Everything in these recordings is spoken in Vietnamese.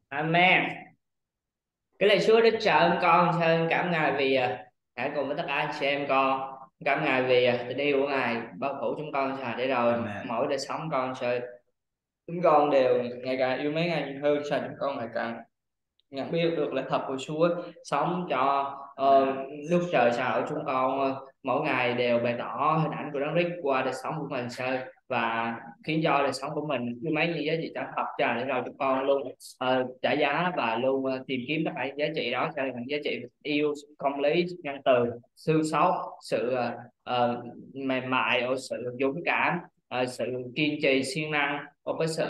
Amen. Cái lời Chúa Đức Trời ơn con, xin cảm Ngài vì hãy cùng với tất cả anh chị em con cảm Ngài vì tình yêu của Ngài bao phủ chúng con Trời, để rồi Amen. mỗi đời sống con Trời, chúng con đều ngày càng yêu mến Ngài nhiều hơn Trời, chúng con ngày càng nhận biết được lẽ thật của Chúa, sống cho lúc trời sao chúng con mỗi ngày đều bày tỏ hình ảnh của Đấng Christ qua đời sống của mình Trời, và khiến cho đời sống của mình yêu mấy những giá trị chân thật Trời, để rồi chúng con luôn trả giá và luôn tìm kiếm tất cả những giá trị đó Trời, những giá trị yêu, công lý, nhân từ, thương xót, sự mềm mại, sự dũng cảm, sự kiên trì, siêng năng, với sự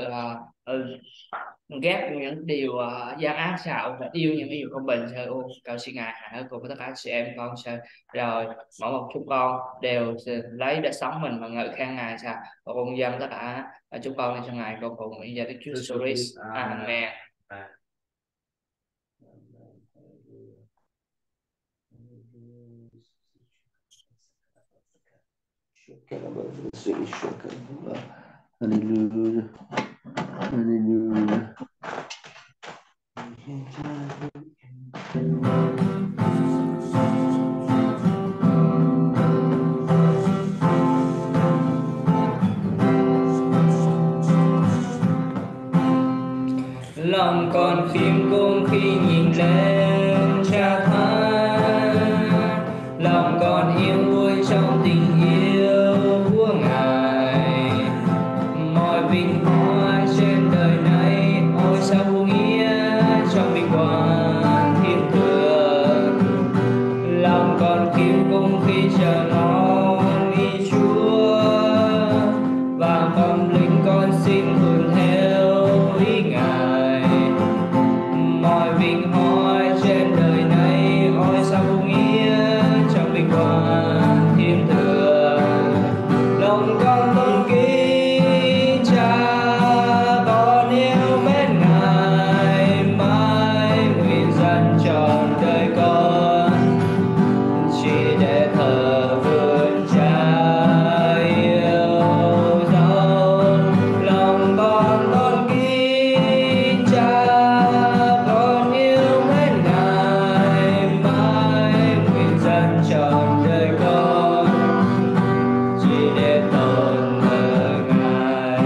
ghét những điều gian ác xạo và yêu những điều công bình Trời. Ô cầu xin Ngài hãy cùng với tất cả anh chị em con Trời, rồi mỗi một chúng con đều lấy để sống mình và ngợi khen Ngài Trời, và cùng dâng tất cả chúng con lên cho Ngài cầu cùng in danh Đức Chúa Jesus Christ. Amen. Hallelujah. Hallelujah. Lòng con khiêm cung khi nhìn lên Cha Thánh, lòng con yêu vui trong tình yêu của Ngài. Mọi vinh hoa trên đời này ôi sao vô nghĩa trong vinh quang thiên thượng. Lòng con khiêm cung khi chờ mong ý Chúa, và tâm linh con xin vâng theo ý Ngài. Mọi vinh hoa trên đời này ôi sao vô nghĩa trong vinh quang thiên thượng. Lòng con tôn kính Cha, con yêu mến Ngài mãi, nguyện dâng trọn đời con chỉ để thờ vườn Cha yêu dấu. Lòng con tôn kính Cha, con yêu mến Ngài mãi, nguyện dâng trọn đời con chỉ để tôn thờ Ngài.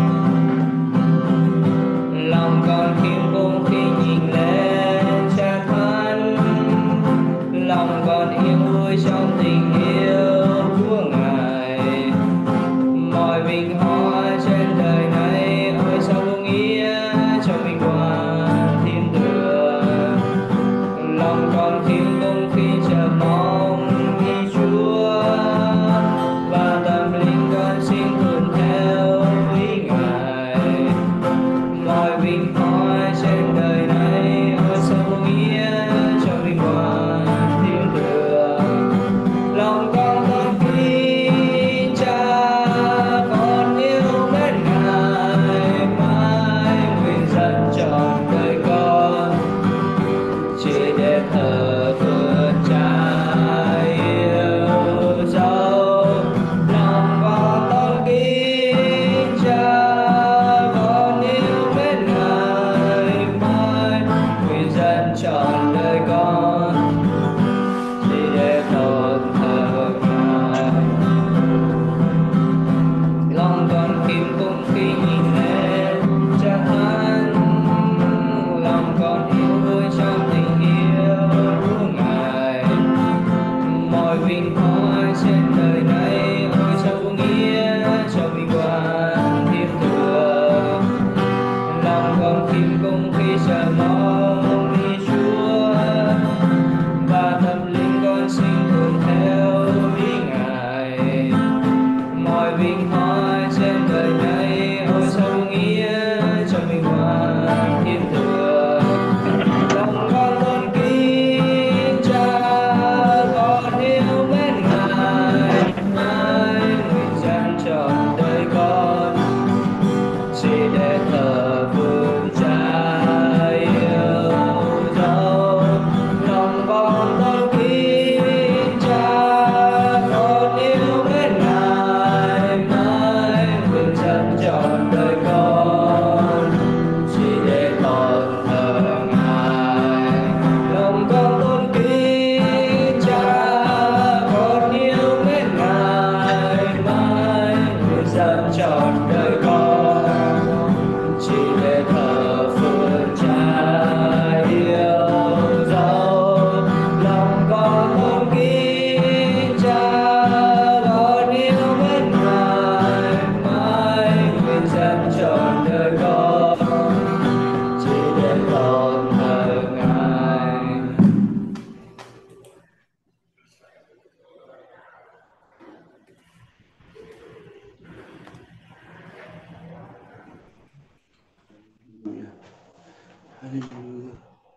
Lòng con khiêm cung khi nhìn lên Cha Thánh, lòng con yêu vui trong tình yêu của Ngài. Mọi vinh hoa trên đời này ôi sao vô nghĩa trong vinh quang thiên thượng. Lòng con khiêm cung khi chờ mong ý Chúa, và tâm linh con xin tuân theo ý Ngài. Mọi vinh hoa trên đời này ôi sao vô nghĩa trong vinh quang thiên thượng. Lòng con tôn kính Cha, con yêu mến Ngài mãi, nguyện dâng trọn đời con chỉ để thờ vườn Cha yêu dấu. Lòng con tôn kính Cha, con yêu mến Ngài mãi, nguyện dâng trọn đời con chỉ để tôn thờ Ngài. Lòng con khiêm cung khi nhìn lên Cha Thánh, lòng con yêu vui trong tình yêu của Ngài. Mọi vinh hoa trên đời này ôi sao vô nghĩa trong vinh quang thiên thượng. Lòng con khiêm cung khi chờ mong ý Chúa, và tâm linh con xin tuân theo ý Ngài. Mọi vinh hoa trên đời này ôi sao vô nghĩa trong vinh quang thiên thượng. Lòng con tôn kính Cha, con yêu mến Ngài mãi, nguyện dâng trọn đời con chỉ để thờ vườn Cha yêu dấu. Lòng con tôn kính Cha, con yêu mến Ngài mãi, nguyện dâng trọn đời con chỉ để tôn thờ trọn đời con, chỉ để thờ phượng cha yêu dấu. Lòng con ôm kính cha, con yêu mến ngài mãi nguyện dâng trọn đời con, chỉ để tôn thờ ngài. Hallelujah.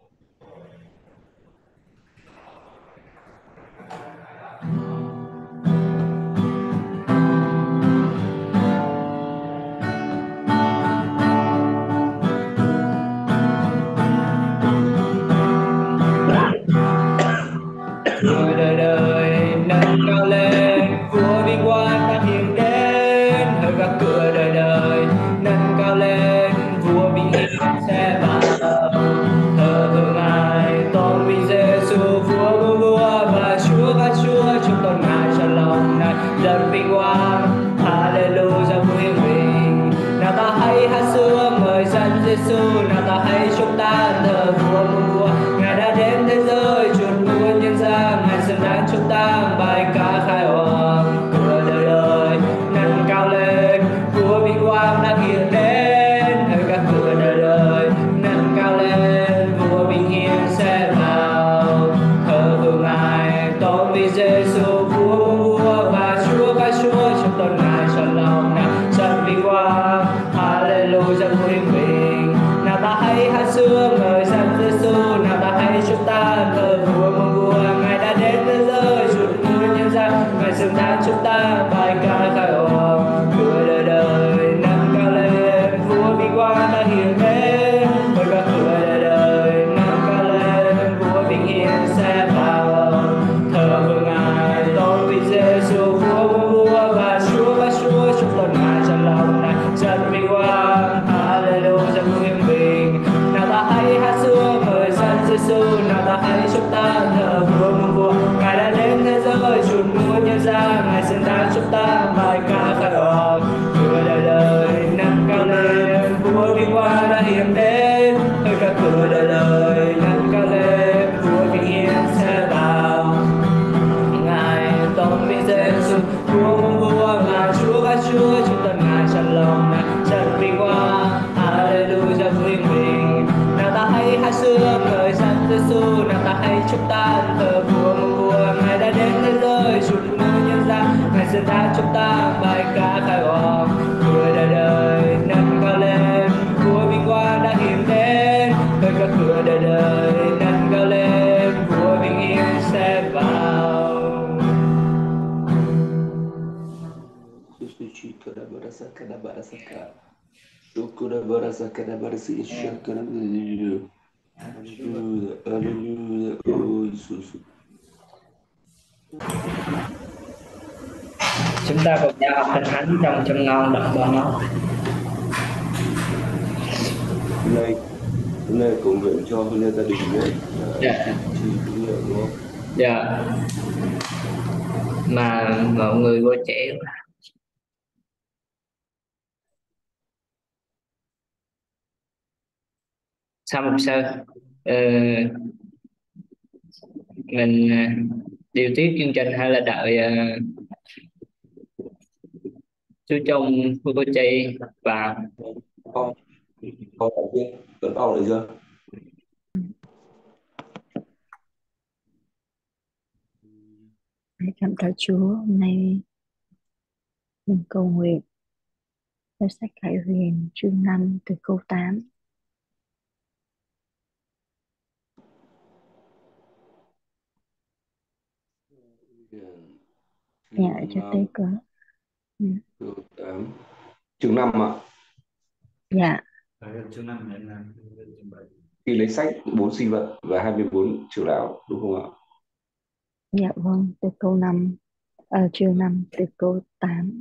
Người đời đời nâng cao lên, vua vinh quang đã hiện đến. Hỡi các cửa đời đời nâng cao lên, vua bình yên sẽ vào. Thờ phượng ngài, tôn vinh Giêsu, vua của vua và chúa các chúa. Chúng tôn ngài cho lòng này dâng vinh quang. Hallelujah vua hiển bình. Nào ta hãy hát sướng mời dân Giêsu, nào ta hãy chúc ta thờ vua của vua. Ngài đã đến thế giới chuộc muôn nhân gian, ngài xứng đáng chúng ta bài ca khai hoàng. Cửa đời đời nâng cao lên, vua vinh quang đã hiện đến. Hỡi các cửa đời đời nâng cao lên, vua bình yên sẽ vào. Thờ phượng ngài, tôn vinh Giêsu, vua của vua và chúa các chúa. Chúng tôn ngài cho lòng này dâng vinh quang. Hallelujah vua hiển bình. Nào ta hãy hát sướng ngợi dân Giêsu, nào ta hãy chúc ta thờ vua của vua. Ngài đã đến thế giới chuộc muôn nhân gian, ngài xứng đáng chúng ta bài ca khai hoàng. Cửa đời đời nâng cao lên, vua vinh quang đã hiện đến. Với các cửa đời đời nâng cao lên, vua bình yên sẽ vào. Thờ phượng ngài, tôn vinh Giêsu, vua của vua và chúa các chúa. Chúng tôn ngài cho lòng này dâng vinh quang. Hallelujah vua hiển bình. Nào ta hãy hát sướng mời dân Giêsu, nào ta hãy chúc ta thờ vua của vua. Ngài đã đến thế giới chuộc muôn nhân gian, ngài xứng đáng chúng ta bài ca khai hoàng. Cửa đời đời nâng cao lên, vua vinh quang đã hiện đến. Hỡi các cửa đời đời nâng cao lên, vua bình yên sẽ vào. Ngài tôn vinh Giêsu, vua của vua và chúa các chúa. Chúng tôn ngài cho lòng này dâng vinh quang. Hallelujah vua hiển bình. Nào ta hãy hát sướng ngợi dân Giêsu, nào ta hãy chúc ta thờ vua của vua. Ngài đã đến thế giới chuộc muôn nhân gian, ngài xứng đáng chúng ta bài ca khai hoàng. Cửa đời đời nâng cao lên, vua vinh quang đã hiện đến. Hỡi các cửa đời đời nâng cao lên, vua bình yên sẽ vào. Susuchito da barasaka da barasaka. Shukura barasaka da barasi shakara. Hallelujah. Hallelujah. Oh Jesus. Chúng ta cùng nhau học Kinh Thánh trong Châm Ngon đoạn 31. Hôm nay cầu nguyện cho hôn nhân gia đình nhé. Dạ. Chị cũng nhớ đúng không? Dạ. Mà mọi người vô trẻ quá. Sao mục sư mình điều tiết chương trình hay là đợi chú Trung cô Chi và Con lại chưa? Vẫn on lại chưa? Hãy cảm tạ Chúa. Hôm nay mình cầu nguyện theo sách Khải Huyền chương 5 từ câu 8. Dạ cho tới cỡ. Câu 8. Chương 5 ạ. Dạ. chương 5 Khi lấy sách 4 sinh vật và 24 trưởng lão đúng không ạ? Dạ vâng, từ câu 5 chương 5 từ câu 8.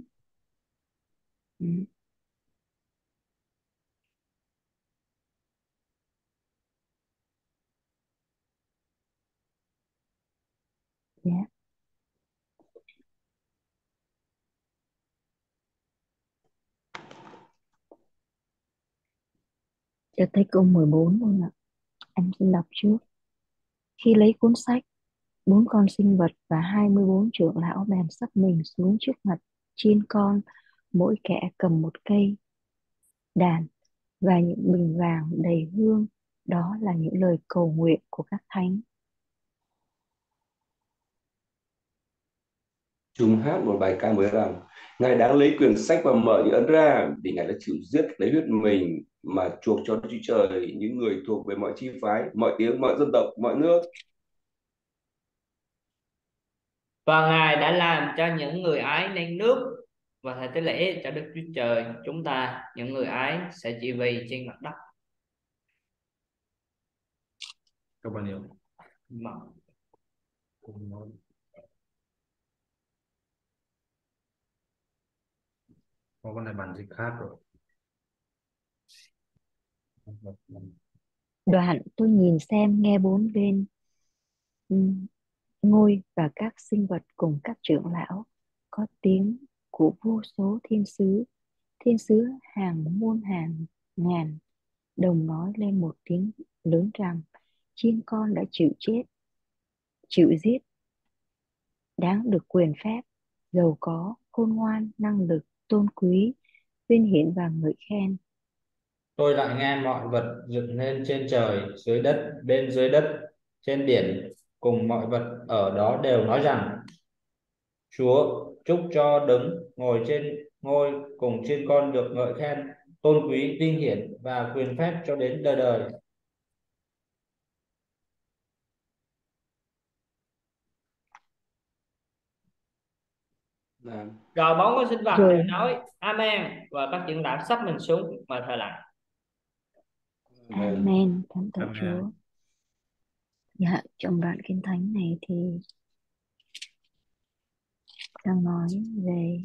Dạ. Cho tới câu 14 luôn ạ. Em xin đọc trước. Khi lấy cuốn sách, 4 con sinh vật và 24 trưởng lão bèn sắp mình xuống trước mặt chiên con, mỗi kẻ cầm một cây đàn và những bình vàng đầy hương. Đó là những lời cầu nguyện của các thánh. Chúng hát một bài ca mới rằng Ngài đáng lấy quyển sách và mở những ấn ra, vì Ngài đã chịu giết lấy huyết mình mà chuộc cho Chúa Trời những người thuộc về mọi chi phái, mọi tiếng, mọi dân tộc, mọi nước. Và Ngài đã làm cho những người ái nên nước và thầy tế lễ cho Đức Chúa Trời chúng ta, những người ái sẽ trị vì trên mặt đất. Các bạn hiểu. Mà Có con này bản dịch khác rồi. Đoạn tôi nhìn xem nghe 4 bên ngôi và các sinh vật cùng các trưởng lão, có tiếng của vô số thiên sứ hàng muôn hàng ngàn, đồng nói lên một tiếng lớn rằng chiên con đã chịu giết, đáng được quyền phép, giàu có, khôn ngoan, năng lực, tôn quý, vinh hiển và ngợi khen. tôi lại nghe mọi vật dựng nên trên trời, dưới đất, bên dưới đất, trên biển, cùng mọi vật ở đó đều nói rằng: Chúa chúc cho đấng ngồi trên ngôi cùng trên con được ngợi khen, tôn quý, vinh hiển và quyền phép cho đến đời đời. Rồi 4 con sinh vật đều Rồi nói Amen, và các trưởng lão sắp mình xuống mà thờ lặng. Amen, cảm tạ Amen. Chúa. Dạ, trong đoạn kinh thánh này thì đang nói về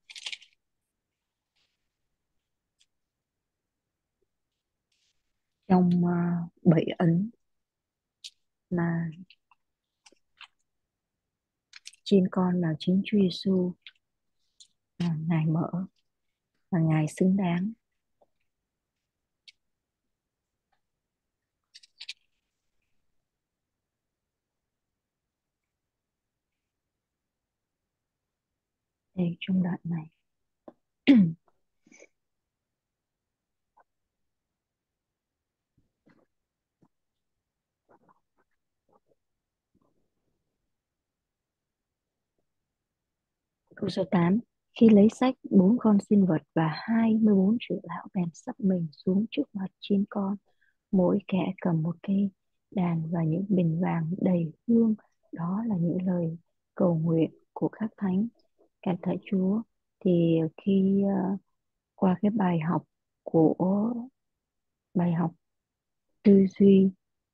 trong 7 ấn mà trên con là chính Chúa Giêsu, Ngài mở và Ngài xứng đáng. Đây trong đoạn này câu số 8. Khi lấy sách, 4 con sinh vật và 24 trưởng lão bèn sắp mình xuống trước mặt trên con, mỗi kẻ cầm một cây đàn và những bình vàng đầy hương. Đó là những lời cầu nguyện của các thánh. Cảm tạ Chúa. Thì khi qua cái bài học tư duy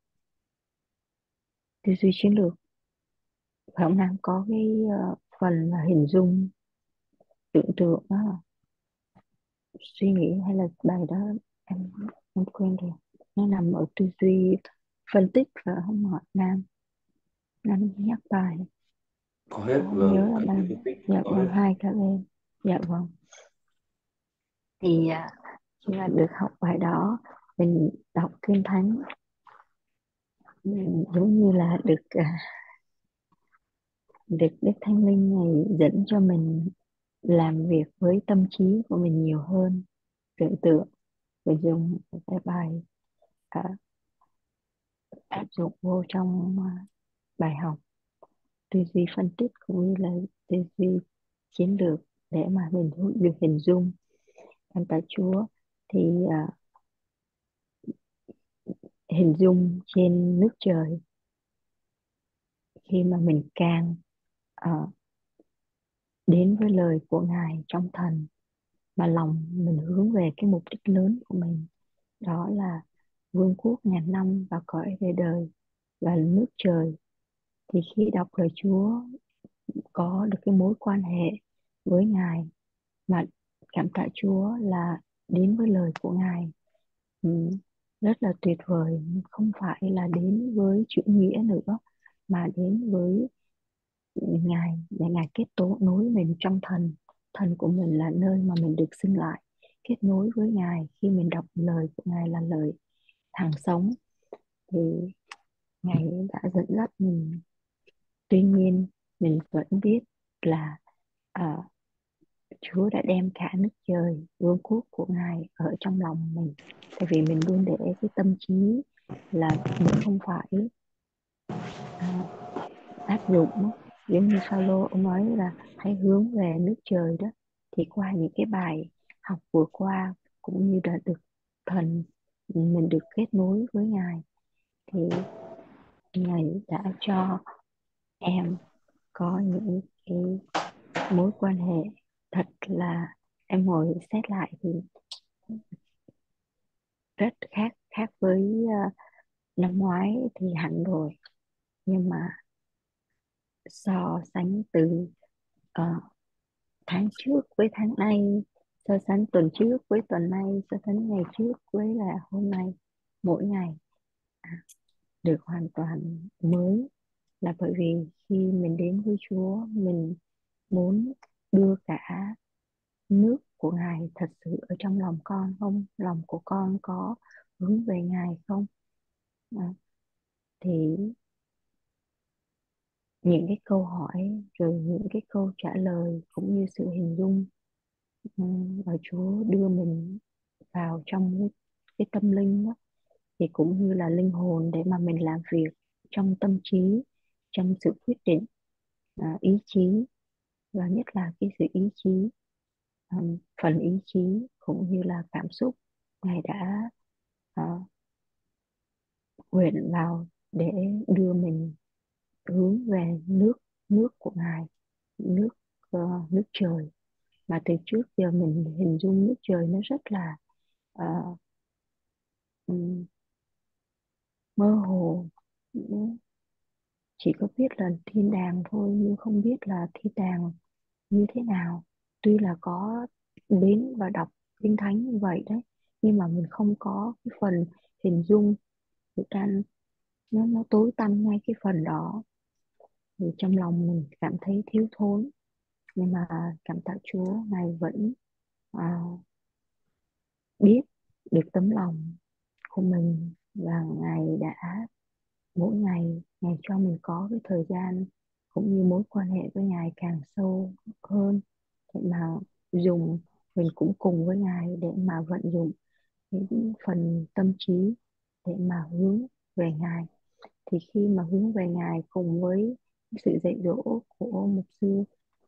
chiến lược, phải không Nam, có cái phần là hình dung, tưởng tượng đó, suy nghĩ, hay là bài đó em quên rồi, nó nằm ở tư duy phân tích, phải không ạ Nam? Nam nhắc bài Có hết, không nhớ là bài. Dạ có vâng, hết. 2 cái bên. Dạ vâng. Thì khi mà được học bài đó, mình đọc kinh thánh, mình giống như là được Đức Thánh Linh này dẫn cho mình làm việc với tâm trí của mình nhiều hơn, tưởng tượng và dùng cái bài áp dụng vô trong bài học tư duy phân tích cũng như là tư duy chiến lược để mà mình được hình dung. Cảm tạ Chúa. Thì hình dung trên nước trời, khi mà mình càng đến với lời của Ngài trong thần, mà lòng mình hướng về cái mục đích lớn của mình, đó là vương quốc ngàn năm và cõi về đời và nước trời, thì khi đọc lời Chúa có được cái mối quan hệ với Ngài, mà cảm tạ Chúa là đến với lời của Ngài rất là tuyệt vời, không phải là đến với chữ nghĩa nữa, mà đến với Ngài, để Ngài kết nối mình trong thần. Thần của mình là nơi mà mình được sinh lại, kết nối với Ngài khi mình đọc lời của Ngài là lời hàng sống thì Ngài đã dẫn dắt mình. Tuy nhiên mình vẫn biết là à, Chúa đã đem cả nước trời, vương quốc của Ngài ở trong lòng mình. Tại vì mình luôn để cái tâm trí là mình không phải à, áp dụng á. Giống như Phaolô ông nói là hãy hướng về nước trời đó. Thì qua những cái bài học vừa qua cũng như là được thần, mình được kết nối với Ngài, thì Ngài đã cho em có những cái mối quan hệ thật là, em ngồi xét lại thì rất khác khác với năm ngoái thì hẳn rồi. Nhưng mà so sánh từ ờ, tháng trước với tháng nay, so sánh tuần trước với tuần nay, so sánh ngày trước với là hôm nay, mỗi ngày được hoàn toàn mới. Là bởi vì khi mình đến với Chúa, mình muốn đưa cả nước của Ngài thật sự ở trong lòng con không, lòng của con có hướng về Ngài không. À, thì những cái câu hỏi rồi những cái câu trả lời cũng như sự hình dung mà Chúa đưa mình vào trong cái tâm linh đó, thì cũng như là linh hồn để mà mình làm việc trong tâm trí, trong sự quyết định, ý chí, và nhất là cái sự ý chí, phần ý chí cũng như là cảm xúc Ngài đã quyện vào để đưa mình hướng về nước nước của Ngài, nước nước trời. Mà từ trước giờ mình hình dung nước trời nó rất là ờ, ừm, mơ hồ. Chỉ có biết là thiên đàng thôi, nhưng không biết là thiên đàng như thế nào. Tuy là có đến và đọc kinh thánh như vậy đấy, nhưng mà mình không có cái phần hình dung. Thực ra nó tối tăm ngay cái phần đó, thì trong lòng mình cảm thấy thiếu thốn. Nhưng mà cảm tạ Chúa, Ngài vẫn à, biết được tấm lòng của mình, và Ngài đã mỗi ngày Ngài cho mình có cái thời gian cũng như mối quan hệ với Ngài càng sâu hơn, để mà dùng, mình cũng cùng với Ngài để mà vận dụng những phần tâm trí để mà hướng về Ngài. Thì khi mà hướng về Ngài cùng với sự dạy dỗ của mục sư,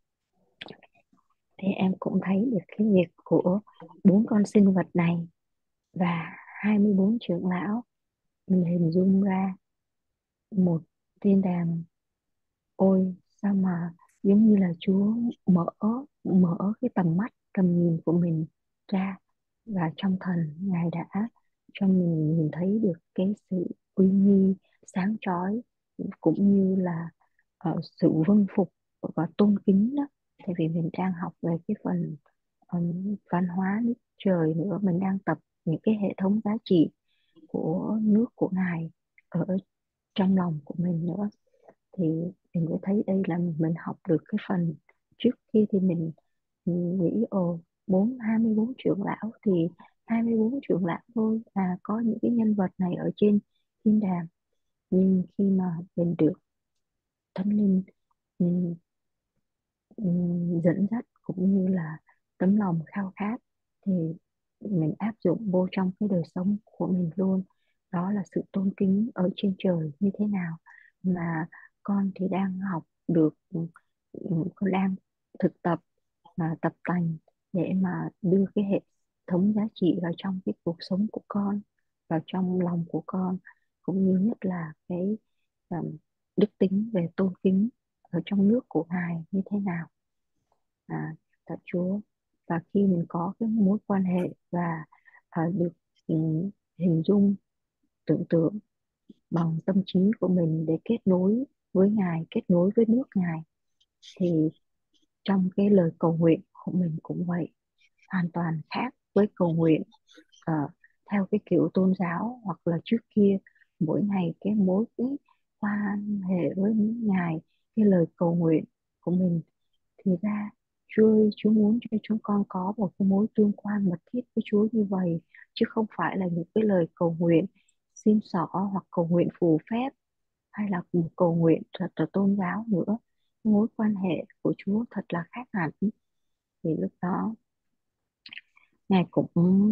thì em cũng thấy được cái việc của 4 con sinh vật này và 24 trưởng lão. Mình hình dung ra một thiên đàng. Ôi sao mà giống như là Chúa mở mở cái tầm mắt, tầm nhìn của mình ra, và trong thần Ngài đã cho mình nhìn thấy được cái sự uy nghi sáng chói, cũng như là sự vâng phục và tôn kính đó. Tại vì mình đang học về cái phần văn hóa nước trời nữa, mình đang tập những cái hệ thống giá trị của nước của Ngài ở trong lòng của mình nữa. Thì mình mới thấy đây là mình học được cái phần. Trước khi thì mình nghĩ 24 trưởng lão thì 24 trưởng lão thôi, có những cái nhân vật này ở trên thiên đàng. Nhưng khi mà mình được Thánh Linh ừm, dẫn dắt cũng như là tấm lòng khao khát, thì mình áp dụng vô trong cái đời sống của mình luôn. Đó là sự tôn kính ở trên trời như thế nào, mà con thì đang học được, con đang thực tập mà tập tành để mà đưa cái hệ thống giá trị vào trong cái cuộc sống của con, vào trong lòng của con, cũng như nhất là cái đức tính về tôn kính ở trong nước của Ngài như thế nào. Tạ Chúa. Và khi mình có cái mối quan hệ và được ừ, hình dung, tưởng tượng bằng tâm trí của mình để kết nối với Ngài, kết nối với nước Ngài, thì trong cái lời cầu nguyện của mình cũng vậy, hoàn toàn khác với cầu nguyện ờ, theo cái kiểu tôn giáo, hoặc là trước kia mỗi ngày cái mối cái quan hệ với Ngài, cái lời cầu nguyện của mình. Thì ra Chúa muốn cho chúng con có một cái mối tương quan mật thiết với Chúa như vậy, chứ không phải là những cái lời cầu nguyện xin xỏ hoặc cầu nguyện phù phép hay là cầu nguyện thật là tôn giáo nữa. Mối quan hệ của Chúa thật là khác hẳn. Thì lúc đó Ngài cũng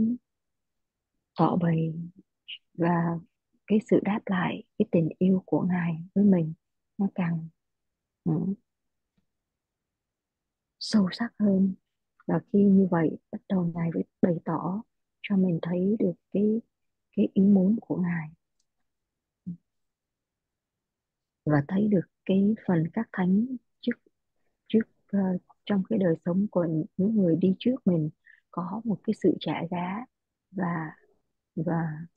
tỏ bày và cái sự đáp lại cái tình yêu của Ngài với mình nó càng ừ, sâu sắc hơn. Và khi như vậy bắt đầu Ngài mới bày tỏ cho mình thấy được cái ý muốn của Ngài, và thấy được cái phần các thánh trước trước trong cái đời sống của những người đi trước mình có một cái sự trả giá, và và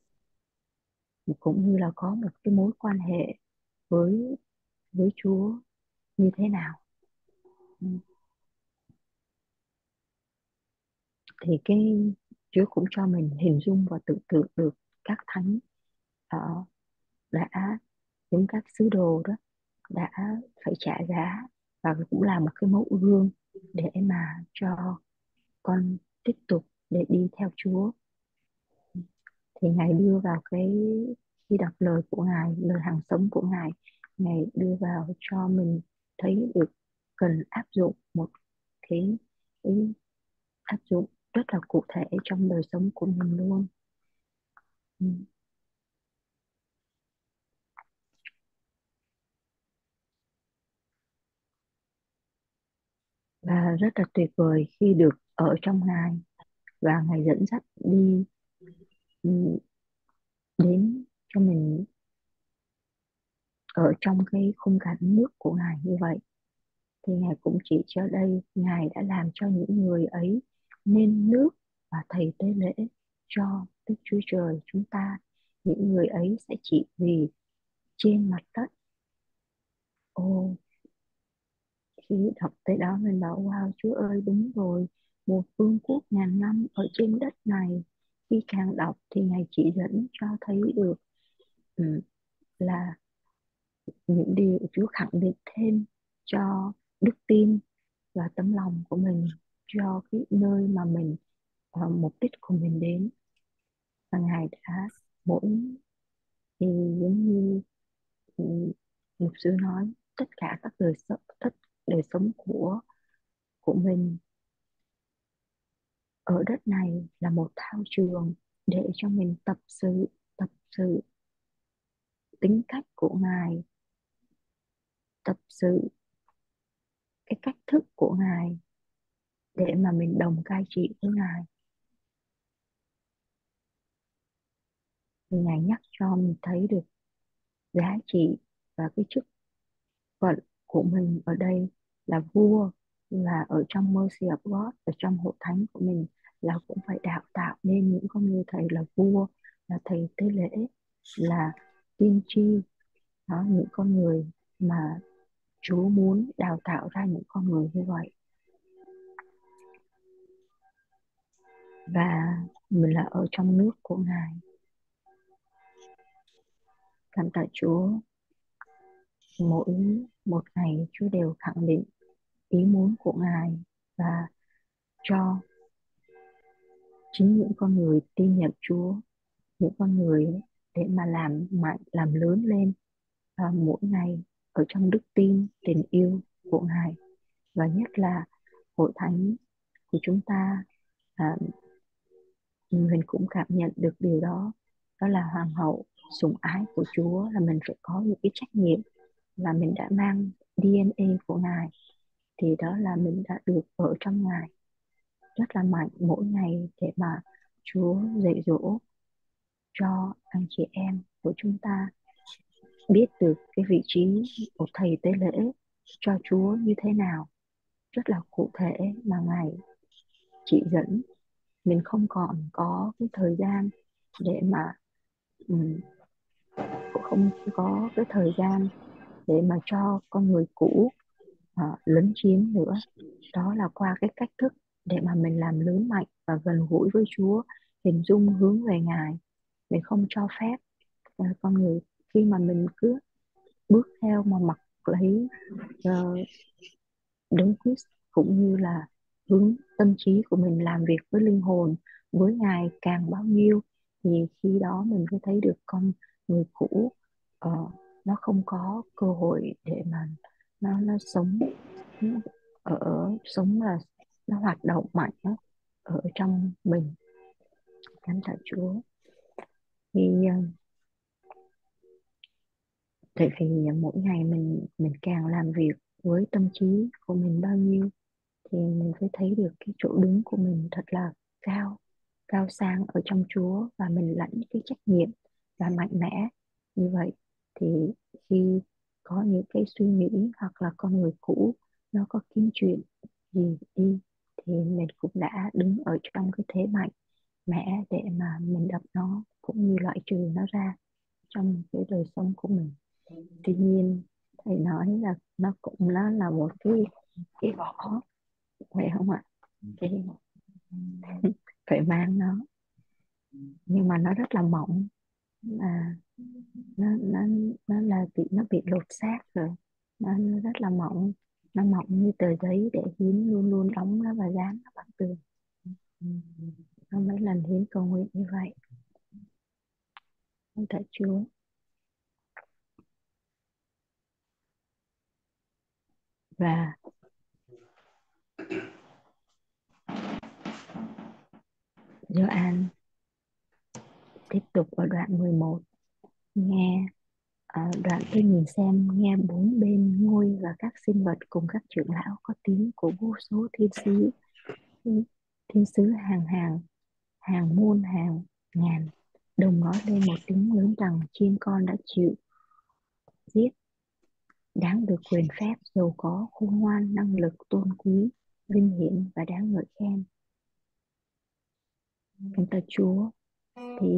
cũng như là có một cái mối quan hệ với Chúa như thế nào. Ừ. Thì Chúa cũng cho mình hình dung và tưởng tượng được các thánh ờ, đã những các sứ đồ đó đã phải trả giá, và cũng là một cái mẫu gương để mà cho con tiếp tục để đi theo Chúa. Thì Ngài đưa vào khi đọc lời của Ngài, lời hàng sống của Ngài, Ngài đưa vào cho mình thấy được cần áp dụng một cái áp dụng rất là cụ thể trong đời sống của mình luôn. Ừ. Và rất là tuyệt vời khi được ở trong Ngài, và Ngài dẫn dắt đi ừ, đến cho mình ở trong cái khung cảnh nước của Ngài như vậy. Thì Ngài cũng chỉ cho đây Ngài đã làm cho những người ấy nên nước và thầy tế lễ cho Đức Chúa Trời chúng ta. Những người ấy sẽ chỉ vì trên mặt đất. Ồ, khi đọc tới đó mình bảo wow, Chúa ơi đúng rồi, một vương quốc ngàn năm ở trên đất này. Khi càng đọc thì Ngài chỉ dẫn cho thấy được là những điều Chúa khẳng định thêm cho đức tin và tấm lòng của mình, cho cái nơi mà mình mục đích của mình đến. Và Ngài đã mỗi thì giống như ừ, mục sư nói, tất cả các đời sống của mình ở đất này là một thao trường để cho mình tập sự tính cách của Ngài, tập sự cái cách thức của Ngài để mà mình đồng cai trị với Ngài. Thì Ngài nhắc cho mình thấy được giá trị và cái chức phận của mình ở đây là vua, là ở trong Mercy of God, ở trong hội thánh của mình là cũng phải đào tạo nên những con người thầy là vua, là thầy tế lễ, là tiên tri. Đó, những con người mà Chúa muốn đào tạo ra những con người như vậy. Và mình là ở trong nước của Ngài. Cảm tạ Chúa, mỗi một ngày Chúa đều khẳng định ý muốn của Ngài và cho chính những con người tin nhận Chúa, những con người để mà làm mạnh, làm lớn lên mỗi ngày ở trong đức tin, tình yêu của Ngài. Và nhất là hội thánh của chúng ta, à, mình cũng cảm nhận được điều đó. Đó là hoàng hậu sủng ái của Chúa, là mình phải có những cái trách nhiệm, là mình đã mang DNA của Ngài, thì đó là mình đã được ở trong Ngài rất là mạnh mỗi ngày để mà Chúa dạy dỗ cho anh chị em của chúng ta biết được cái vị trí của thầy tế lễ cho Chúa như thế nào, rất là cụ thể mà Ngài chỉ dẫn. Mình không còn có cái thời gian để mà cũng không có cái thời gian để mà cho con người cũ lấn chiếm nữa. Đó là qua cái cách thức để mà mình làm lớn mạnh và gần gũi với Chúa, hình dung hướng về Ngài. Mình không cho phép con người khi mà mình cứ bước theo mà mặc lấy Đấng Christ, cũng như là hướng tâm trí của mình làm việc với linh hồn với Ngài càng bao nhiêu, thì khi đó mình mới thấy được con người cũ nó không có cơ hội để mà nó sống, nó sống là nó hoạt động mạnh đó, ở trong mình. Cảm tạ Chúa. Thì tại vì mỗi ngày mình càng làm việc với tâm trí của mình bao nhiêu thì mình phải thấy được cái chỗ đứng của mình thật là cao cao sang ở trong Chúa, và mình lãnh cái trách nhiệm và mạnh mẽ như vậy. Thì khi có những cái suy nghĩ hoặc là con người cũ nó có kiếm chuyện gì đi thì mình cũng đã đứng ở trong cái thế mạnh mẽ để mà mình đập nó cũng như loại trừ nó ra trong cái đời sống của mình. Tuy nhiên thầy nói là nó cũng nó là một cái vỏ, phải không ạ? Cái phải mang nó, nhưng mà nó rất là mỏng, mà nó nó là nó bị lột xác rồi, nó rất là mỏng, nó mỏng như tờ giấy để Hiến luôn luôn đóng nó và dán nó vào tường. Nó mấy lần Hiến cầu nguyện như vậy. Cảm tạ Chúa. Và Gioan tiếp tục ở đoạn 11, nghe đoạn tôi nhìn xem, nghe bốn bên ngôi và các sinh vật cùng các trưởng lão có tiếng của vô số thiên sứ hàng hàng hàng muôn hàng ngàn đồng nói lên một tiếng lớn rằng chiên con đã chịu giết, đáng được quyền phép, giàu có, khôn ngoan, năng lực, tôn quý, vinh hiển và đáng ngợi khen. Cảm tạ Chúa. Thì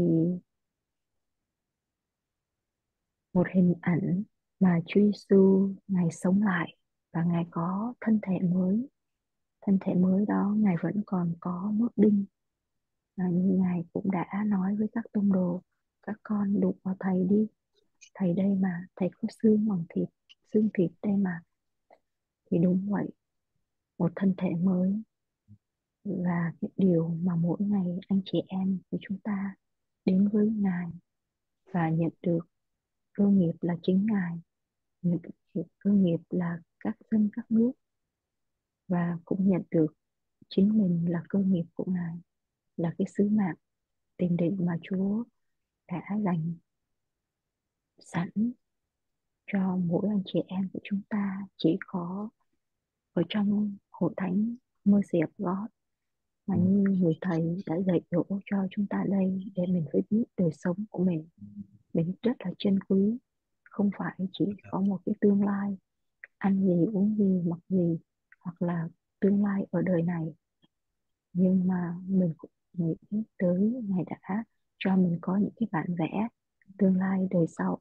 một hình ảnh mà Chúa Giêsu Ngài sống lại và Ngài có thân thể mới. Thân thể mới đó Ngài vẫn còn có nốt đinh, như Ngài cũng đã nói với các tông đồ: các con đụng vào thầy đi, thầy đây mà, thầy có xương bằng thịt, xương thịt đây mà. Thì đúng vậy, một thân thể mới là cái điều mà mỗi ngày anh chị em của chúng ta đến với Ngài và nhận được cơ nghiệp là chính Ngài, nhận được cơ nghiệp là các dân các nước, và cũng nhận được chính mình là cơ nghiệp của Ngài, là cái sứ mạng tiền định mà Chúa đã dành sẵn cho mỗi anh chị em của chúng ta. Chỉ có ở trong hội thánh Mercy of God mà như người thầy đã dạy dỗ cho chúng ta đây, để mình phải biết đời sống của mình rất là trân quý. Không phải chỉ có một cái tương lai ăn gì, uống gì, mặc gì, hoặc là tương lai ở đời này, nhưng mà mình cũng nghĩ tới Ngài đã cho mình có những cái bản vẽ tương lai đời sau,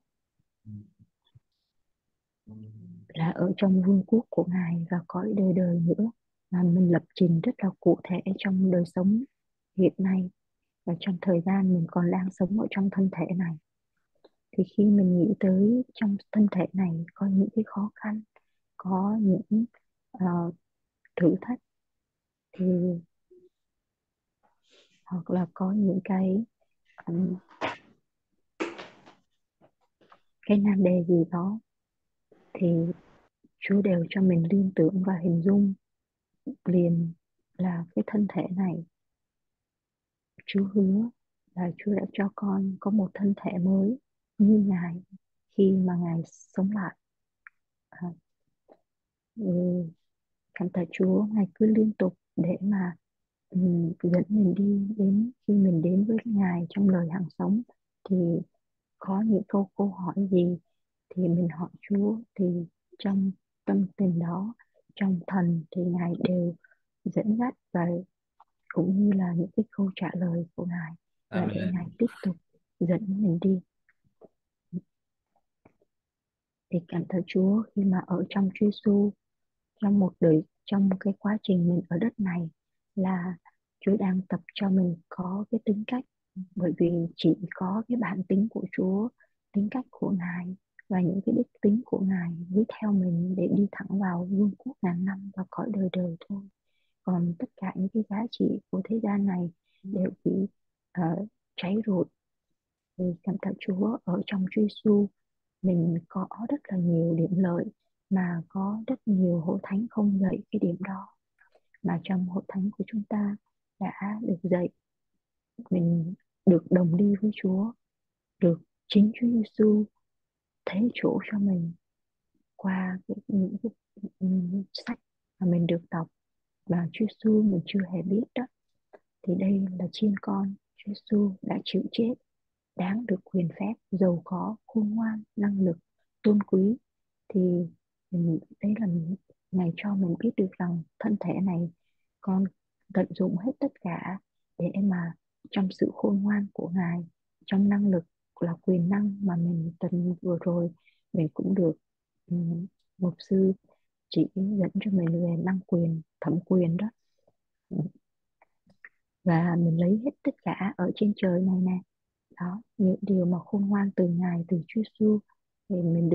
là ở trong vương quốc của Ngài và cõi đời đời nữa, mà mình lập trình rất là cụ thể trong đời sống hiện nay và trong thời gian mình còn đang sống ở trong thân thể này. Thì khi mình nghĩ tới trong thân thể này có những cái khó khăn, có những thử thách, thì hoặc là có những cái nan đề gì đó, thì Chúa đều cho mình liên tưởng và hình dung liền là cái thân thể này. Chúa hứa là Chúa đã cho con có một thân thể mới như Ngài khi mà Ngài sống lại. À, Cảm tạ Chúa, Ngài cứ liên tục để mà dẫn mình đi, đến khi mình đến với Ngài trong lời hàng sống thì có những câu hỏi gì thì mình hỏi Chúa, thì trong tâm tình đó, trong thần thì Ngài đều dẫn dắt và cũng như là những cái câu trả lời của Ngài là để Amen. Ngài tiếp tục dẫn mình đi. Thì cảm tạ Chúa khi mà ở trong Chúa Giêsu, trong cái quá trình mình ở đất này, là Chúa đang tập cho mình có cái tính cách, bởi vì chỉ có cái bản tính của Chúa, tính cách của Ngài và những cái đức tính của Ngài mới theo mình để đi thẳng vào vương quốc ngàn năm và cõi đời đời thôi. Còn tất cả những cái giá trị của thế gian này đều bị cháy rụi Thì cảm tạ Chúa, ở trong Chúa Giêsu mình có rất là nhiều điểm lợi, mà có rất nhiều hội thánh không dạy cái điểm đó, mà trong hội thánh của chúng ta đã được dạy. Mình được đồng đi với Chúa, được chính Chúa Giêsu thế chỗ cho mình qua những cái sách mà mình được đọc, và Chúa Giêsu mình chưa hề biết đó. Thì đây là chiên con Chúa Giêsu đã chịu chết, đáng được quyền phép, giàu có, khôn ngoan, năng lực, tôn quý. Thì đây là Ngài cho mình biết được rằng thân thể này con tận dụng hết tất cả để mà trong sự khôn ngoan của Ngài, trong năng lực là quyền năng mà mình từng vừa rồi mình cũng được mục sư chỉ dẫn cho mình về năng quyền, thẩm quyền đó. Và mình lấy hết tất cả ở trên trời này nè, đó những điều mà khôn ngoan từ Ngài, từ Chúa Giêsu, thì mình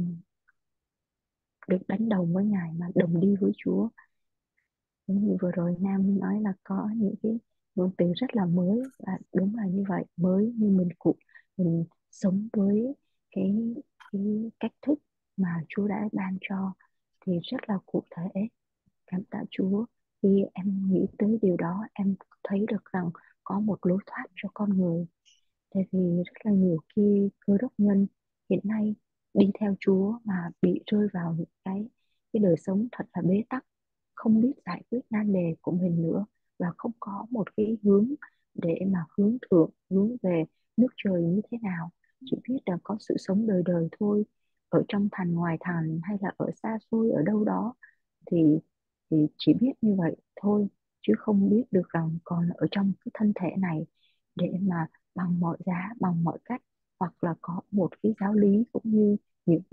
được đánh đồng với Ngài mà đồng đi với Chúa. Giống như vừa rồi Nam nói là có những cái ngôn từ rất là mới, và đúng là như vậy, mới như mình sống với cái cái cách thức mà Chúa đã ban cho thì rất là cụ thể. Cảm tạ Chúa, khi em nghĩ tới điều đó em thấy được rằng có một lối thoát cho con người. Tại vì rất là nhiều khi cơ đốc nhân hiện nay đi theo Chúa mà bị rơi vào những cái đời sống thật là bế tắc, không biết giải quyết nan đề của mình nữa, và không có một cái hướng để mà hướng thượng, hướng về nước trời như thế nào. Chỉ biết là có sự sống đời đời thôi, ở trong thành ngoài thành hay là ở xa xôi ở đâu đó, thì chỉ biết như vậy thôi, chứ không biết được rằng còn ở trong cái thân thể này để mà bằng mọi giá, bằng mọi cách, hoặc là có một cái giáo lý cũng như những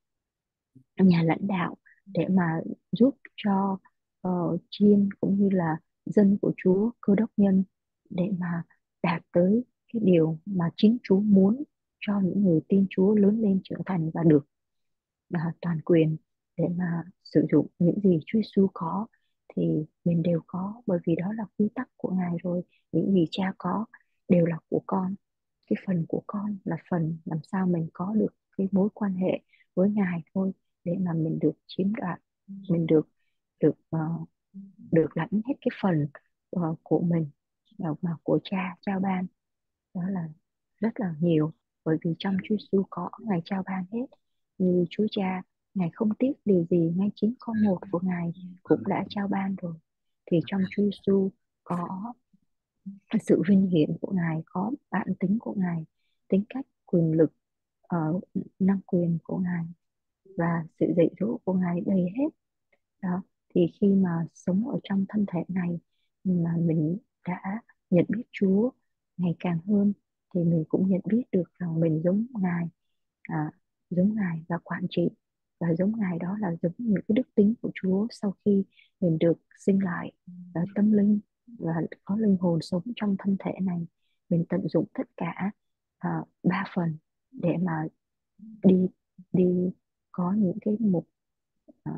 nhà lãnh đạo để mà giúp cho chiên cũng như là dân của Chúa, cơ đốc nhân, để mà đạt tới cái điều mà chính Chúa muốn cho những người tin Chúa lớn lên trưởng thành và được toàn quyền để mà sử dụng những gì Chúa Giêsu có. Thì mình đều có, bởi vì đó là quy tắc của Ngài rồi. Những gì Cha có đều là của con, cái phần của con là phần làm sao mình có được cái mối quan hệ với Ngài thôi, để mà mình được chiếm đoạt, mình được được được lãnh hết cái phần của mình mà của Cha trao ban. Đó là rất là nhiều, bởi vì trong Chúa Giêsu có Ngài trao ban hết. Như Chúa Cha, Ngài không tiếc điều gì, ngay chính con một của Ngài cũng đã trao ban rồi. Thì trong Chúa Giêsu có sự vinh hiển của Ngài, có bản tính của Ngài, tính cách, quyền lực, năng quyền của Ngài và sự dạy dỗ của Ngài đầy hết. Đó, thì khi mà sống ở trong thân thể này mà mình đã nhận biết Chúa ngày càng hơn, thì mình cũng nhận biết được rằng mình giống Ngài, à, giống Ngài và quản trị, và giống Ngài đó là giống những cái đức tính của Chúa sau khi mình được sinh lại ở tâm linh và có linh hồn sống trong thân thể này. Mình tận dụng tất cả ba phần để mà đi đi có những cái à,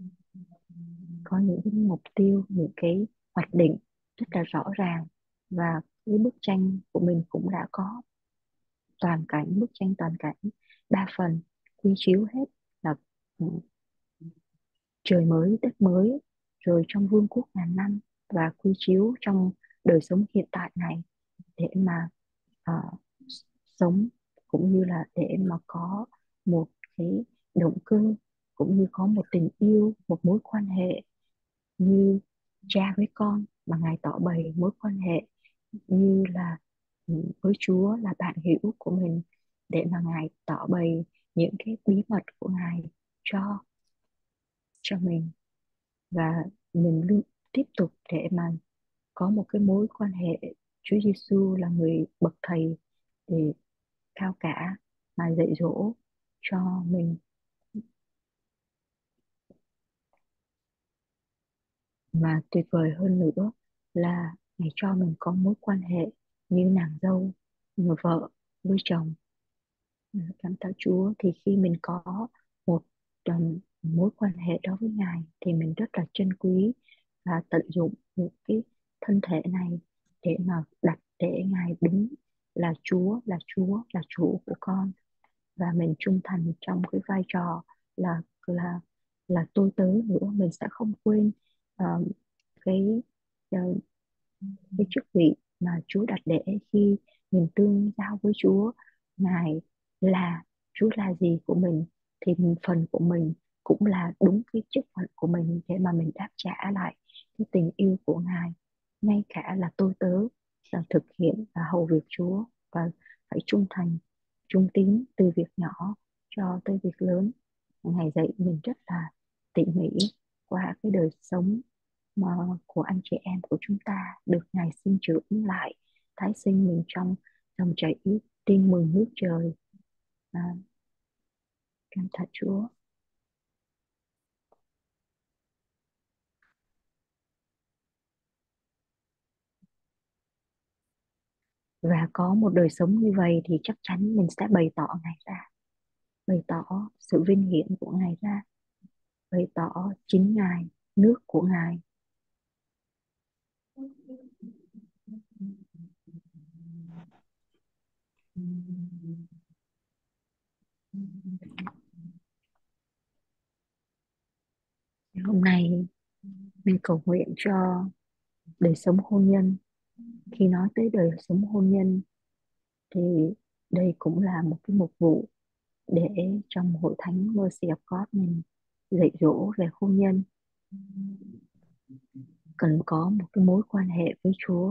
có những cái mục tiêu, những cái hoạch định rất là rõ ràng, và cái bức tranh của mình cũng đã có toàn cảnh, bức tranh toàn cảnh đa phần quy chiếu hết là ừ, trời mới đất mới, rồi trong vương quốc ngàn năm, và quy chiếu trong đời sống hiện tại này để mà ờ, sống, cũng như là để mà có một cái động cơ, cũng như có một tình yêu, một mối quan hệ như cha với con, mà Ngài tỏ bày mối quan hệ như là với Chúa là bạn hữu của mình, để mà Ngài tỏ bày những cái bí mật của Ngài cho mình, và mình luôn tiếp tục để mà có một cái mối quan hệ Chúa Giêsu là người bậc thầy để cao cả mà dạy dỗ cho mình. Mà tuyệt vời hơn nữa là Ngài cho mình có mối quan hệ như nàng dâu, người vợ với chồng. Cảm tạ Chúa, thì khi mình có một mối quan hệ đó với Ngài thì mình rất là trân quý và tận dụng những cái thân thể này để mà đặt để Ngài đứng là Chúa là Chúa là chủ của con, và mình trung thành trong cái vai trò là là là tôi tớ nữa. Mình sẽ không quên ờ, cái ờ, cái chức vị mà Chúa đặt để khi mình tương giao với Chúa. Ngài là Chúa là gì của mình thì phần của mình cũng là đúng cái chức phận của mình để mà mình đáp trả lại cái tình yêu của Ngài. Ngay cả là tôi tớ là thực hiện và hầu việc Chúa, và phải trung thành trung tín từ việc nhỏ cho tới việc lớn. Ngài dạy mình rất là tỉ mỉ qua cái đời sống mà của anh chị em của chúng ta, được Ngài sinh trưởng lại, tái sinh mình trong dòng chảy tin mừng nước trời. à, Cảm tạ Chúa. Và có một đời sống như vậy thì chắc chắn mình sẽ bày tỏ Ngài ra, bày tỏ sự vinh hiển của Ngài ra, bày tỏ chính Ngài, nước của Ngài. Hôm nay mình cầu nguyện cho đời sống hôn nhân. Khi nói tới đời sống hôn nhân thì đây cũng là một cái mục vụ để trong hội thánh Mercy of God mình dạy dỗ về hôn nhân. Cần có một cái mối quan hệ với Chúa.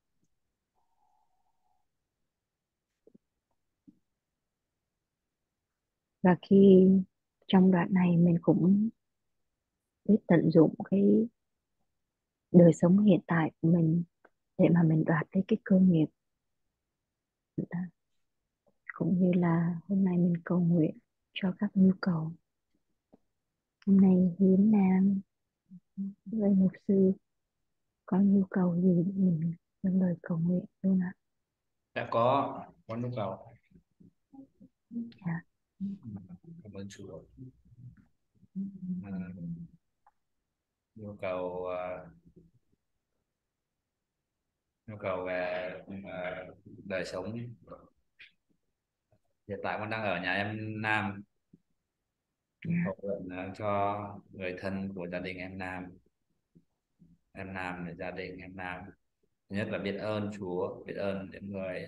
Và khi trong đoạn này mình cũng biết tận dụng cái đời sống hiện tại của mình để mà mình đoạt lấy cái cơ nghiệp. Cũng như là hôm nay mình cầu nguyện cho các nhu cầu. Hôm nay Hiến Nam với mục sư có nhu cầu gì để mình dâng lời cầu nguyện luôn ạ? Đã có nhu cầu. Dạ. Cảm ơn Chúa. À, nhu cầu nhu cầu về đời sống. Hiện tại con đang ở nhà em Nam, Dạ. cầu nguyện cho người thân của gia đình em Nam để gia đình em Nam. Thứ nhất là biết ơn Chúa, biết ơn những người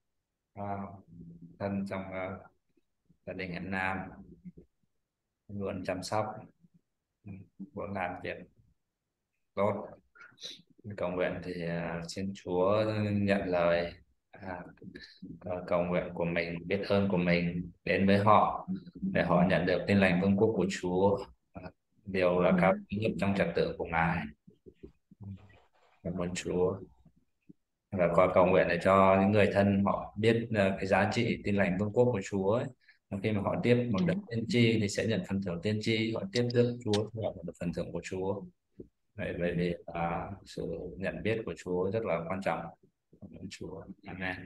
thân trong gia đình em Nam luôn chăm sóc, luôn làm việc tốt. Cầu nguyện thì xin Chúa nhận lời cầu nguyện của mình, biết ơn của mình đến với họ để họ nhận được tin lành vương quốc của Chúa, điều là cao Dạ. nhất trong trật tự của Ngài. Cảm ơn Chúa. Và qua cầu nguyện để cho những người thân họ biết cái giá trị tin lành vương quốc của Chúa ấy. Và khi mà họ tiếp một Dạ. đấng tiên tri thì sẽ nhận phần thưởng tiên tri, họ tiếp rước Chúa thì họ nhận được phần thưởng của Chúa. Vậy bởi vì sự nhận biết của Chúa rất là quan trọng. Cảm ơn Chúa. Amen.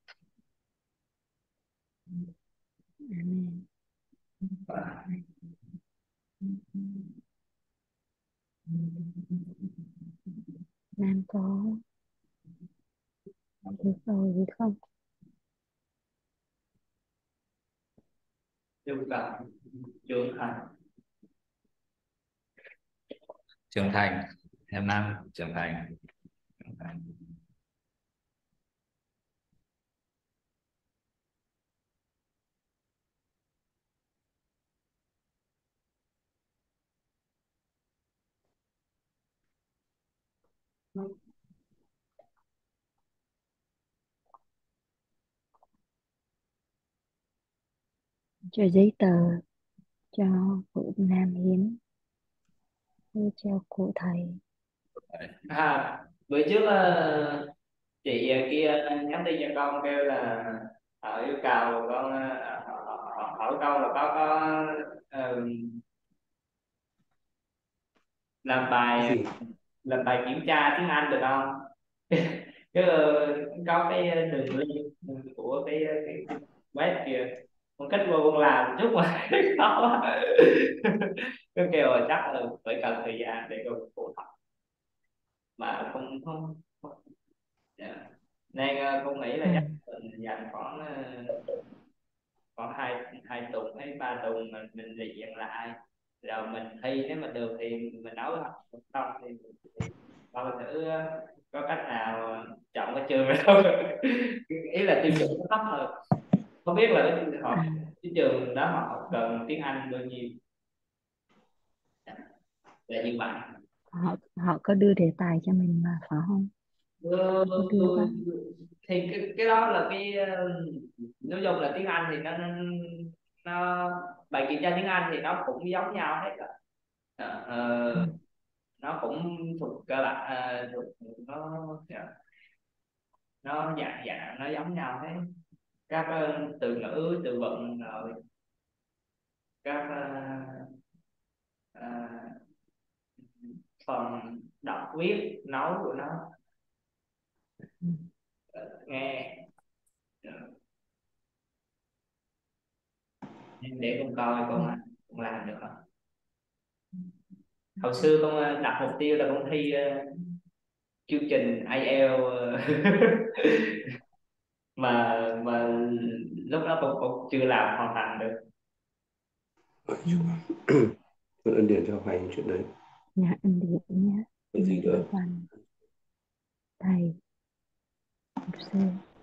Amen. Nam có nhu cầu gì không? Yêu cầu trưởng thành. Trưởng thành, em Nam trưởng thành. Trưởng thành. Cho giấy tờ cho cụ Nam Hiến, cho cụ thầy. Bữa trước chị kia nhắn tin cho con kêu là yêu cầu con hỏi con là có ờ, làm Cái bài gì? làm bài kiểm tra tiếng Anh được không? Chứ có cái đường link của cái web kia, con kết vô con làm chút mà khó quá. Cứ kêu là chắc là phải cần thời gian để con phổ thập mà không. Dạ. Nên con nghĩ là Ừ. chắc dành khoảng hai tuần hay 3 tuần mình luyện lại, rồi mình thi, nếu mà được thì mình nói với học xong thì coi thử có cách nào chọn cái trường này không. Ý là tiêu chuẩn nó thấp hơn, không biết là À, cái trường đó họ cần tiếng Anh bao nhiêu, là như vậy. họ có đưa đề tài cho mình mà phải không? Ờ, Có đưa đó. thì cái đó là cái nói chung là tiếng Anh thì nó bài kiểm tra tiếng Anh thì nó cũng giống nhau hết rồi. Ừ. Nó cũng thuộc cơ bản, thuộc nó dạng dạng nó giống nhau hết, các từ ngữ từ vựng, rồi các ờ, phần đọc viết nói của nó, Ừ. nghe. Để con coi Ừ. con làm được không. Hồi xưa con đặt mục tiêu là con thi chương trình IELTS mà lúc đó con chưa làm hoàn thành được. Ừ. Vẫn ân điển cho học hành chuyện đấy. Dạ anh Điệp nhé, Cái anh gì nữa? Điệp Văn, thầy, học sư.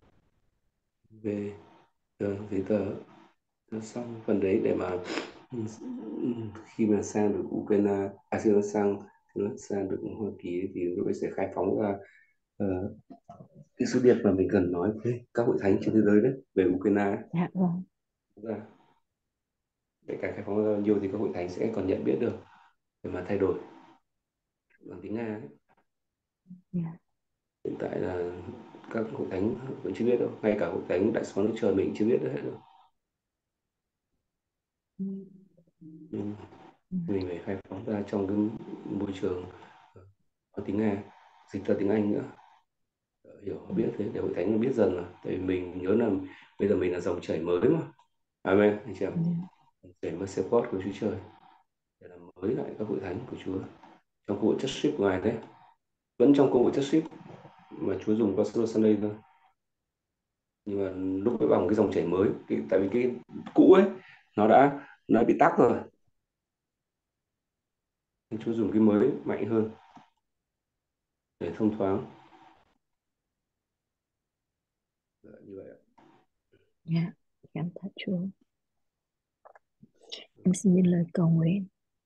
Về giấy tờ nó xong phần đấy để mà khi mà sang được Ukraine, khi nó sang được Hoa Kỳ thì lúc ấy sẽ khai phóng ra ờ, cái số điện mà mình cần nói với các hội thánh trên thế giới đấy về Ukraine ấy. Dạ vâng. Ra để càng khai phóng ra nhiều thì các hội thánh sẽ còn nhận biết được để mà thay đổi bằng tiếng Nga ấy. Dạ. Hiện tại là các hội thánh vẫn chưa biết đâu, ngay cả hội thánh Đại sứ nước trời mình chưa biết được hết đâu. Nhưng Dạ. mình phải khai phóng ra trong cái môi trường có tiếng Nga, dịch ra tiếng Anh nữa, hiểu họ biết thế để hội thánh nó biết dần, mà tại vì mình nhớ là bây giờ mình là dòng chảy mới mà, amen anh chị em, Dạ. dòng chảy mới support của Chúa Trời để làm mới lại các hội thánh của Chúa trong cơ hội chất ship của ngài đấy, vẫn trong cơ hội chất ship mà Chúa dùng Pastor Sunday thôi, nhưng mà lúc ấy bằng cái dòng chảy mới, tại vì cái cũ ấy nó đã bị tắc rồi, nên Chúa dùng cái mới mạnh hơn để thông thoáng. Như vậy ạ. Dạ. Cảm tạ Chúa. Em xin nhận lời cầu nguyện.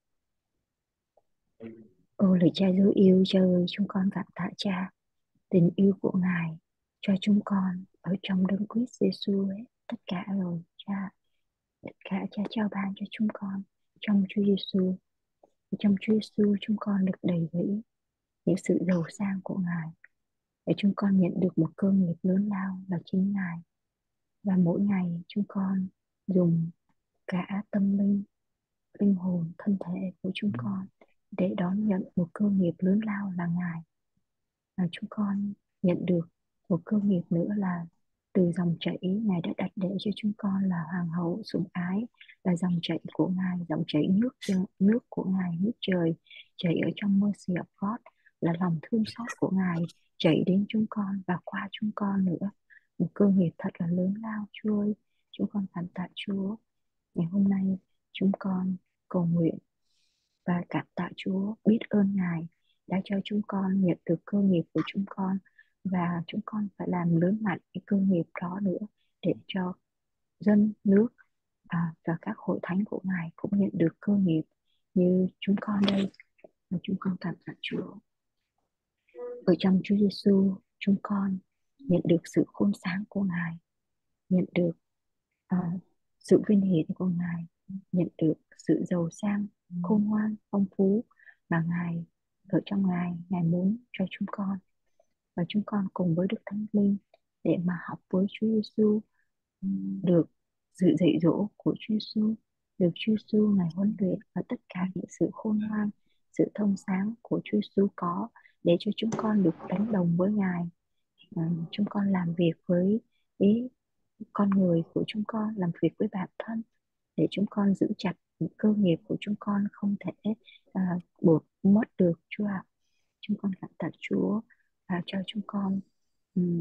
Ôi lời Cha dấu yêu, Cha ơi, chúng con cảm tạ Cha, tình yêu của Ngài cho chúng con ở trong đấng Christ Jesus ấy, tất cả rồi Cha, tất cả Cha trao ban cho chúng con trong Chúa Giêsu. Trong Chúa Giêsu chúng con được đầy dẫy những sự giàu sang của Ngài, để chúng con nhận được một cơ nghiệp lớn lao là chính Ngài. Và mỗi ngày chúng con dùng cả tâm linh, linh hồn, thân thể của chúng con để đón nhận một cơ nghiệp lớn lao là Ngài. Và chúng con nhận được một cơ nghiệp nữa là từ dòng chảy Ngài đã đặt để cho chúng con là hoàng hậu sủng ái, là dòng chảy của Ngài, dòng chảy nước của Ngài, nước trời chảy ở trong mercy of God, là lòng thương xót của Ngài chảy đến chúng con và qua chúng con nữa. Một cơ nghiệp thật là lớn lao Chúa ơi. Chúng con cảm tạ Chúa. Ngày hôm nay chúng con cầu nguyện và cảm tạ Chúa, biết ơn Ngài đã cho chúng con nhận được cơ nghiệp của chúng con, và chúng con phải làm lớn mạnh cái cơ nghiệp đó nữa để cho dân nước và các hội thánh của Ngài cũng nhận được cơ nghiệp như chúng con đây. Và chúng con cảm tạ Chúa. Ở trong Chúa Giêsu chúng con nhận được sự khôn sáng của Ngài, nhận được à, sự vinh hiển của Ngài, nhận được sự giàu sang khôn ngoan phong phú mà Ngài ở trong Ngài muốn cho chúng con. Và chúng con cùng với Đức Thánh Linh để mà học với Chúa Giêsu, được sự dạy dỗ của Chúa Giêsu, được Chúa Giêsu Ngài huấn luyện, và tất cả những sự khôn ngoan, sự thông sáng của Chúa Giêsu có, để cho chúng con được đánh đồng với Ngài. Chúng con làm việc với ý con người của chúng con, làm việc với bản thân để chúng con giữ chặt những cơ nghiệp của chúng con không thể bột mất được Chúa ạ. Chúng con cảm tạ Chúa và cho chúng con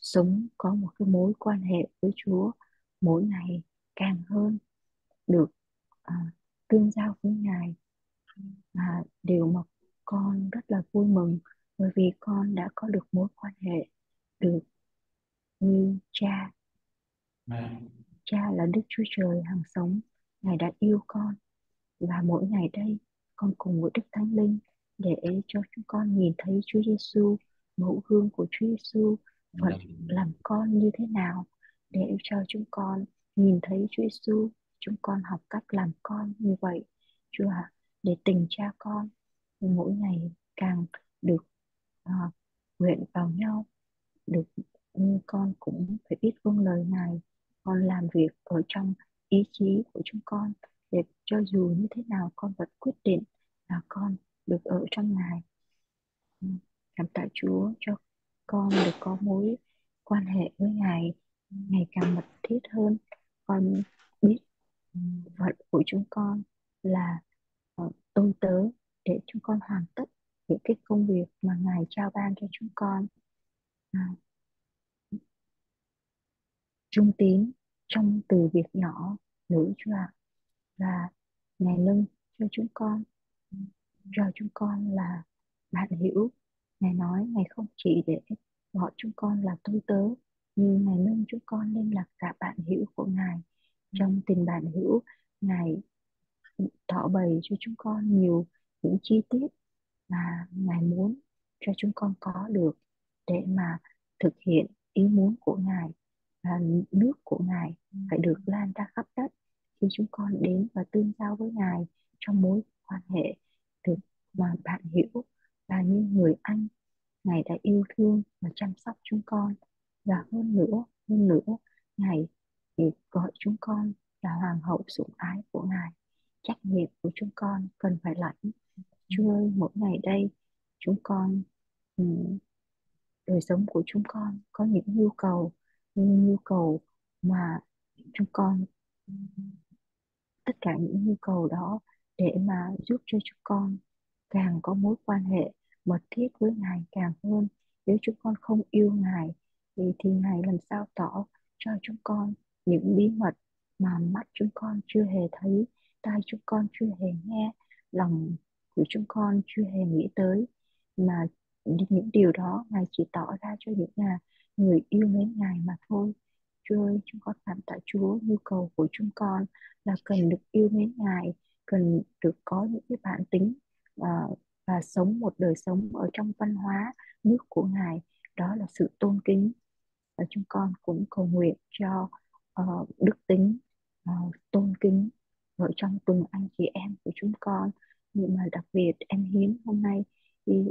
sống có một cái mối quan hệ với Chúa mỗi ngày càng hơn, được à, tương giao với Ngài, điều mà con rất là vui mừng, bởi vì con đã có được mối quan hệ được như cha. Cha là Đức Chúa Trời hằng sống, Ngài đã yêu con, và mỗi ngày đây con cùng với Đức Thánh Linh để cho chúng con nhìn thấy Chúa Giêsu, mẫu gương của Chúa Giêsu phận làm con như thế nào, để cho chúng con nhìn thấy Chúa Giêsu, chúng con học cách làm con như vậy, Chúa ạ, để tình cha con mỗi ngày càng được nguyện vào nhau, được như con cũng phải biết vâng lời Ngài, con làm việc ở trong ý chí của chúng con, để cho dù như thế nào con vẫn quyết định là con được ở trong Ngài. Cảm tạ Chúa cho con được có mối quan hệ với Ngài ngày càng mật thiết hơn. Con biết phận của chúng con là tôi tớ, để chúng con hoàn tất những cái công việc mà Ngài trao ban cho chúng con. À, trung tín trong từ việc nhỏ nữa Chúa ạ, và Ngài nâng cho chúng con là bạn hữu. Ngài nói Ngài không chỉ để gọi chúng con là tôi tớ, nhưng Ngài nâng chúng con lên là cả bạn hữu của Ngài. Trong tình bạn hữu, Ngài tỏ bày cho chúng con nhiều những chi tiết mà Ngài muốn cho chúng con có được, để mà thực hiện ý muốn của Ngài, và nước của Ngài phải được lan ra khắp đất khi chúng con đến và tương giao với Ngài trong mối quan hệ được mà bạn hiểu, và như người anh Ngài đã yêu thương và chăm sóc chúng con, và hơn nữa Ngài thì gọi chúng con là hoàng hậu sủng ái của Ngài. Trách nhiệm của chúng con cần phải lãnh. Chúa ơi, mỗi ngày đây chúng con đời sống của chúng con có những nhu cầu, như nhu cầu mà chúng con, tất cả những nhu cầu đó để mà giúp cho chúng con càng có mối quan hệ mật thiết với Ngài càng hơn. Nếu chúng con không yêu Ngài thì Ngài làm sao tỏ cho chúng con những bí mật mà mắt chúng con chưa hề thấy, tai chúng con chưa hề nghe, lòng của chúng con chưa hề nghĩ tới, mà những điều đó Ngài chỉ tỏ ra cho những người yêu mến Ngài mà thôi. Chúa ơi, chúng con cảm tạ Chúa, nhu cầu của chúng con là cần được yêu mến Ngài, cần được có những cái bản tính à, và sống một đời sống ở trong văn hóa nước của Ngài, đó là sự tôn kính. Và chúng con cũng cầu nguyện cho đức tính tôn kính ở trong từng anh chị em của chúng con, nhưng mà đặc biệt em Hiến hôm nay thì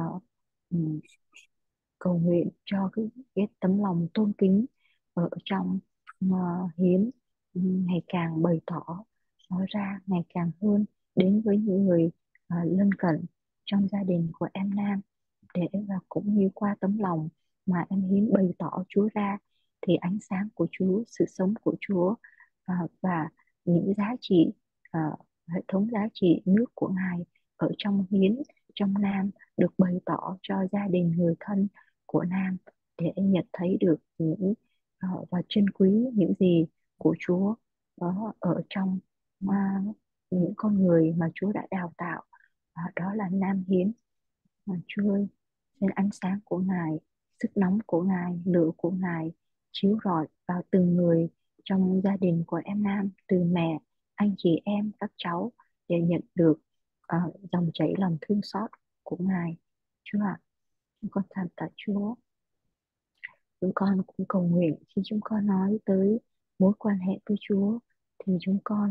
cầu nguyện cho cái tấm lòng tôn kính ở trong Hiến ngày càng bày tỏ, nói ra ngày càng hơn đến với những người lân cận trong gia đình của em Nam, để và cũng như qua tấm lòng mà em Hiến bày tỏ Chúa ra, thì ánh sáng của Chúa, sự sống của Chúa và những giá trị, à, hệ thống giá trị nước của Ngài ở trong Hiến, trong Nam được bày tỏ cho gia đình người thân của Nam, để nhận thấy được những và trân quý những gì của Chúa đó ở trong những con người mà Chúa đã đào tạo, đó là Nam Hiến. Chúa ơi, xin ánh sáng của Ngài, sức nóng của Ngài, lửa của Ngài chiếu rọi vào từng người trong gia đình của em Nam, từ mẹ, anh chị em, các cháu, để nhận được dòng chảy lòng thương xót của Ngài. Chúa ạ, chúng con cảm tạ Chúa. Chúng con cũng cầu nguyện khi chúng con nói tới mối quan hệ với Chúa, thì chúng con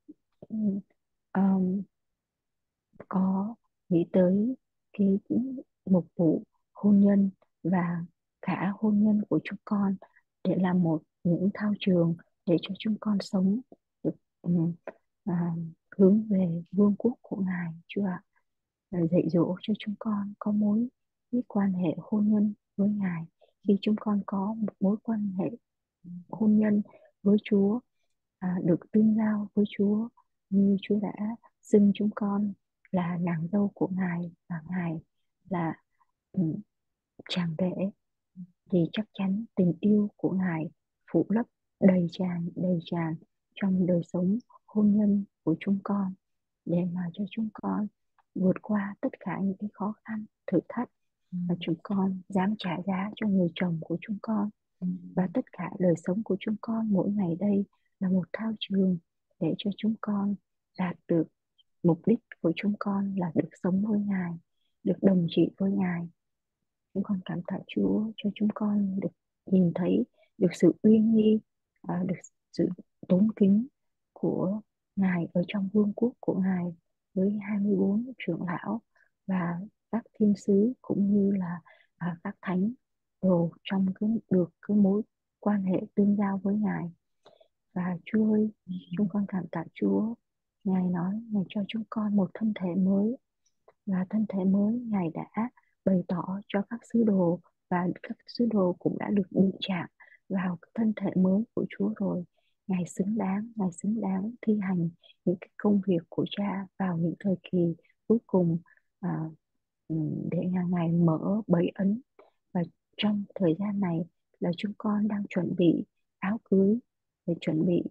um, có nghĩ tới cái mục vụ hôn nhân và cả hôn nhân của chúng con, để làm một những thao trường để cho chúng con sống được à, hướng về vương quốc của Ngài, Chúa ạ. Dạy dỗ cho chúng con có mối quan hệ hôn nhân với Ngài. Khi chúng con có một mối quan hệ hôn nhân với Chúa, được tương giao với Chúa, như Chúa đã xưng chúng con là nàng dâu của Ngài, và Ngài là chàng rể, thì chắc chắn tình yêu của Ngài phủ lấp đầy tràn trong đời sống hôn nhân của chúng con, để mà cho chúng con vượt qua tất cả những cái khó khăn thử thách, và chúng con dám trả giá cho người chồng của chúng con, và tất cả đời sống của chúng con mỗi ngày đây là một thao trường để cho chúng con đạt được mục đích của chúng con là được sống với Ngài, được đồng trị với Ngài. Chúng con cảm tạ Chúa cho chúng con được nhìn thấy được sự uy nghi, được sự tôn kính của Ngài ở trong vương quốc của Ngài, với 24 trưởng lão và các thiên sứ, cũng như là các thánh đồ trong cái mối quan hệ tương giao với Ngài. Và Chúa ơi, chúng con cảm tạ Chúa. Ngài nói Ngài cho chúng con một thân thể mới, và thân thể mới Ngài đã bày tỏ cho các sứ đồ, và các sứ đồ cũng đã được đụng chạm vào thân thể mới của Chúa rồi. Ngài xứng đáng thi hành những cái công việc của Cha vào những thời kỳ cuối cùng, à, để Ngài mở bầy ấn. Và trong thời gian này là chúng con đang chuẩn bị áo cưới, để chuẩn bị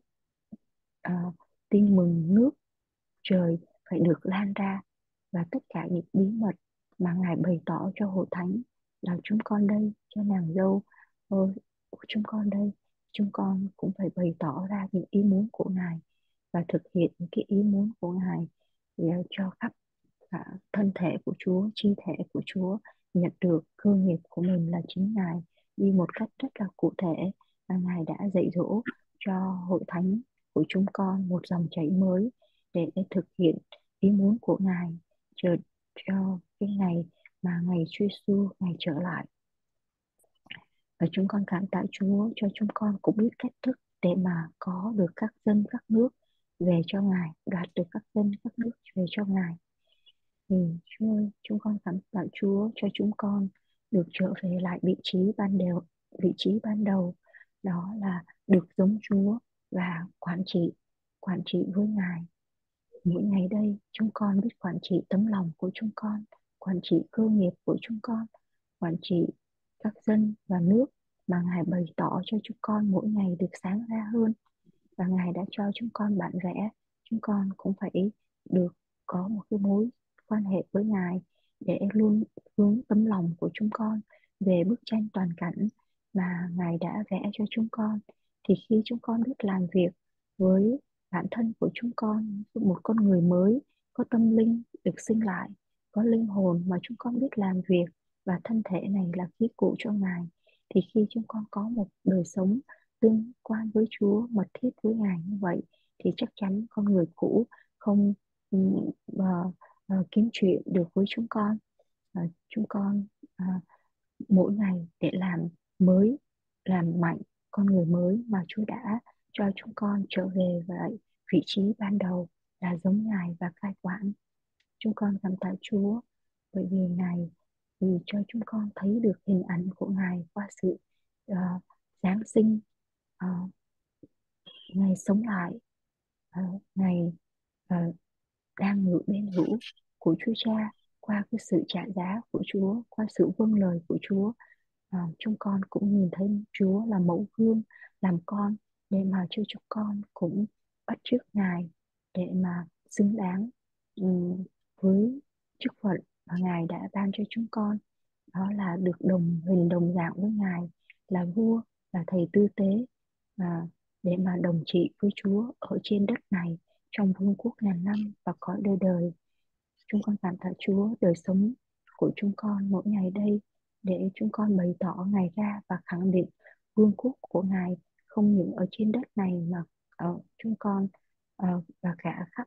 tin mừng nước trời phải được lan ra, và tất cả những bí mật mà Ngài bày tỏ cho hội thánh là chúng con đây, cho nàng dâu của chúng con đây, chúng con cũng phải bày tỏ ra những ý muốn của Ngài và thực hiện những cái ý muốn của Ngài, để cho khắp cả thân thể của Chúa, chi thể của Chúa nhận được cơ nghiệp của mình là chính Ngài, đi một cách rất là cụ thể. Và Ngài đã dạy dỗ cho hội thánh của chúng con một dòng chảy mới để thực hiện ý muốn của Ngài, chờ cho cái ngày mà Ngài Chúa Giêsu Ngài trở lại. Và chúng con cảm tạ Chúa cho chúng con cũng biết cách thức để mà có được các dân các nước về cho Ngài, đoạt được các dân các nước về cho Ngài. Thì Chúa ơi, chúng con cảm tạ Chúa cho chúng con được trở về lại vị trí ban đầu, đó là được giống Chúa và quản trị với Ngài. Mỗi ngày đây chúng con biết quản trị tấm lòng của chúng con, quản trị cơ nghiệp của chúng con, quản trị các dân và nước mà Ngài bày tỏ cho chúng con mỗi ngày được sáng ra hơn. Và Ngài đã cho chúng con bản vẽ, chúng con cũng phải được có một cái mối quan hệ với Ngài, để luôn hướng tấm lòng của chúng con về bức tranh toàn cảnh mà Ngài đã vẽ cho chúng con. Thì khi chúng con biết làm việc với bản thân của chúng con, một con người mới có tâm linh được sinh lại, có linh hồn mà chúng con biết làm việc, và thân thể này là khí cụ cho Ngài, thì khi chúng con có một đời sống tương quan với Chúa, mật thiết với Ngài như vậy, thì chắc chắn con người cũ không kiếm chuyện được với chúng con. Chúng con mỗi ngày để làm mới, làm mạnh con người mới mà Chúa đã cho chúng con trở về lại vị trí ban đầu là giống Ngài và cai quản. Chúng con cảm tạ Chúa bởi vì Ngài cho chúng con thấy được hình ảnh của Ngài qua sự Giáng sinh. Ngài sống lại, Ngài đang ngự bên hữu của Chúa Cha, qua cái sự trả giá của Chúa, qua sự vâng lời của Chúa. Chúng con cũng nhìn thấy Chúa là mẫu gương làm con, để mà cho chúng con cũng bắt chước Ngài, để mà xứng đáng với chức phận mà Ngài đã ban cho chúng con, đó là được đồng hình đồng dạng với Ngài, là vua, là thầy tư tế, để mà đồng trị với Chúa ở trên đất này, trong vương quốc ngàn năm và cõi đời đời. Chúng con cảm tạ Chúa đời sống của chúng con mỗi ngày đây, để chúng con bày tỏ Ngài ra và khẳng định vương quốc của Ngài không những ở trên đất này mà ở chúng con và cả khắp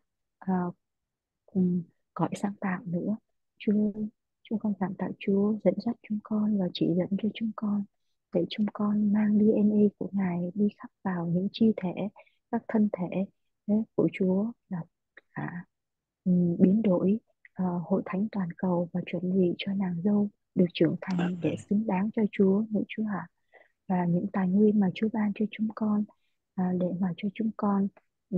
cõi sáng tạo nữa. Chúa, chúng con cảm tạ Chúa dẫn dắt chúng con và chỉ dẫn cho chúng con, để chúng con mang DNA của Ngài đi khắp vào những chi thể, các thân thể của Chúa, là biến đổi hội thánh toàn cầu, và chuẩn bị cho nàng dâu được trưởng thành để xứng đáng cho Chúa nữa Chúa ạ. Và những tài nguyên mà Chúa ban cho chúng con, để mà cho chúng con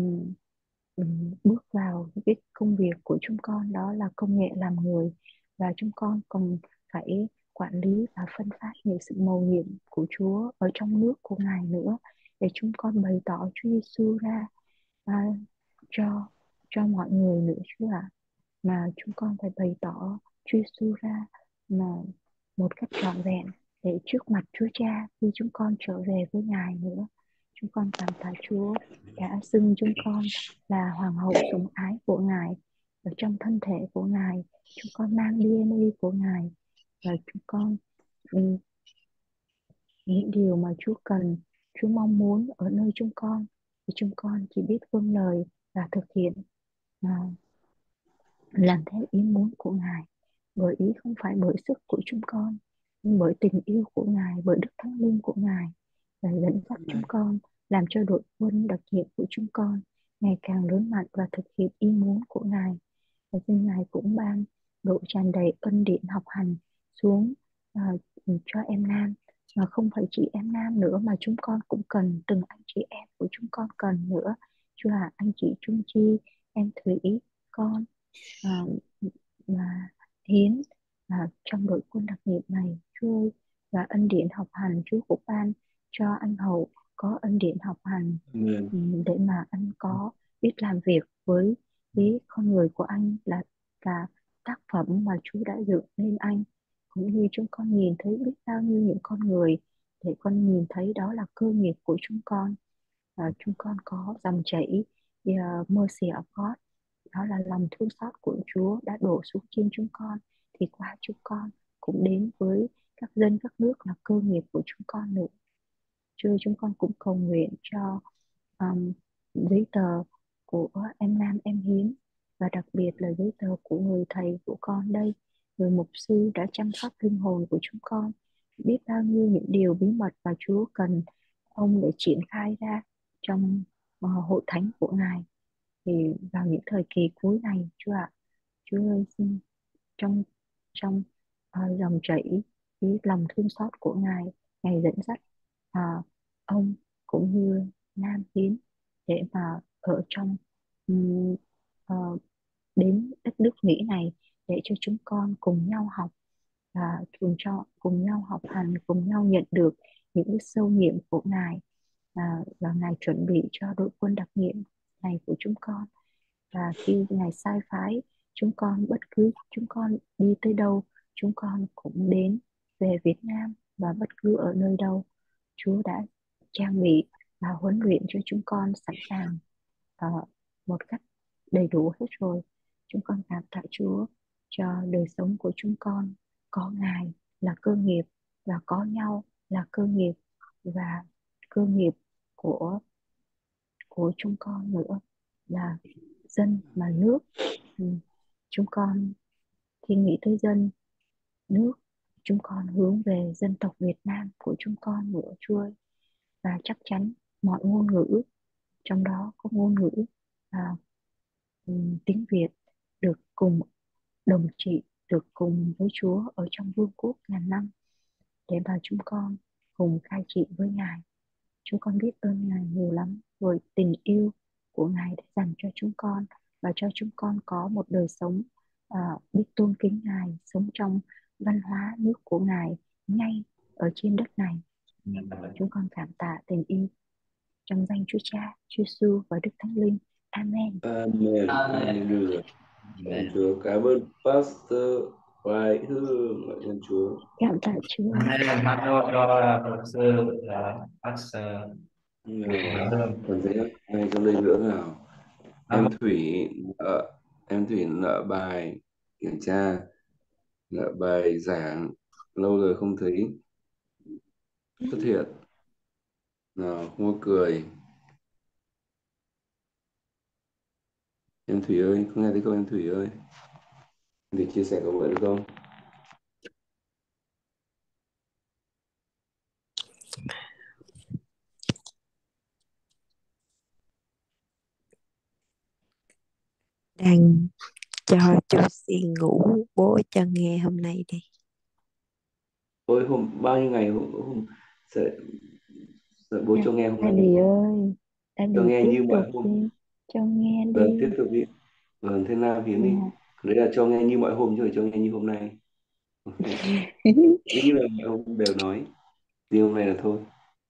bước vào cái công việc của chúng con, đó là công nghệ làm người, và chúng con còn phải quản lý và phân phát những sự mầu nhiệm của Chúa ở trong nước của Ngài nữa, để chúng con bày tỏ Chúa Giêsu ra à, cho mọi người nữa Chúa ạ. Mà chúng con phải bày tỏ Chúa Giêsu ra mà một cách trọn vẹn để trước mặt Chúa Cha khi chúng con trở về với Ngài nữa. Chúng con cảm tạ Chúa đã xưng chúng con là hoàng hậu sủng ái của Ngài. Ở trong thân thể của Ngài, chúng con mang DNA của Ngài, và chúng con những điều mà Chúa cần, Chúa mong muốn ở nơi chúng con, thì chúng con chỉ biết vâng lời và thực hiện, à, làm theo ý muốn của Ngài. Bởi ý không phải bởi sức của chúng con, nhưng bởi tình yêu của Ngài, bởi Đức Thánh Linh của Ngài và dẫn dắt chúng con, làm cho đội quân đặc nhiệm của chúng con ngày càng lớn mạnh và thực hiện ý muốn của Ngài. Và xin Ngài cũng ban độ tràn đầy ân điển học hành xuống cho em Nam, mà không phải chỉ em Nam nữa, mà chúng con cũng cần, từng anh chị em của chúng con cần nữa. Chúa ạ, anh chị Trung Chi, em Thủy, con à, mà Hiến trong đội quân đặc nhiệm này Chúa ơi, và ân điển học hành Chúa cũng ban cho anh Hậu có ân điển học hành Amen. để mà anh có biết làm việc với con người của anh, là cả tác phẩm mà Chúa đã dựng nên anh, cũng như chúng con nhìn thấy biết bao nhiêu những con người, để con nhìn thấy đó là cơ nghiệp của chúng con. Chúng con có dòng chảy mercy of God, đó là lòng thương xót của Chúa đã đổ xuống trên chúng con, thì qua chúng con cũng đến với các dân các nước là cơ nghiệp của chúng con nữa. Chúa, chúng con cũng cầu nguyện cho giấy tờ của em Nam em Hiến, và đặc biệt là giấy tờ của người thầy của con đây, người mục sư đã chăm sóc linh hồn của chúng con, biết bao nhiêu những điều bí mật và Chúa cần ông để triển khai ra trong hội thánh của Ngài. Thì vào những thời kỳ cuối này Chúa ạ, Chúa ơi, xin trong trong dòng chảy cái lòng thương xót của Ngài, Ngài dẫn dắt ông cũng như Nam Hiến để mà ở trong um, ờ, đến đất nước Mỹ này, để cho chúng con cùng nhau học và cùng nhau học hành, cùng nhau nhận được những cái sâu nghiệm của Ngài, và Ngài chuẩn bị cho đội quân đặc nhiệm này của chúng con. Và khi Ngài sai phái chúng con, bất cứ chúng con đi tới đâu, chúng con cũng đến về Việt Nam, và bất cứ ở nơi đâu Chúa đã trang bị và huấn luyện cho chúng con sẵn sàng một cách đầy đủ hết rồi. Chúng con cảm tạ Chúa cho đời sống của chúng con, có Ngài là cơ nghiệp, và có nhau là cơ nghiệp, và cơ nghiệp của chúng con nữa là dân mà nước. Chúng con khi nghĩ tới dân nước, chúng con hướng về dân tộc Việt Nam của chúng con nữa Chúa ơi. Và chắc chắn mọi ngôn ngữ, trong đó có ngôn ngữ tiếng Việt, được cùng đồng trị, được cùng với Chúa ở trong vương quốc ngàn năm, để mà chúng con cùng cai trị với Ngài. Chúng con biết ơn Ngài nhiều lắm, rồi tình yêu của Ngài đã dành cho chúng con, và cho chúng con có một đời sống biết tôn kính Ngài, sống trong văn hóa nước của Ngài ngay ở trên đất này. Chúng con cảm tạ tình yêu trong danh Chúa Cha, Chúa Giêsu và Đức Thánh Linh. Amen. Amen. Hallelujah. Cảm Chúa. Cảm ơn Pastor Hoài Hương. Cảm ơn Chúa. Cảm tạ Chúa. Cảm ơn cho luật sư Pastor Còn thấy ai trong đây nữa nào? Em Thủy nợ bài kiểm tra, nợ bài giảng, lâu rồi không thấy xuất hiện. Nào, không có cười. Em Thủy ơi, có nghe thấy không em Thủy ơi? Em Thủy chia sẻ cùng vậy được không? Đang cho chú Xiên ngủ, bố cho nghe hôm nay đi. Ôi, bao nhiêu ngày sợ bố cho nghe hôm nay. Daddy ơi, Daddy Cho nghe tiếp như mọi tục hôm. đi, cho nghe Vâng, đi. tiếp tục đi. Vâng, thế nào Hiến đi. Đấy là cho nghe như mọi hôm chứ phải cho nghe như hôm nay. Ý là ông đều nói, riêng hôm nay là thôi.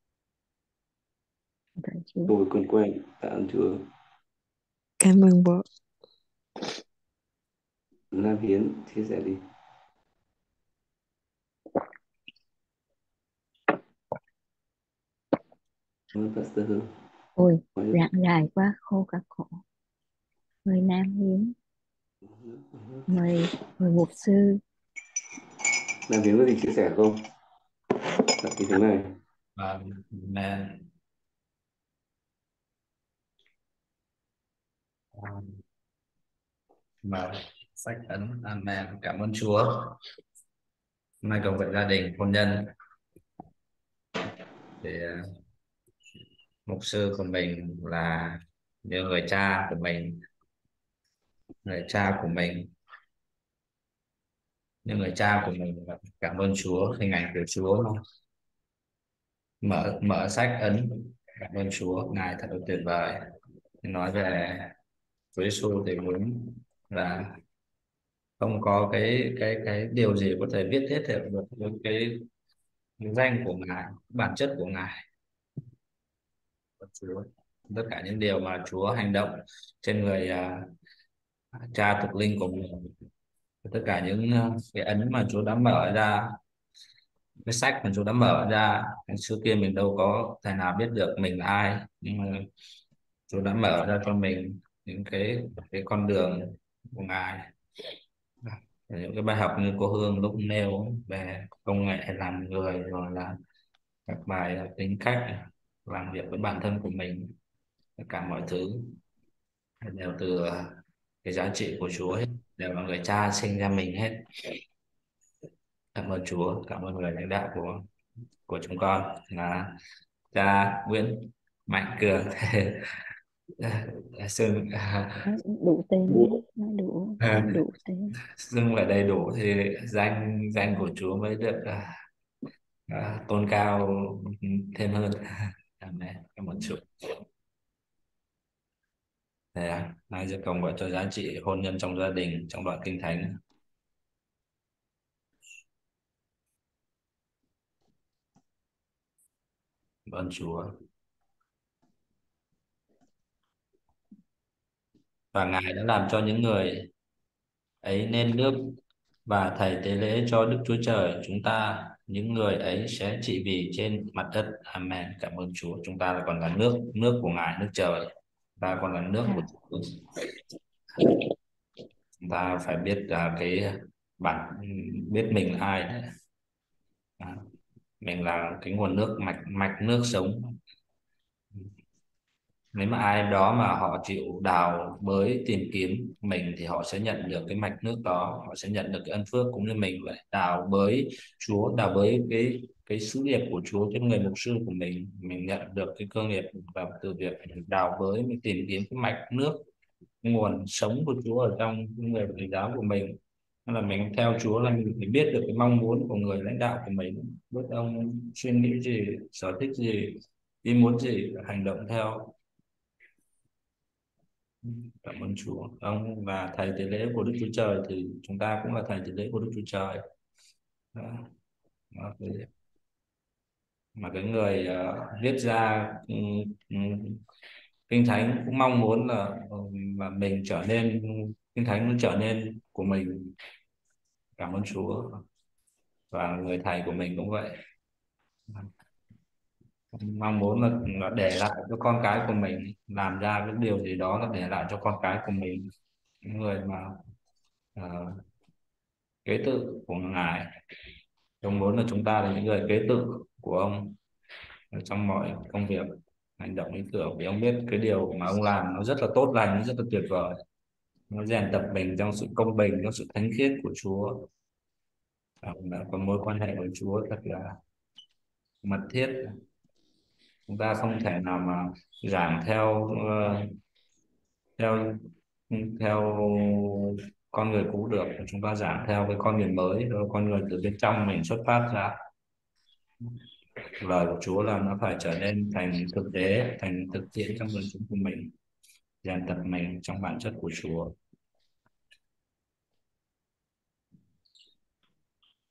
Tạ Chúa. Tôi còn quen, tạ ơn Chúa. Cảm ơn bố. Nam Hiến chia sẻ đi. Cảm ơn Pastor Hương. Ôi, Có những- rạng dài quá khô cả cổ. Mời Nam Hiến, mời mục sư. Nam Hiến có gì chia sẻ không? Tại cái thế này. Amen. Mà sách ấn. Amen. Cảm ơn Chúa. Hôm nay cầu nguyện gia đình, hôn nhân để mục sư của mình là như người cha của mình, người cha của mình, như người cha của mình. Cảm ơn Chúa, hình ảnh của Chúa mở mở sách ấn. Cảm ơn Chúa, Ngài thật là tuyệt vời. Nói về Chúa Giêsu thì đúng là không có cái điều gì có thể viết hết được cái danh của Ngài, bản chất của Ngài. Chúa, tất cả những điều mà Chúa hành động trên người cha thuộc linh của mình, tất cả những cái ấn mà Chúa đã mở ra, cái sách mà Chúa đã mở ra. Trước kia mình đâu có thể nào biết được mình là ai, nhưng mà Chúa đã mở ra cho mình những cái con đường của Ngài. Những cái bài học như cô Hương lúc nêu về công nghệ làm người, rồi là các bài tính cách làm việc với bản thân của mình, tất cả mọi thứ đều từ cái giá trị của Chúa hết, đều là người cha sinh ra mình hết. Cảm ơn Chúa, cảm ơn người lãnh đạo của chúng con là cha Nguyễn Mạnh Cường. Xưng Nói đủ tên nhé, nói đủ tên. xưng là đầy đủ thì danh danh của Chúa mới được tôn cao thêm hơn. Amen. Cảm ơn Chúa. Nay giờ cầu nguyện cho giá trị hôn nhân trong gia đình trong đoạn kinh thánh. Cảm ơn Chúa. Và Ngài đã làm cho những người ấy nên nước và thầy tế lễ cho Đức Chúa Trời chúng ta, những người ấy sẽ trị vì trên mặt đất. Amen. Cảm ơn Chúa. Chúng ta là còn là nước nước của Ngài, nước trời. Ta còn là nước của À, Chúa. Chúng ta phải biết cái bản biết mình là ai đấy. À, mình là cái nguồn nước, mạch mạch nước sống. Nếu mà ai đó mà họ chịu đào bới tìm kiếm mình thì họ sẽ nhận được cái mạch nước đó, họ sẽ nhận được cái ân phước. Cũng như mình vậy, đào bới Chúa, đào bới cái sứ nghiệp của Chúa trên người mục sư của mình nhận được cái cơ nghiệp và từ việc đào bới, mình tìm kiếm cái mạch nước, nguồn sống của Chúa ở trong người thầy giáo của mình. Nên là mình theo Chúa là mình phải biết được cái mong muốn của người lãnh đạo của mình, biết ông suy nghĩ gì, sở thích gì, ý muốn gì, hành động theo. Cảm ơn Chúa. Ông là thầy tế lễ của Đức Chúa Trời thì chúng ta cũng là thầy tế lễ của Đức Chúa Trời. Đó. Đó. Mà cái người viết ra Kinh Thánh cũng mong muốn là mình trở nên, Kinh Thánh nó trở nên của mình. Cảm ơn Chúa. Và người thầy của mình cũng vậy, mong muốn là để lại cho con cái của mình, làm ra cái điều gì đó là để lại cho con cái của mình, những người mà ờ, kế tự của Ngài. Ông muốn là chúng ta là những người kế tự của ông ở trong mọi công việc, hành động, ý tưởng, vì ông biết cái điều mà ông làm nó rất là tốt lành, nó rất là tuyệt vời. Nó rèn tập mình trong sự công bình, trong sự thánh khiết của Chúa. Và đã có mối quan hệ với Chúa thật là mật thiết. Chúng ta không thể nào mà giảng theo theo con người cũ được. Chúng ta giảng theo cái con người mới, con người từ bên trong mình xuất phát ra. Lời của Chúa là nó phải trở nên thành thực tế, thành thực tiễn trong đời sống của mình, rèn tập mình trong bản chất của Chúa.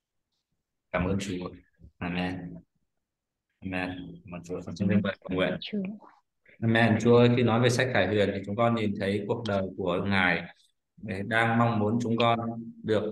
Cảm ơn Chúa. Amen. Amen. Cảm ơn Chúa. Con xin Amen. linh cầu nguyện. Chúa. Amen. Chúa ơi, khi nói về sách Khải Huyền thì chúng con nhìn thấy cuộc đời của Ngài đang mong muốn chúng con được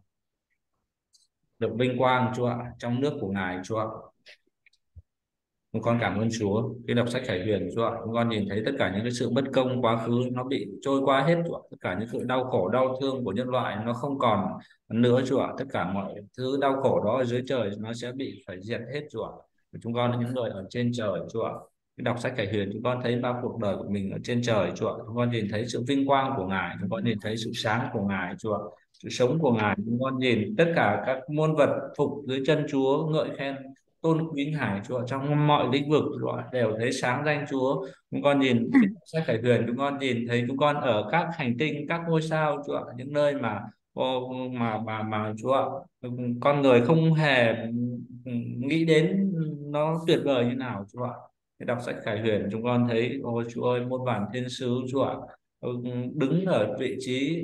được vinh quang Chúa ạ, trong nước của Ngài Chúa ạ. Chúng con cảm ơn Chúa. Khi đọc sách Khải Huyền Chúa ạ, chúng con nhìn thấy tất cả những cái sự bất công quá khứ nó bị trôi qua hết Chúa ạ. Tất cả những sự đau khổ, đau thương của nhân loại nó không còn nữa Chúa ạ. Tất cả mọi thứ đau khổ đó ở dưới trời nó sẽ bị phải diệt hết Chúa ạ. Chúng con là những người ở trên trời Chúa ạ. Khi đọc sách Khải Huyền chúng con thấy bao cuộc đời của mình ở trên trời Chúa ạ. Chúng con nhìn thấy sự vinh quang của Ngài, chúng con nhìn thấy sự sáng của Ngài Chúa ạ. Sự sống của Ngài, chúng con nhìn tất cả các muôn vật phục dưới chân Chúa ngợi khen tôn quý Ngài Chúa, trong mọi lĩnh vực Chúa đều thấy sáng danh Chúa. Chúng con nhìn cái sách Khải Huyền, chúng con nhìn thấy chúng con ở các hành tinh, các ngôi sao Chúa, những nơi mà Chúa, con người không hề nghĩ đến nó tuyệt vời như nào Chúa ạ. Khi đọc sách Khải Huyền chúng con thấy ôi Chúa ơi, muôn vàn thiên sứ Chúa ạ, đứng ở vị trí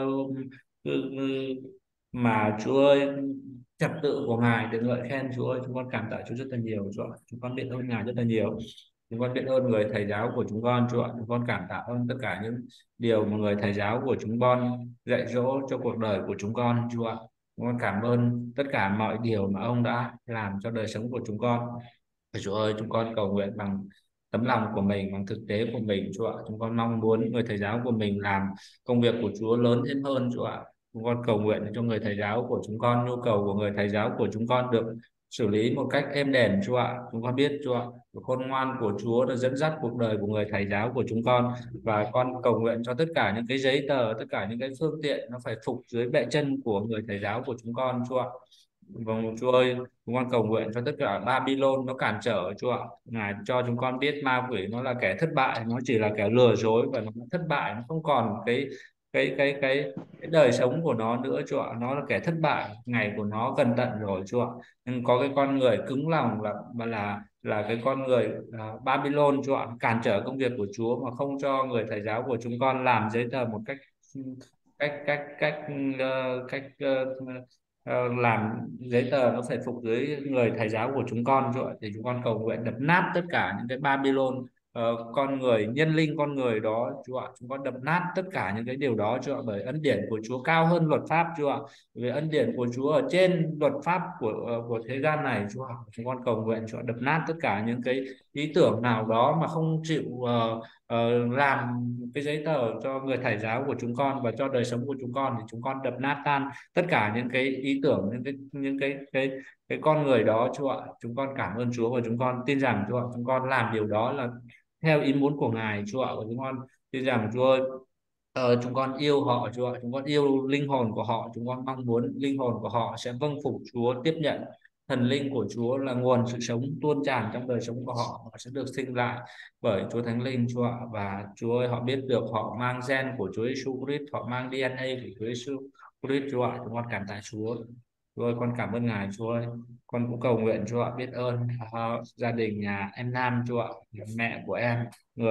mà Chúa ơi, trật tự của Ngài được ngợi khen Chúa ơi. Chúng con cảm tạ Chúa rất là nhiều Chúa ạ. Chúng con biết ơn Ngài rất là nhiều. Chúng con biết ơn người thầy giáo của chúng con Chúa ạ. Chúng con cảm tạ ơn tất cả những điều mà người thầy giáo của chúng con dạy dỗ cho cuộc đời của chúng con Chúa ạ. Chúng con cảm ơn tất cả mọi điều mà ông đã làm cho đời sống của chúng con. Chúa ơi, chúng con cầu nguyện bằng tấm lòng của mình, bằng thực tế của mình Chúa ạ. Chúng con mong muốn người thầy giáo của mình làm công việc của Chúa lớn thêm hơn Chúa ạ. Chúng con cầu nguyện cho người thầy giáo của chúng con, nhu cầu của người thầy giáo của chúng con được xử lý một cách êm đềm Chúa ạ. Chúng con biết Chúa ạ, khôn ngoan của Chúa đã dẫn dắt cuộc đời của người thầy giáo của chúng con, và con cầu nguyện cho tất cả những cái giấy tờ, tất cả những cái phương tiện nó phải phục dưới bệ chân của người thầy giáo của chúng con Chúa ạ. Vâng Chúa ơi, chúng con cầu nguyện cho tất cả Babylon nó cản trở Chúa ạ. Ngài cho chúng con biết ma quỷ nó là kẻ thất bại, nó chỉ là kẻ lừa dối và nó thất bại, nó không còn cái đời sống của nó nữa Chúa ạ. Nó là kẻ thất bại, ngày của nó gần tận rồi Chúa ạ. Nhưng có cái con người cứng lòng là cái con người Babylon Chúa ạ, cản trở công việc của Chúa mà không cho người thầy giáo của chúng con làm giấy tờ một cách cách cách cách làm giấy tờ nó phải phục dưới người thầy giáo của chúng con Chúa ạ. Thì chúng con cầu nguyện đập nát tất cả những cái Babylon con người, nhân linh con người đó Chúa ạ. Chúng con đập nát tất cả những cái điều đó Chúa ạ, bởi ân điển của Chúa cao hơn luật pháp Chúa ạ. Vì ân điển của Chúa ở trên luật pháp của thế gian này Chúa ạ. Chúng con cầu nguyện Chúa đập nát tất cả những cái ý tưởng nào đó mà không chịu làm cái giấy tờ cho người thầy giáo của chúng con và cho đời sống của chúng con, thì chúng con đập nát tan tất cả những cái ý tưởng, những cái con người đó Chúa ạ. Chúng con cảm ơn Chúa và chúng con tin rằng Chúa ạ, chúng con làm điều đó là theo ý muốn của Ngài Chúa ạ. Và chúng con tin rằng Chúa ơi, chúng con yêu họ Chúa ạ, chúng con yêu linh hồn của họ, chúng con mong muốn linh hồn của họ sẽ vâng phục Chúa, tiếp nhận thần linh của Chúa là nguồn sự sống tuôn tràn trong đời sống của họ. Họ sẽ được sinh lại bởi Chúa Thánh Linh Chúa ạ. Và Chúa ơi, họ biết được họ mang gen của Chúa Giêsu Christ, họ mang DNA của Chúa Giêsu Christ Chúa ạ. Chúng con cảm tạ Chúa. Chúa ơi, con cảm ơn Ngài Chúa ơi. Con cũng cầu nguyện Chúa ạ, biết ơn gia đình nhà em Nam Chúa ạ, mẹ của em,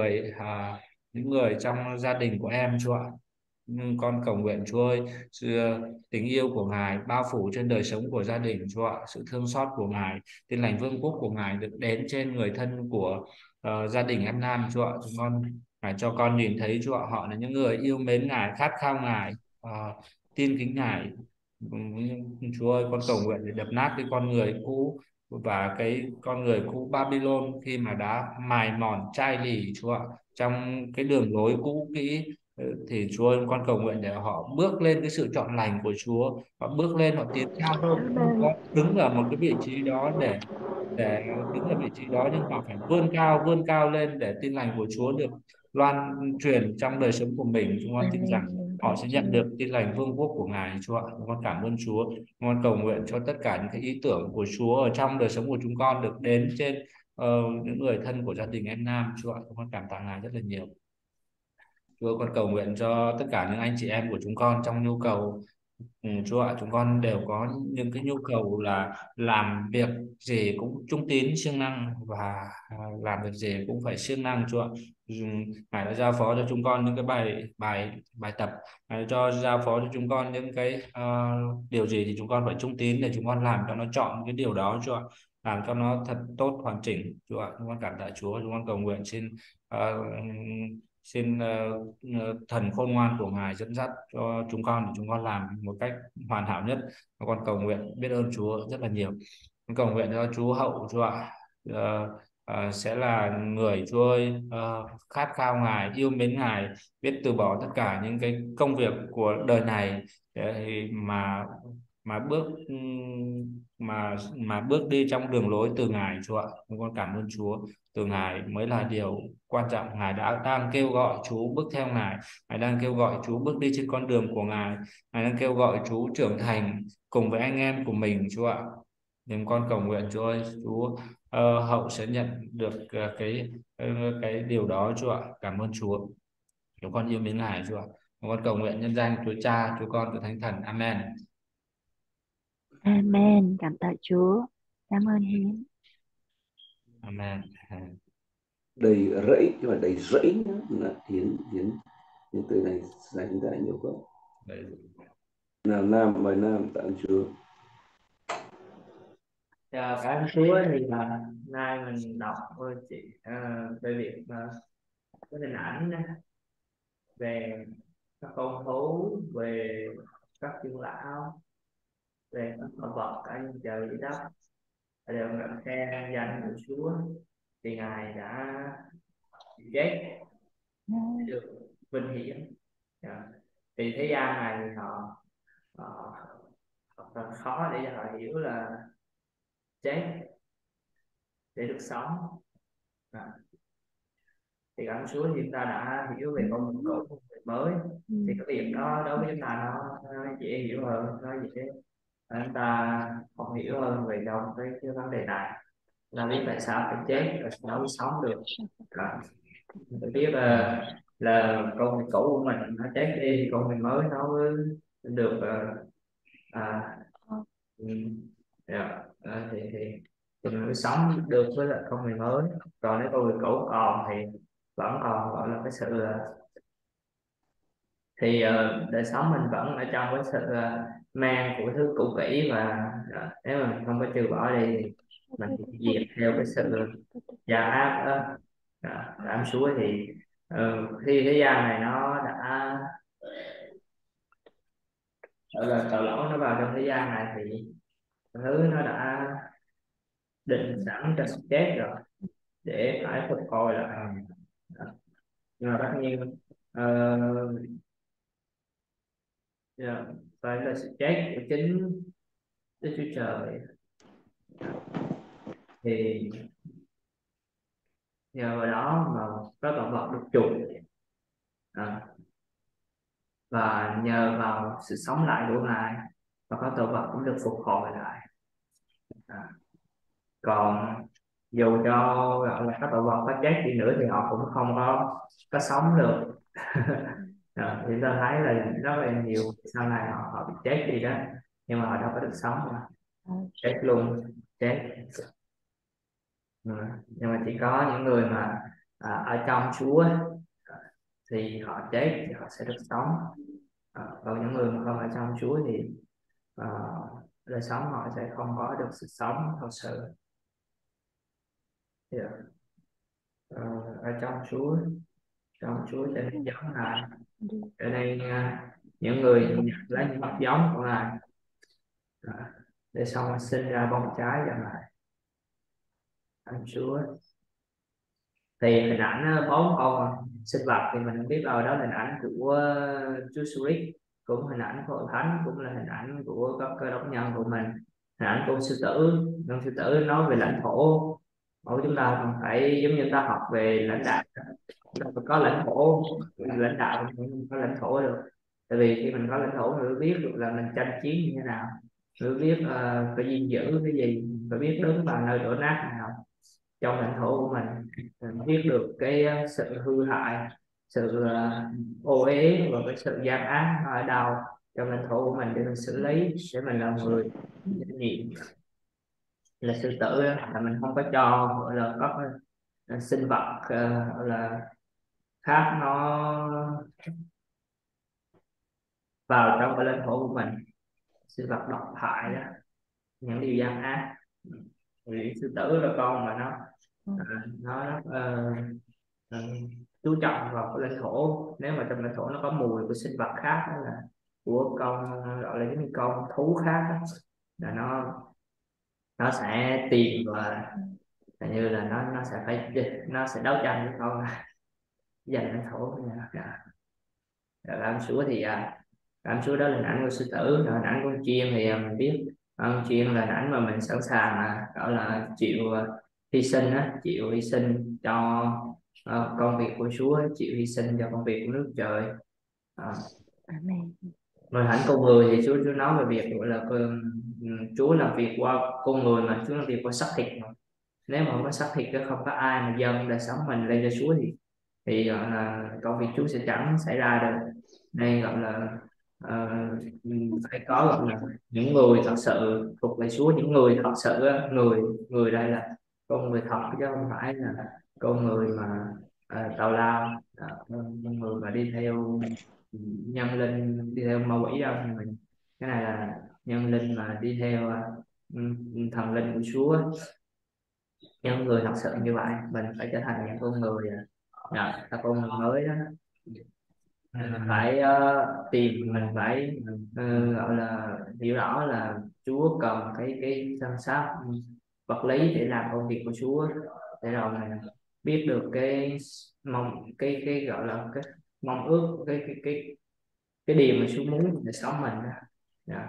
những người trong gia đình của em Chúa ạ. Nhưng con cầu nguyện Chúa ơi, sự tình yêu của Ngài bao phủ trên đời sống của gia đình Chúa ạ, sự thương xót của Ngài, tin lành vương quốc của Ngài được đến trên người thân của gia đình em Nam Chúa ạ. Chúng con Ngài cho con nhìn thấy Chúa ạ, họ là những người yêu mến Ngài, khát khao Ngài, tin kính Ngài. Chúa ơi, con cầu nguyện để đập nát cái con người cũ và cái con người cũ Babylon khi mà đã mài mòn chai lì Chúa ạ, trong cái đường lối cũ kỹ. Thì Chúa ơi, con cầu nguyện để họ bước lên cái sự chọn lành của Chúa, họ bước lên, họ tiến cao hơn, không có đứng ở một cái vị trí đó để đứng ở vị trí đó, nhưng họ phải vươn cao lên để tin lành của Chúa được loan truyền trong đời sống của mình. Chúng con tin rằng Amen. họ sẽ nhận được tin lành vương quốc của Ngài Chúa ạ. Chúng con cảm ơn Chúa. Chúng con cầu nguyện cho tất cả những cái ý tưởng của Chúa ở trong đời sống của chúng con được đến trên những người thân của gia đình em Nam Chúa ạ. Chúng con cảm tạ Ngài rất là nhiều. Chúa, con cầu nguyện cho tất cả những anh chị em của chúng con trong nhu cầu Chúa ạ, chúng con đều có những cái nhu cầu là làm việc gì cũng trung tín siêng năng và làm việc gì cũng phải siêng năng Chúa ạ. Ngài đã giao phó cho chúng con những cái bài bài bài tập, Ngài đã giao phó cho chúng con những cái điều gì thì chúng con phải trung tín để chúng con làm cho nó chọn cái điều đó Chúa ạ, làm cho nó thật tốt hoàn chỉnh Chúa ạ. Chúng con cảm tạ Chúa, chúng con cầu nguyện xin thần khôn ngoan của Ngài dẫn dắt cho chúng con để chúng con làm một cách hoàn hảo nhất. Con cầu nguyện biết ơn Chúa rất là nhiều. Con cầu nguyện cho chú Hậu Chúa ạ, Ờ, sẽ là người Chúa ơi, khát khao Ngài, yêu mến Ngài, biết từ bỏ tất cả những cái công việc của đời này để mà bước mà bước đi trong đường lối từ Ngài Chúa ạ. Chúng con cảm ơn Chúa, từ Ngài mới là điều quan trọng. Ngài đang kêu gọi chú bước theo Ngài, Ngài đang kêu gọi chú bước đi trên con đường của Ngài, Ngài đang kêu gọi chú trưởng thành cùng với anh em của mình Chúa ạ. Nhưng con cầu nguyện Chúa ơi, chú Hậu sẽ nhận được ờ, cái điều đó Chúa ạ. Cảm ơn Chúa, chúng con yêu mến Ngài Chúa ạ. Con cầu nguyện nhân danh Chúa Cha, Chúa Con, Chúa Thánh Thần. Amen. Amen. Cảm tạ Chúa. Cảm ơn Hiến. Amen. Đầy rẫy, nhưng mà đầy rẫy nhá, là hiến hiến hiến từ này dành ra nhiều quá. Nào Nam, mời Nam, tạ ơn Chúa. Chào các anh Chúa, thì nay mình đọc về việc cái hình ảnh về các con thú, về các trưởng lão, về các con vật ở trên trời dưới đất đều ngợi khen danh của Chúa. Thì Ngài đã chết được vinh hiển. Thì thế gian này thì họ thật khó để cho họ hiểu là chết để được sống. Thì cảm ơn Chúa thì chúng ta đã hiểu về con người cũ, con người mới. Thì cái việc đó đối với chúng ta nó dễ hiểu hơn, nó dễ chúng ta không hiểu hơn về trong cái vấn đề này. Là biết tại sao phải chết, tại sao mới sống được. Phải biết là con người cũ của mình nó chết đi thì con người mới nó mới được à, ừ, thì mình mới sống được với lại con người mới. Còn nếu con người cũ còn thì vẫn còn gọi là cái sự đời sống mình vẫn ở trong cái sự mang của thứ cũ kỹ, và nếu mà mình không có từ bỏ đi thì mình chỉ diệt theo cái sự gia áp đó. Ám Chúa thì khi thế gian này nó đã gọi là tội lỗi nó vào trong thế gian này thì thứ nó đã định sẵn cho sự chết rồi để phải phục hồi lại. Nhưng mà tất nhiên phải là sự chết của chính Đức Chúa Trời. Thì nhờ vào đó mà các động vật được chuộc, và nhờ vào sự sống lại của Ngài và các động vật cũng được phục hồi lại. Còn dù cho gọi là các động vật có chết đi nữa thì họ cũng không có sống được. Thì ta thấy là rất là nhiều sau này họ bị chết đi đó, nhưng mà họ đâu có được sống mà chết luôn, chết. Nhưng mà chỉ có những người mà ở trong Chúa thì họ chết thì họ sẽ được sống. Còn những người mà không ở trong Chúa thì đời sống họ sẽ không có được sự sống thật sự. Ở trong Chúa cho nên giống Ngài, cho nên những người lấy những hạt giống của Ngài để xong sinh ra bông trái cho Ngài. Anh Chúa thì hình ảnh bốn con sinh vật thì mình biết rồi, đó là hình ảnh của Chúa Christ, cũng hình ảnh của Hội Thánh, cũng là hình ảnh của các cơ đốc nhân của mình. Hình ảnh của sư tử, con sư tử nói về lãnh thổ. Mỗi chúng ta còn phải giống như ta học về lãnh đạo, chúng ta phải có lãnh thổ. Lãnh đạo cũng không có lãnh thổ được, tại vì khi mình có lãnh thổ mình mới biết được là mình tranh chiến như thế nào, mới biết phải gìn giữ cái gì, phải biết đứng vào nơi đổ nát nào trong lãnh thổ của mình biết được cái sự hư hại, sự ô uế và cái sự gian ác ở đâu, trong lãnh thổ của mình để mình xử lý, để mình là người trách nhiệm. Là sư tử là mình không có cho gọi là có sinh vật gọi là khác nó vào trong cái lãnh thổ của mình, sinh vật độc hại đó, những điều gian ác. Thì sư tử là con mà nó ờ, chú trọng vào cái lãnh thổ. Nếu mà trong lãnh thổ nó có mùi của sinh vật khác đó, là của con gọi là những con thú khác đó, là nó sẽ tìm và hình như là nó sẽ phải nó sẽ đấu tranh với con giành lãnh thổ nha. Rồi làm súa thì làm súa đó là hình ảnh của sư tử. Rồi hình ảnh con chiên thì mình biết con chiên là hình ảnh mà mình sẵn sàng gọi là chịu hy sinh á, chịu hy sinh cho công việc của Chúa, chịu hy sinh cho công việc của nước trời. Amen. Mà hạnh con người thì Chúa nói về việc gọi là Chúa làm việc qua con người, mà Chúa làm việc qua xác thịt mà. Nếu mà không có xác thịt, không có ai mà dâng đời sống mình lên cho Chúa thì gọi là công việc Chúa sẽ chẳng xảy ra được. Nên gọi là ờ, phải có gọi là những người thật sự thuộc về Chúa, những người thật sự á, người người đây là con người thật chứ không phải là con người mà tào lao, con người mà đi theo nhân linh, đi theo ma quỷ đâu. Mình cái này là nhân linh mà đi theo thần linh của Chúa. Những người thật sự như vậy mình phải trở thành những con người là con người mới đó. Mình phải tìm, mình phải gọi là hiểu rõ là Chúa cần cái chăm sóc vật lý để làm công việc của Chúa, để rồi mình biết được cái mong cái gọi là cái mong ước, cái điều mà Chúa muốn để sống mình đó. Dạ.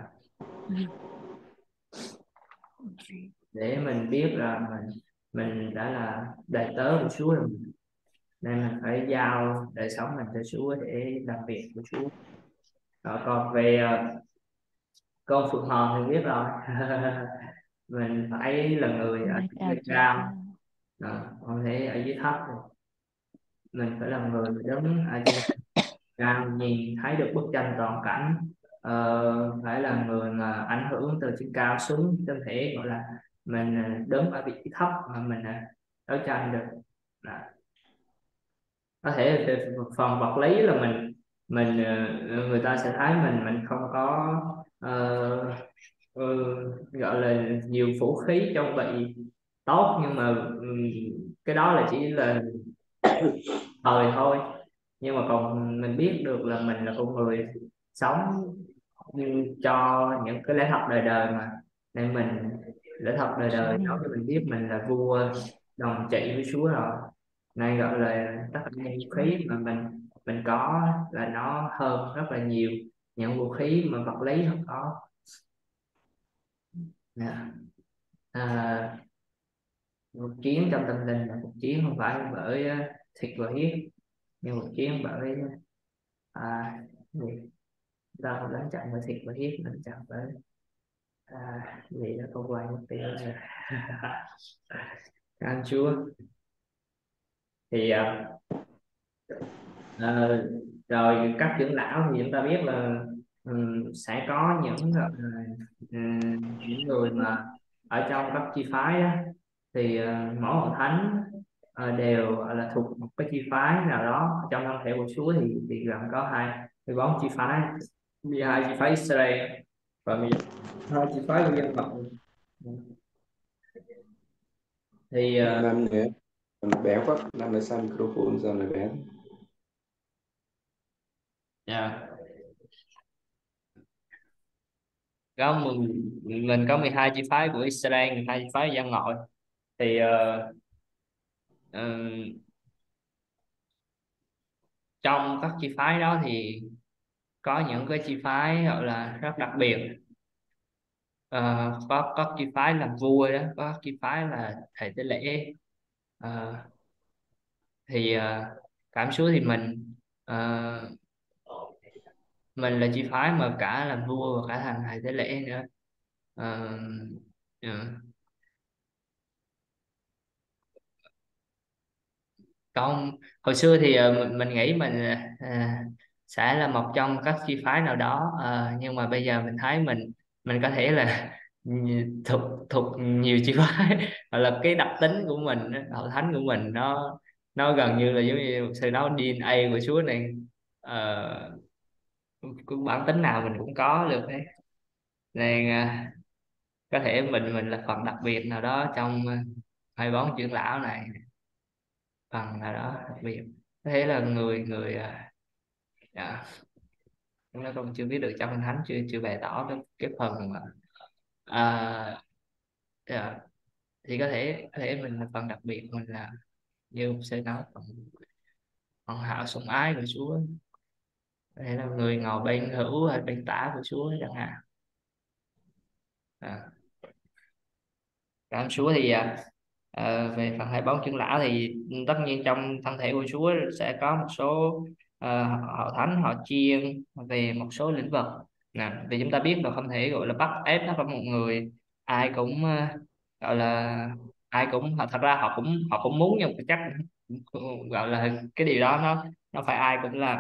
Để mình biết là mình đã là đầy tớ của Chúa rồi, nên mình phải giao đời sống mình cho Chúa để làm việc của Chúa. Rồi còn về con Phượng Hoàng thì biết rồi. Mình phải là người ở Nâng cao trên chiều cao, cao. không thể ở dưới thấp rồi. Mình phải là người đứng ở trên cao, nhìn thấy được bức tranh toàn cảnh. Phải là người mà ảnh hưởng từ trên cao xuống, không thể gọi là mình đứng ở vị trí thấp mà mình đấu tranh được. Đó. Có thể về phần vật lý là mình người ta sẽ thấy mình không có gọi là nhiều vũ khí trang bị tốt, nhưng mà cái đó là chỉ là thời thôi. Nhưng mà còn mình biết được là mình là con người sống cho những cái lẽ thật đời đời mà, nên mình lẽ thật đời đời nói cho mình biết mình là vua đồng trị với Chúa rồi. Nên gọi là tất cả những vũ khí mà mình có là nó hơn rất là nhiều những vũ khí mà vật lý không có. Dạ. Cuộc chiến trong tâm linh là cuộc chiến không phải bởi thịt và huyết, nhưng cuộc chiến bởi gì ta không đánh trận với thịt và huyết, đánh trận với gì đó không quan mất tiêu rồi. Cảm ơn Chúa. Thì rồi các trưởng lão thì chúng ta biết là sẽ có những những người mà ở trong các chi phái đó, thì mỗi hội thánh đều gọi là thuộc một cái chi phái nào đó trong thân thể của Chúa. Thì gần có 24 chi phái, 12 chi phái Israel và 12 chi phái của dân tộc. Thì Nam này bé quá, Nam này sang microphone giờ này bé. có mình có 12 chi phái của Israel, 12 chi phái dân ngoại. Thì trong các chi phái đó thì có những cái chi phái gọi là rất đặc biệt. Có các chi phái làm vua đó, có các chi phái là thầy tế lễ. Ờ, thì cảm số thì ờ, mình là chi phái mà cả làm vua và cả thành thầy tế lễ nữa. Ờ, ờ, Còn hồi xưa thì mình nghĩ mình sẽ là một trong các chi phái nào đó. Nhưng mà bây giờ mình thấy mình có thể là thuộc thuộc nhiều chi phái hoặc là cái đặc tính của mình á, hội thánh của mình nó gần như là giống như sư nói DNA của Chúa này. Ờ, cái bản tính nào mình cũng có được hết, nên có thể mình là phần đặc biệt nào đó trong hai bóng trưởng lão này, phần nào đó đặc biệt, có thể là người người dạ, chúng ta còn chưa biết được, trong Kinh Thánh chưa chưa bày tỏ cái phần mà à, dạ, thì có thể mình là phần đặc biệt, mình là như ông sẽ nói phần hoàn hảo sủng ái của Chúa, có thể là người ngồi bên hữu hay bên tả của Chúa chẳng hạn. À, cảm ơn Chúa. Thì về phần hai bóng trưởng lão thì tất nhiên trong thân thể của Chúa sẽ có một số hội thánh họ chia về một số lĩnh vực nè, vì chúng ta biết là không thể gọi là bắt ép tất cả một người, ai cũng gọi là ai cũng thật ra họ cũng muốn, nhưng mà chắc gọi là cái điều đó nó phải ai cũng làm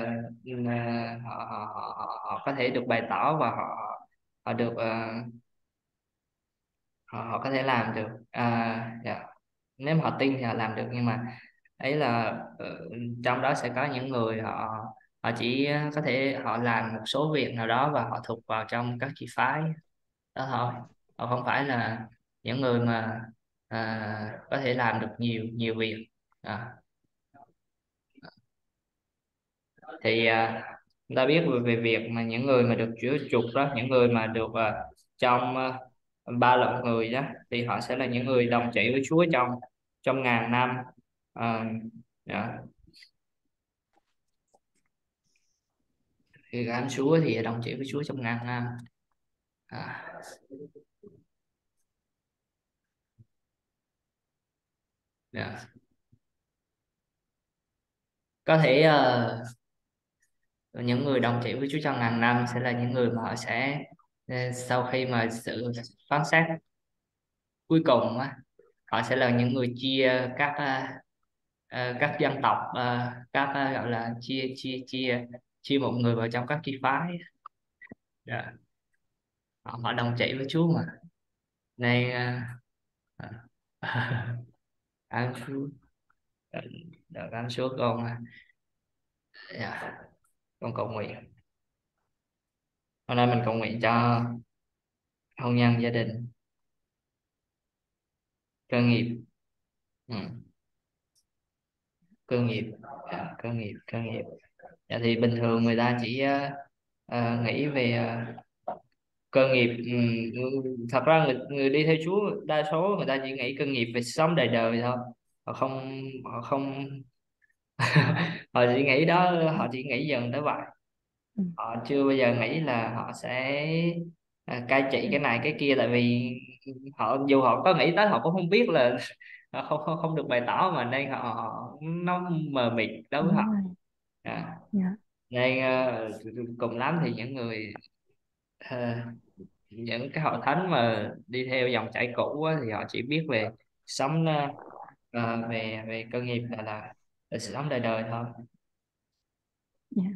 họ có thể được bày tỏ, và họ họ được họ có thể làm được. Dạ. Nếu mà họ tin thì họ làm được, nhưng mà ấy là trong đó sẽ có những người họ họ chỉ có thể họ làm một số việc nào đó và họ thuộc vào trong các chi phái đó thôi. Họ không phải là những người mà có thể làm được nhiều nhiều việc. à, thì chúng ta biết về việc mà những người mà được Chúa chuộc đó, những người mà được trong ba loại người đó, thì họ sẽ là những người đồng chỉ với Chúa trong trong ngàn năm. à, dạ. Thì gắn Chúa thì đồng chỉ với Chúa trong ngàn năm. à, dạ. Có thể những người đồng chỉ với Chúa trong ngàn năm sẽ là những người mà họ sẽ sau khi mà sự phán xét cuối cùng á, họ sẽ là những người chia các dân tộc, các gọi là chia chia chia chia một người vào trong các chi phái. Dạ. Họ đồng chỉ với Chúa mà, nên ăn Chúa, được ăn Chúa con. Dạ. Con cầu nguyện. Hôm nay mình cầu nguyện cho hôn nhân, gia đình, cơ nghiệp. Ừ. Cơ nghiệp. Dạ, cơ nghiệp. Dạ, thì bình thường người ta chỉ nghĩ về cơ nghiệp. Thật ra người đi theo Chúa đa số người ta chỉ nghĩ cơ nghiệp về sống đời đời thôi. Họ không họ chỉ nghĩ đó, họ chỉ nghĩ dần tới vậy. Ừ. Họ chưa bao giờ nghĩ là họ sẽ cai trị cái này cái kia, tại vì họ dù họ có nghĩ tới họ cũng không biết là họ không được bày tỏ mà, nên nó mờ mịt đối với Đúng họ. rồi. À, Dạ. nên cùng lắm thì những người ờ, những cái hội thánh mà đi theo dòng chảy cũ á, thì họ chỉ biết về sống về về cơ nghiệp là sự sống đời đời thôi. Dạ.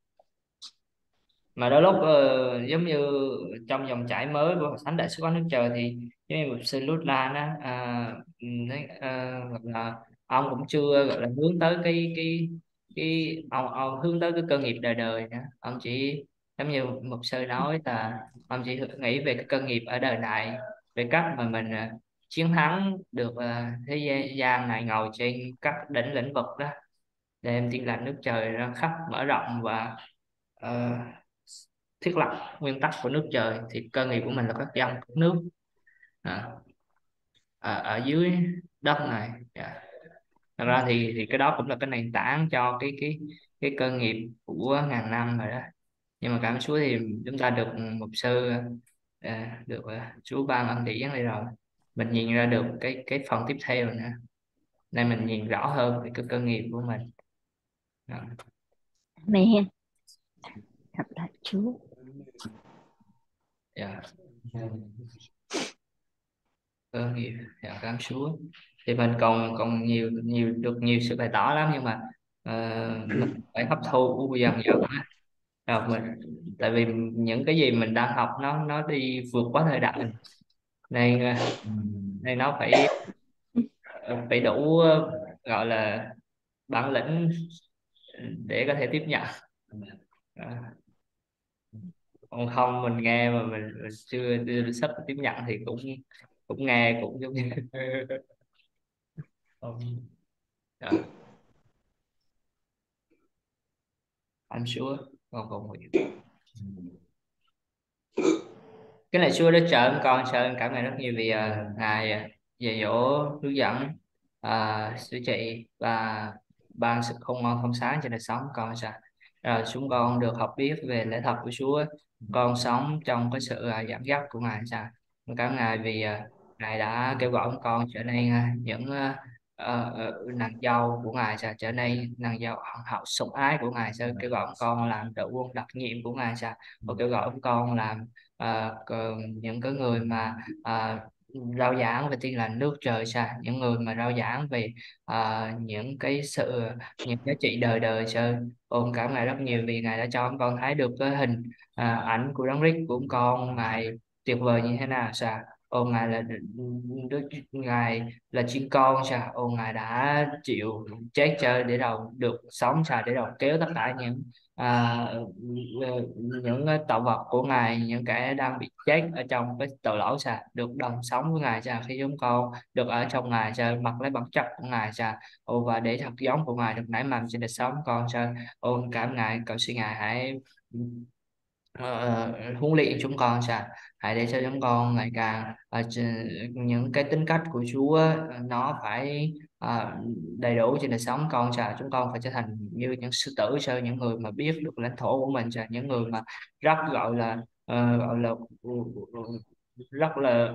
Mà đôi lúc giống như trong dòng chảy mới của hội thánh đại sứ quán nước trời, thì giống như mục sư Lút Lan á, gọi là ông cũng chưa gọi là hướng tới cái ông hướng tới cái cơ nghiệp đời đời nữa. Ông chỉ giống như mục sư nói là ông chỉ nghĩ về cái cơ nghiệp ở đời này, về cách mà mình chiến thắng được thế gian này, ngồi trên các đỉnh lĩnh vực đó, đem tin lành nước trời ra khắp mở rộng, và ờ, thiết lập nguyên tắc của nước trời. Thì cơ nghiệp của mình là các dân các nước à, ở dưới đất này. Dạ. Thật ra thì cái đó cũng là cái nền tảng cho cái cơ nghiệp của ngàn năm rồi đó. Nhưng mà cảm ơn Chúa thì chúng ta được một sư được Chúa ban ân điển đây rồi, mình nhìn ra được cái phần tiếp theo nữa, nên mình nhìn rõ hơn về cái cơ nghiệp của mình. Dạ. Amen. Gặp lại Chúa. Dạ. Cơ nghiệp. Dạ, cảm ơn Chúa. Thì mình còn còn nhiều nhiều được nhiều sự bày tỏ lắm, nhưng mà mình phải hấp thu dần dần á. Rồi mình, tại vì những cái gì mình đang học nó đi vượt quá thời đại, nên nên nó phải phải đủ gọi là bản lĩnh để có thể tiếp nhận. À, còn không mình nghe mà mình chưa đưa sức tiếp nhận thì cũng cũng nghe cũng giống như không. Dạ, I'm sure. Còn cái này xưa đó chờ em con sợ em cảm ơn rất nhiều vì ngài dạy dỗ hướng dẫn sư chị và ban sự không ngon không sáng trên đời sống con sao rồi chúng con được học biết về lẽ thật của Chúa, con sống trong cái sự dẫn dắt của ngài sao. Con cảm ơn ngài vì ngài đã kêu gọi con trở nên những nàng dâu của ngài sao, trở nên nàng dâu hằng hậu sủng ái của ngài sao, kêu gọi con làm đội quân đặc nhiệm của ngài sao, và kêu gọi con làm còn những cái người mà rao giảng về Tin Lành nước trời xa, những người mà rao giảng về những cái sự, những giá trị đời đời trời. Ôn cảm ngài rất nhiều vì ngài đã cho con thấy được cái hình ảnh của đấng Christ của con ngài tuyệt vời như thế nào sao. Ôn ngài là đức, ngài là chiên con sao. Ôn ngài đã chịu chết chơi để đầu được sống sao, để đầu kéo tất cả những những tạo vật của ngài, những kẻ đang bị chết ở trong cái tội lỗi sao được đồng sống với ngài sao, khi chúng con được ở trong ngài sao, mặc lấy bản chất của ngài sao. Ô, và để thật giống của ngài được nảy mầm trên đời sống con sao. Ôn cảm ngài, cầu xin ngài hãy huấn luyện chúng con sao, hãy để cho chúng con ngày càng những cái tính cách của Chúa nó phải đầy đủ trên đời sống con sao. Chúng con phải trở thành như những sư tử sao, những người mà biết được lãnh thổ của mình sao, những người mà rất gọi là gọi là rất là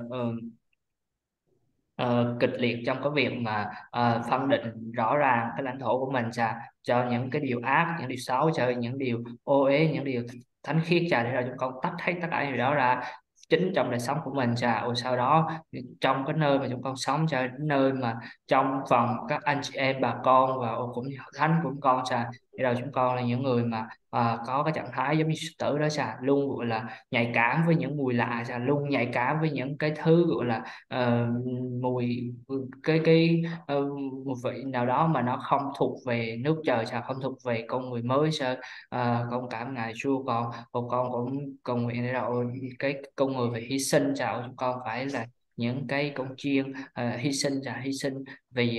kịch liệt trong cái việc mà phân định rõ ràng cái lãnh thổ của mình sao, cho những cái điều ác, những điều xấu, cho những điều ô uế, những điều thánh khiết sao, để rồi chúng con tách hết tất cả điều đó ra chính trong đời sống của mình sao. Rồi sau đó trong cái nơi mà chúng con sống sao, nơi mà trong vòng các anh chị em bà con và cũng như hội thánh của chúng con sao, để rồi chúng con là những người mà có cái trạng thái giống như sư tử đó sao, luôn gọi là nhạy cảm với những mùi lạ sao, luôn nhạy cảm với những cái thứ gọi là ờ, mùi, cái một vị nào đó mà nó không thuộc về nước trời sao, không thuộc về con người mới sao. Con cảm ngài Chúa, con cũng cầu nguyện để rồi cái con người phải hy sinh sao, chúng con phải là những cái con chiên hy sinh sao, hy sinh vì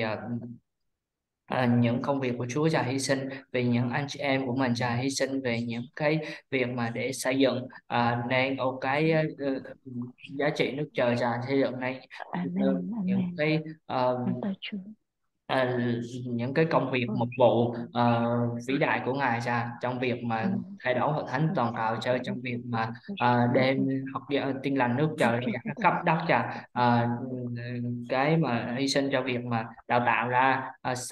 những công việc của Chúa cha, hy sinh vì những anh chị em của mình cha, hy sinh về những cái việc mà để xây dựng nên một cái giá trị nước trời cha, xây dựng nên Amen, những amen. cái Con tay Chúa. à, những cái công việc mục vụ vĩ đại của ngài cha, trong việc mà thay đổi hội thánh toàn cầu chơi, trong việc mà đem học tin lành nước trời ra khắp đất cha. Cái mà hy sinh cho việc mà đào tạo ra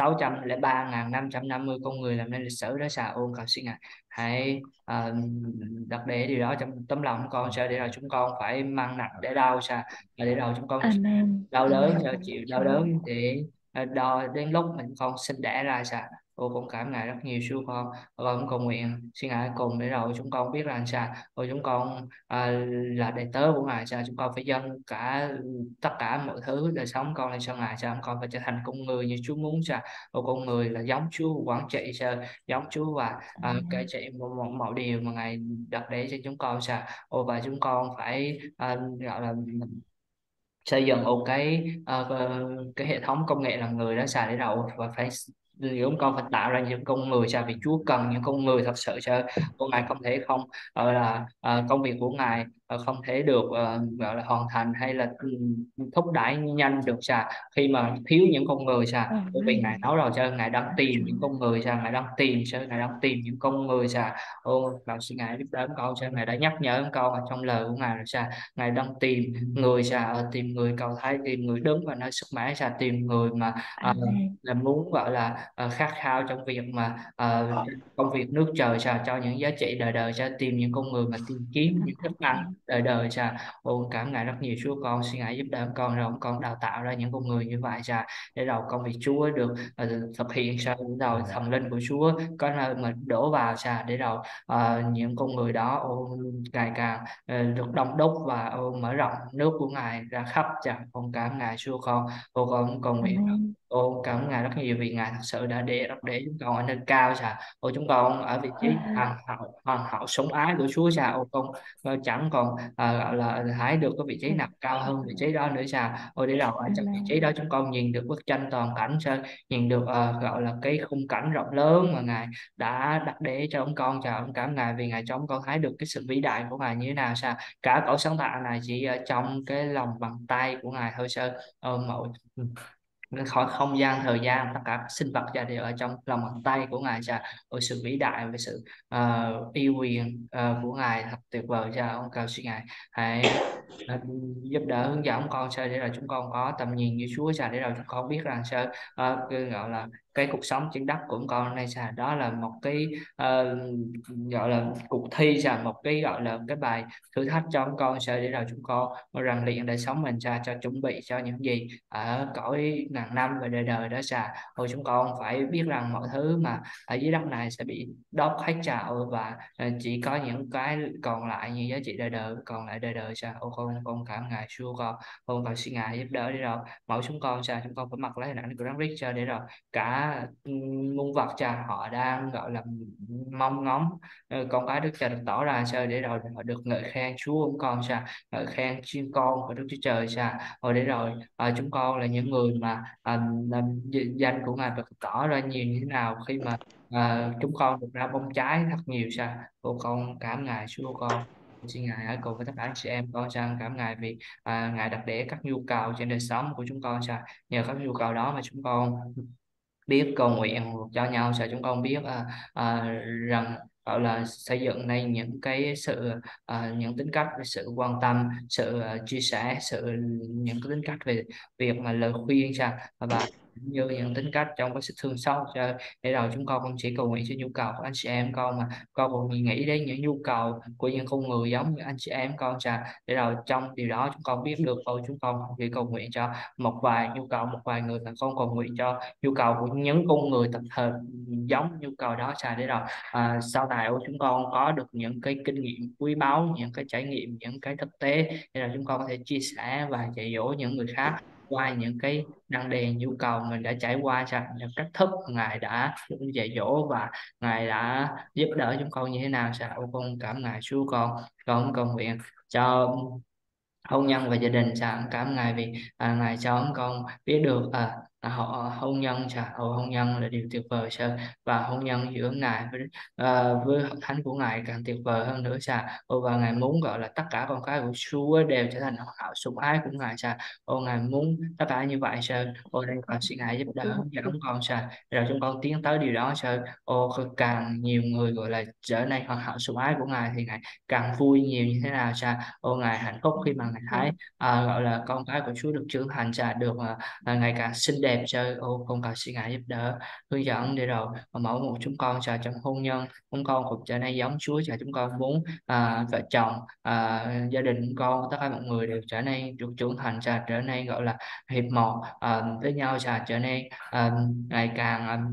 603.550 con người làm nên lịch sử đó cha. Ôn cầu xin ngài hãy đặt để điều đó trong tấm lòng của con cha, để rồi chúng con phải mang nặng để đau cha, để rồi chúng con Amen, đau đớn amen. cho chịu đau đớn để đo đến lúc mình con sinh đẻ ra sao. Cô cũng cảm ngại rất nhiều sư con cũng cầu nguyện xin ngài cùng để rồi chúng con biết rằng sao. Rồi chúng con là đệ tớ của ngài sao, chúng con phải dâng cả tất cả mọi thứ đời sống con lên cho ngài sao. Con phải trở thành con người như Chúa muốn sao. Rồi con người là giống Chúa quản trị sao, giống Chúa và cải trị mọi điều mà ngài đặt để cho chúng con sao. Và chúng con phải gọi là xây dựng một cái hệ thống công nghệ làm người đó xài để đầu, và phải chúng con phải tạo ra những con người sao, vì Chúa cần những con người thật sự sao. Con ngài không thể không là công việc của ngài không thể được gọi là hoàn thành hay là thúc đẩy nhanh được sao khi mà thiếu những con người sao. Bởi vì ngài Amen. nói rồi sao, ngài đang tìm Chúa. những con người sao, ngài đang tìm sao, ngài đang tìm những con người sao. Cầu xin ngài giúp đỡ con sao, ngài đã nhắc nhở con ở trong lời của ngài rồi sao. Ngài đang tìm người sao, tìm người cầu thay, tìm người đứng và nơi sức mẻ sao, tìm người mà Amen. là muốn gọi là khát khao trong việc mà công việc nước trời sao, cho những giá trị đời đời sao, tìm những con người mà tìm kiếm những thức ăn đời đời cha. Ôi cảm ơn Ngài rất nhiều Chúa, con xin Ngài giúp đỡ con, rồi con đào tạo ra những con người như vậy cha, để đầu công việc Chúa được thực hiện sao, để đầu thần linh của Chúa có nơi mà đổ vào cha, để đầu những con người đó ngày càng được đông đúc và mở rộng nước của Ngài ra khắp cha. Con cảm ơn Ngài Chúa, con cầu nguyện. Amen. Cảm ơn Ngài rất nhiều vì Ngài thật sự đã để chúng con ở nơi cao cha. Chúng con ở vị trí hoàn hảo sống ái của Chúa cha. Con chẳng còn gọi là hái được cái vị trí nào cao hơn vị trí đó nữa cha. Để đầu ở trong vị Amen. trí đó chúng con nhìn được bức tranh toàn cảnh cha, nhìn được gọi là cái khung cảnh rộng lớn mà Ngài đã đặt để cho ông con cha. Ông cảm ơn Ngài vì Ngài cho ông con thấy được cái sự vĩ đại của Ngài như thế nào cha. Cả cõi sáng tạo này chỉ ở trong cái lòng bàn tay của Ngài thôi cha. Mọi khỏi không gian thời gian, tất cả các sinh vật ra đều ở trong lòng bàn tay của Ngài cha. Sự vĩ đại và sự yêu quyền của Ngài thật tuyệt vời cha. Ông cầu xin Ngài hãy giúp đỡ hướng dẫn con sao để rồi chúng con có tầm nhìn như Chúa cha, để rồi chúng con biết rằng sao cái gọi là cái cuộc sống trên đất của con này cha, đó là một cái gọi là cuộc thi cha, một cái gọi là cái bài thử thách cho con sao, để rồi chúng con rèn luyện đời sống mình cha, cho chuẩn bị cho những gì ở cõi ngàn năm và đời đời đó cha. Chúng con phải biết rằng mọi thứ mà ở dưới đất này sẽ bị đốt hết cha, và chỉ có những cái còn lại như giá trị đời đời, còn lại đời đời cha. Con cảm ơn Ngài Chúa, con cầu xin Ngài giúp đỡ để rồi mỗi chúng con cha, chúng con phải mặc lấy hình ảnh của Đấng Christ cha, để rồi cả muôn vật cha họ đang gọi là mong ngóng con cái Đức Cha được tỏ ra cha, để rồi họ được ngợi khen Chúa của con cha, ngợi khen chuyên con của Đức Chúa Trời cha. Để rồi chúng con là những người mà làm danh của Ngài được tỏ ra nhiều như thế nào khi mà chúng con được ra bông trái thật nhiều cha. Con cảm ơn Ngài Chúa, con xin Ngài hãy cùng với tất cả anh chị em con cha, cảm ơn Ngài vì Ngài đặt để các nhu cầu trên đời sống của chúng con cha. Nhờ các nhu cầu đó mà chúng con biết cầu nguyện cho nhau, sẽ chúng con biết rằng gọi là xây dựng nên những cái sự những tính cách về sự quan tâm, sự chia sẻ, những cái tính cách về việc mà lời khuyên cha, và như những tính cách trong cái sự thương xót cho, để rồi chúng con không chỉ cầu nguyện cho nhu cầu của anh chị em con, mà con còn nghĩ đến những nhu cầu của những con người giống như anh chị em con cha, để rồi trong điều đó chúng con biết được chúng con không chỉ cầu nguyện cho một vài nhu cầu, một vài người, mà con cầu nguyện cho nhu cầu của những con người tập thể giống nhu cầu đó cha, để rồi sau này chúng con có được những cái kinh nghiệm quý báu, những cái trải nghiệm, những cái thực tế, để là chúng con có thể chia sẻ và dạy dỗ những người khác qua những cái năng đề nhu cầu mình đã trải qua cha, những cách thức Ngài đã dạy dỗ và Ngài đã giúp đỡ chúng con như thế nào cha. Con cảm ơn Ngài Chúa, con cầu nguyện cho hôn nhân và gia đình cha. Cảm ơn Ngài vì Ngài cho chúng con biết được hôn nhân cha, hôn nhân là điều tuyệt vời cha, và hôn nhân giữa Ngài với hội thánh của Ngài càng tuyệt vời hơn nữa cha. Và Ngài muốn gọi là tất cả con cái của Chúa đều trở thành hảo sủng ái của Ngài cha. Ngài muốn tất cả như vậy cha. Đây con xin Ngài giúp đỡ hướng dẫn chúng con cha, rồi chúng con tiến tới điều đó cha. Càng nhiều người gọi là trở nên hoàn hảo sủng ái của Ngài thì Ngài càng vui nhiều như thế nào cha. Ngài hạnh phúc khi mà Ngài thấy gọi là con cái của Chúa được trưởng thành cha, được ngày càng xinh đẹp cha. Con cầu xin Ngài giúp đỡ hướng dẫn để rồi mỗi một chúng con cha, trong hôn nhân chúng con cũng trở nên giống Chúa cha. Chúng con muốn vợ chồng, gia đình chúng con, tất cả mọi người đều trở nên được trưởng thành cha, trở nên gọi là hiệp một với nhau cha, trở nên ngày càng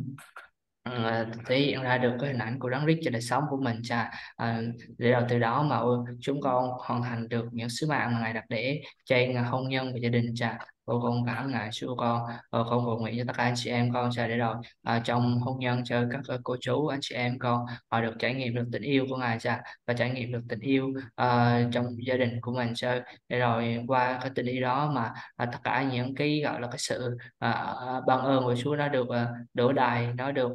thể hiện ra được cái hình ảnh của Đấng Christ trên đời sống của mình cha. Để rồi từ đó mà chúng con hoàn thành được những sứ mạng mà Ngài đặt để trên hôn nhân và gia đình cha. Con cảm ơn Ngài Chúa, con cầu nguyện cho tất cả anh chị em con cha, để rồi trong hôn nhân cho các cô chú anh chị em con họ được trải nghiệm được tình yêu của Ngài cha, và trải nghiệm được tình yêu trong gia đình của mình cha, để rồi qua cái tình yêu đó mà tất cả những cái gọi là cái sự ban ơn của Chúa nó được đổ đầy, nó được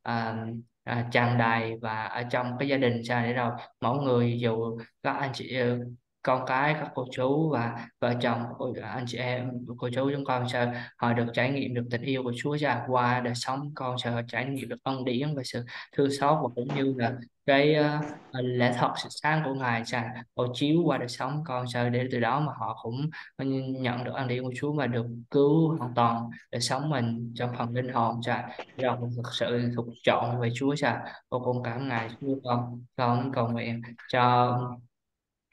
tràn đầy và ở trong cái gia đình cha, để rồi mỗi người dù các anh chị con cái, các cô chú và vợ chồng anh chị em cô chú chúng con sao họ được trải nghiệm được tình yêu của Chúa cha, qua đời sống con sao họ trải nghiệm được ân điển và sự thương xót, và cũng như là cái lẽ thật sự sáng của Ngài cha, họ chiếu qua đời sống con sao, để từ đó mà họ cũng nhận được ân điển của Chúa và được cứu hoàn toàn để sống mình trong phần linh hồn cha, rồi mình thực sự thuộc chọn về Chúa cha. Con cảm ơn Ngài Chúa, con cầu nguyện cho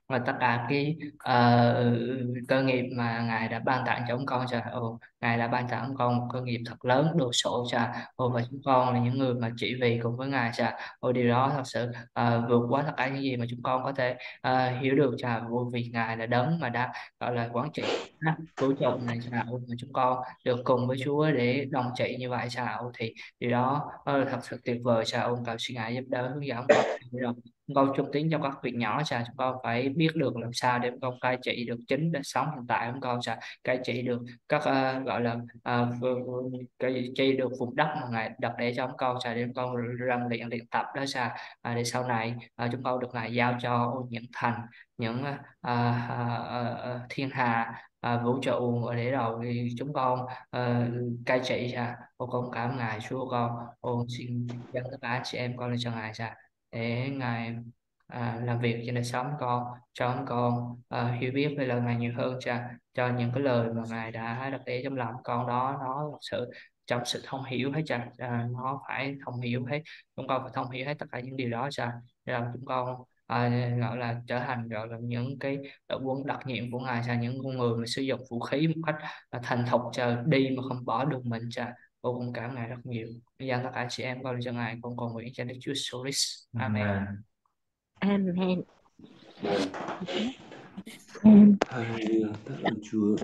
và tất cả cái cơ nghiệp mà Ngài đã ban tặng cho chúng con cha. Ngài đã ban tặng chúng con một cơ nghiệp thật lớn đồ sộ cha. Và chúng con là những người mà chỉ vì cùng với Ngài cha. Điều đó thật sự vượt quá tất cả những gì mà chúng con có thể hiểu được cha. Vì Ngài là đấng mà đã gọi là quản trị vũ trụ này cha. Mà chúng con được cùng với Chúa để đồng trị như vậy cha. Thì điều đó thật sự tuyệt vời cha. Cầu xin Ngài giúp đỡ hướng dẫn con con trung tín trong các việc nhỏ sao chúng con phải biết được làm sao để con cai trị được chính đời sống hiện tại của con sao cai trị được các gọi là cai trị được vùng đất mà ngài đặt để cho chúng con sao để chúng con rèn luyện luyện tập đó sao để sau này chúng con được ngài giao cho những thành những thiên hà vũ trụ để rồi chúng con cai trị sao. Con cảm ơn ngài Chúa. Con xin dâng tất cả anh chị em con lên cho ngài sao để ngài làm việc trên đời sống con cho con hiểu biết về lời ngài nhiều hơn cho những cái lời mà ngài đã đặt để trong lòng con đó nó thật sự trong sự thông hiểu hết nó phải thông hiểu hết. Chúng con phải thông hiểu hết tất cả những điều đó rồi chúng con gọi là trở thành gọi là những cái đội quân đặc nhiệm của ngài những con người mà sử dụng vũ khí một cách thành thục đi mà không bỏ được mình Cô cũng cảm ngài rất nhiều. Bây giờ tất cả chị em con cho ngài con cầu nguyện cho Đức Chúa Solis. Amen. Amen. Vâng. Amen. Hallelujah, tạ ơn Chúa.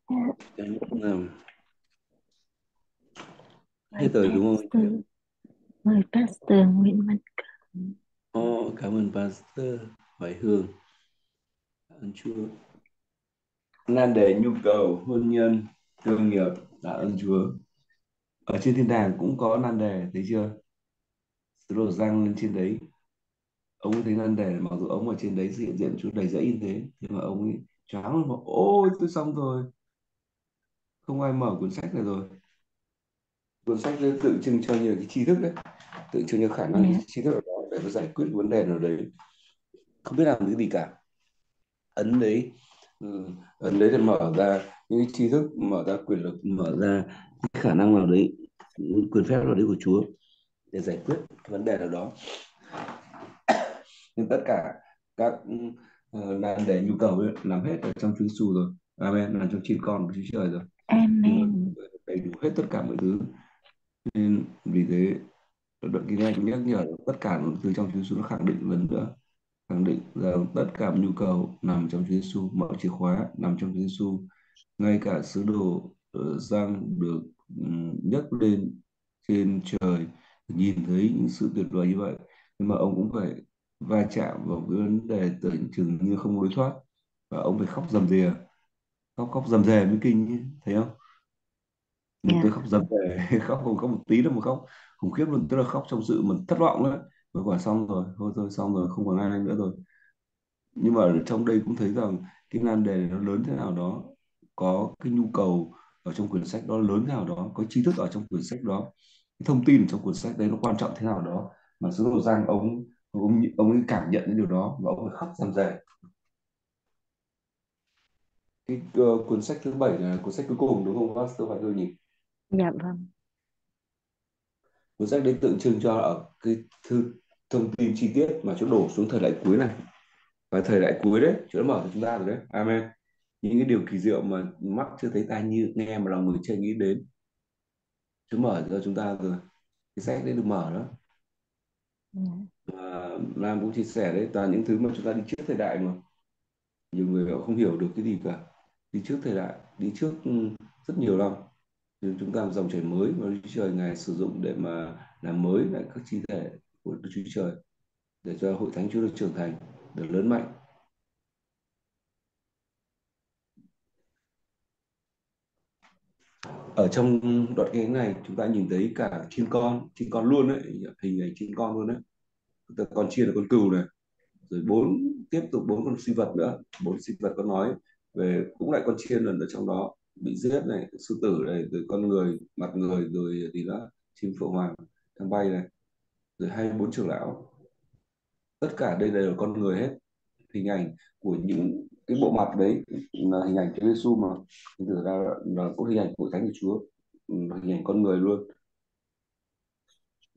Hết rồi đúng không? Mời Pastor Nguyễn Văn Cường. Cảm ơn Pastor Hoài Hương. Tạ ơn Chúa. Nan đề nhu cầu hôn nhân cơ nghiệp, tạ ơn Chúa. Ở trên thiên đàng cũng có nan đề, thấy chưa? Sứ đồ Giăng lên trên đấy, ông ấy thấy nan đề, mặc dù ông ở trên đấy hiện diện Chúa đầy dẫy như thế, nhưng mà ông ấy choáng luôn, bảo ôi tôi xong rồi, không ai mở cuốn sách này rồi. Cuốn sách đấy tượng trưng cho nhiều cái tri thức đấy, tượng trưng cho khả năng tri thức ở đó để nó giải quyết vấn đề nào đấy, không biết làm cái gì cả. Ấn đấy, ấn đấy để mở ra những cái tri thức, mở ra quyền lực, mở ra cái khả năng nào đấy, quyền phép nào đấy của Chúa để giải quyết cái vấn đề nào đó. Nhưng tất cả các nan đề nhu cầu ấy, làm hết ở trong Chúa Giêsu rồi. Amen, làm trong chín con của Chúa Trời rồi. Amen. Đầy đủ hết tất cả mọi thứ. Nên vì thế đoạn kinh này cũng nhắc nhở tất cả mọi thứ trong Chúa Giêsu, nó khẳng định lần nữa, khẳng định rằng tất cả nhu cầu nằm trong Chúa Giêsu, mọi chìa khóa nằm trong Chúa Giêsu. Ngay cả sứ đồ Giăng được nhấc lên trên trời, nhìn thấy những sự tuyệt vời như vậy, nhưng mà ông cũng phải va chạm vào cái vấn đề tưởng chừng như không lối thoát, và ông phải khóc rầm rì, khóc rầm rề mới kinh ấy, thấy không? Nhưng tôi khóc rầm rề khóc không có một tí đâu mà khóc khủng khiếp luôn, tức là khóc trong sự mình thất vọng đấy, rồi quả xong rồi, thôi xong rồi, không còn ai nữa rồi. Nhưng mà ở trong đây cũng thấy rằng cái nan đề nó lớn thế nào đó, có cái nhu cầu ở trong quyển sách đó lớn thế nào đó, có tri thức ở trong quyển sách đó, cái thông tin ở trong quyển sách đấy nó quan trọng thế nào đó, mà sứ đồ Giang ông ấy cảm nhận đến điều đó và ông ấy khóc rầm rề. Cái cuốn sách thứ 7 là cuốn sách cuối cùng đúng không Pastor Hoài Hương nhỉ? Dạ vâng. Cuốn sách đấy tượng trưng cho ở cái thông tin chi tiết mà chỗ đổ xuống thời đại cuối này, và thời đại cuối đấy Chúa đã mở cho chúng ta rồi đấy. Amen. Những cái điều kỳ diệu mà mắt chưa thấy, tai như nghe mà lòng người chưa nghĩ đến, Chúa mở cho chúng ta rồi. Cái sách đấy được mở đó. Lam cũng chia sẻ đấy, toàn những thứ mà chúng ta đi trước thời đại mà nhiều người họ không hiểu được cái gì cả, đi trước thời đại, đi trước rất nhiều năm. Nhưng chúng ta một dòng chảy mới mà Đức Chúa Trời ngài sử dụng để mà làm mới lại các chi thể của Đức Chúa Trời, để cho hội thánh Chúa được trưởng thành, được lớn mạnh. Ở trong đoạn kinh này chúng ta nhìn thấy cả chim con luôn đấy, hình ảnh chim con luôn đấy, con chiên là con cừu này, rồi tiếp tục bốn con sinh vật nữa, bốn sinh vật có nói về, cũng lại con chiên lần ở trong đó bị giết này, sư tử này, rồi con người, mặt người, rồi thì đó chim phượng hoàng đang bay này, rồi 24 trưởng lão, tất cả đây đều là con người hết. Hình ảnh của những cái bộ mặt đấy là hình ảnh Chúa Giêsu, mà thực ra là có hình ảnh của Thánh của Chúa, là hình ảnh con người luôn.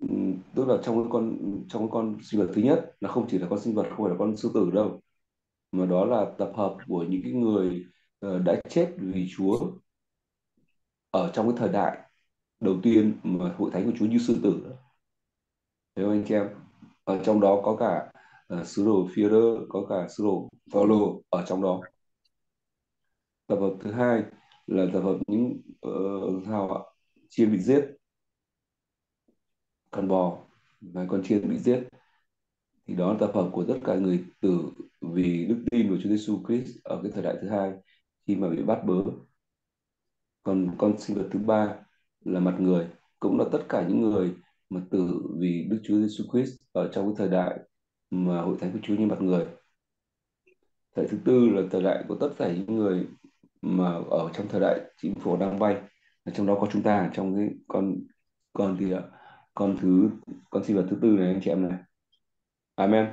Tức là trong cái con sinh vật thứ nhất là không chỉ là con sinh vật, không phải là con sư tử đâu, mà đó là tập hợp của những cái người đã chết vì Chúa ở trong cái thời đại đầu tiên mà hội thánh của Chúa như sư tử đó. Thấy không anh chị em? Ở trong đó có cả sứ đồ Phi-e-rơ, có cả sứ đồ Phaolô ở trong đó. Tập hợp thứ hai là tập hợp những sao ạ, chiên bị giết, con bò và con chiên bị giết, thì đó là tập hợp của tất cả người tử vì đức tin của Chúa Giêsu Christ ở cái thời đại thứ hai khi mà bị bắt bớ. Còn con sinh vật thứ ba là mặt người, cũng là tất cả những người mà tử vì Đức Chúa Giêsu Christ ở trong cái thời đại mà hội thánh của Chúa như mặt người. Thời thứ tư là thời đại của tất cả những người mà ở trong thời đại chính phủ đang bay, trong đó có chúng ta trong cái con gì ạ, con thứ con sinh vật thứ tư này anh chị em này. Amen.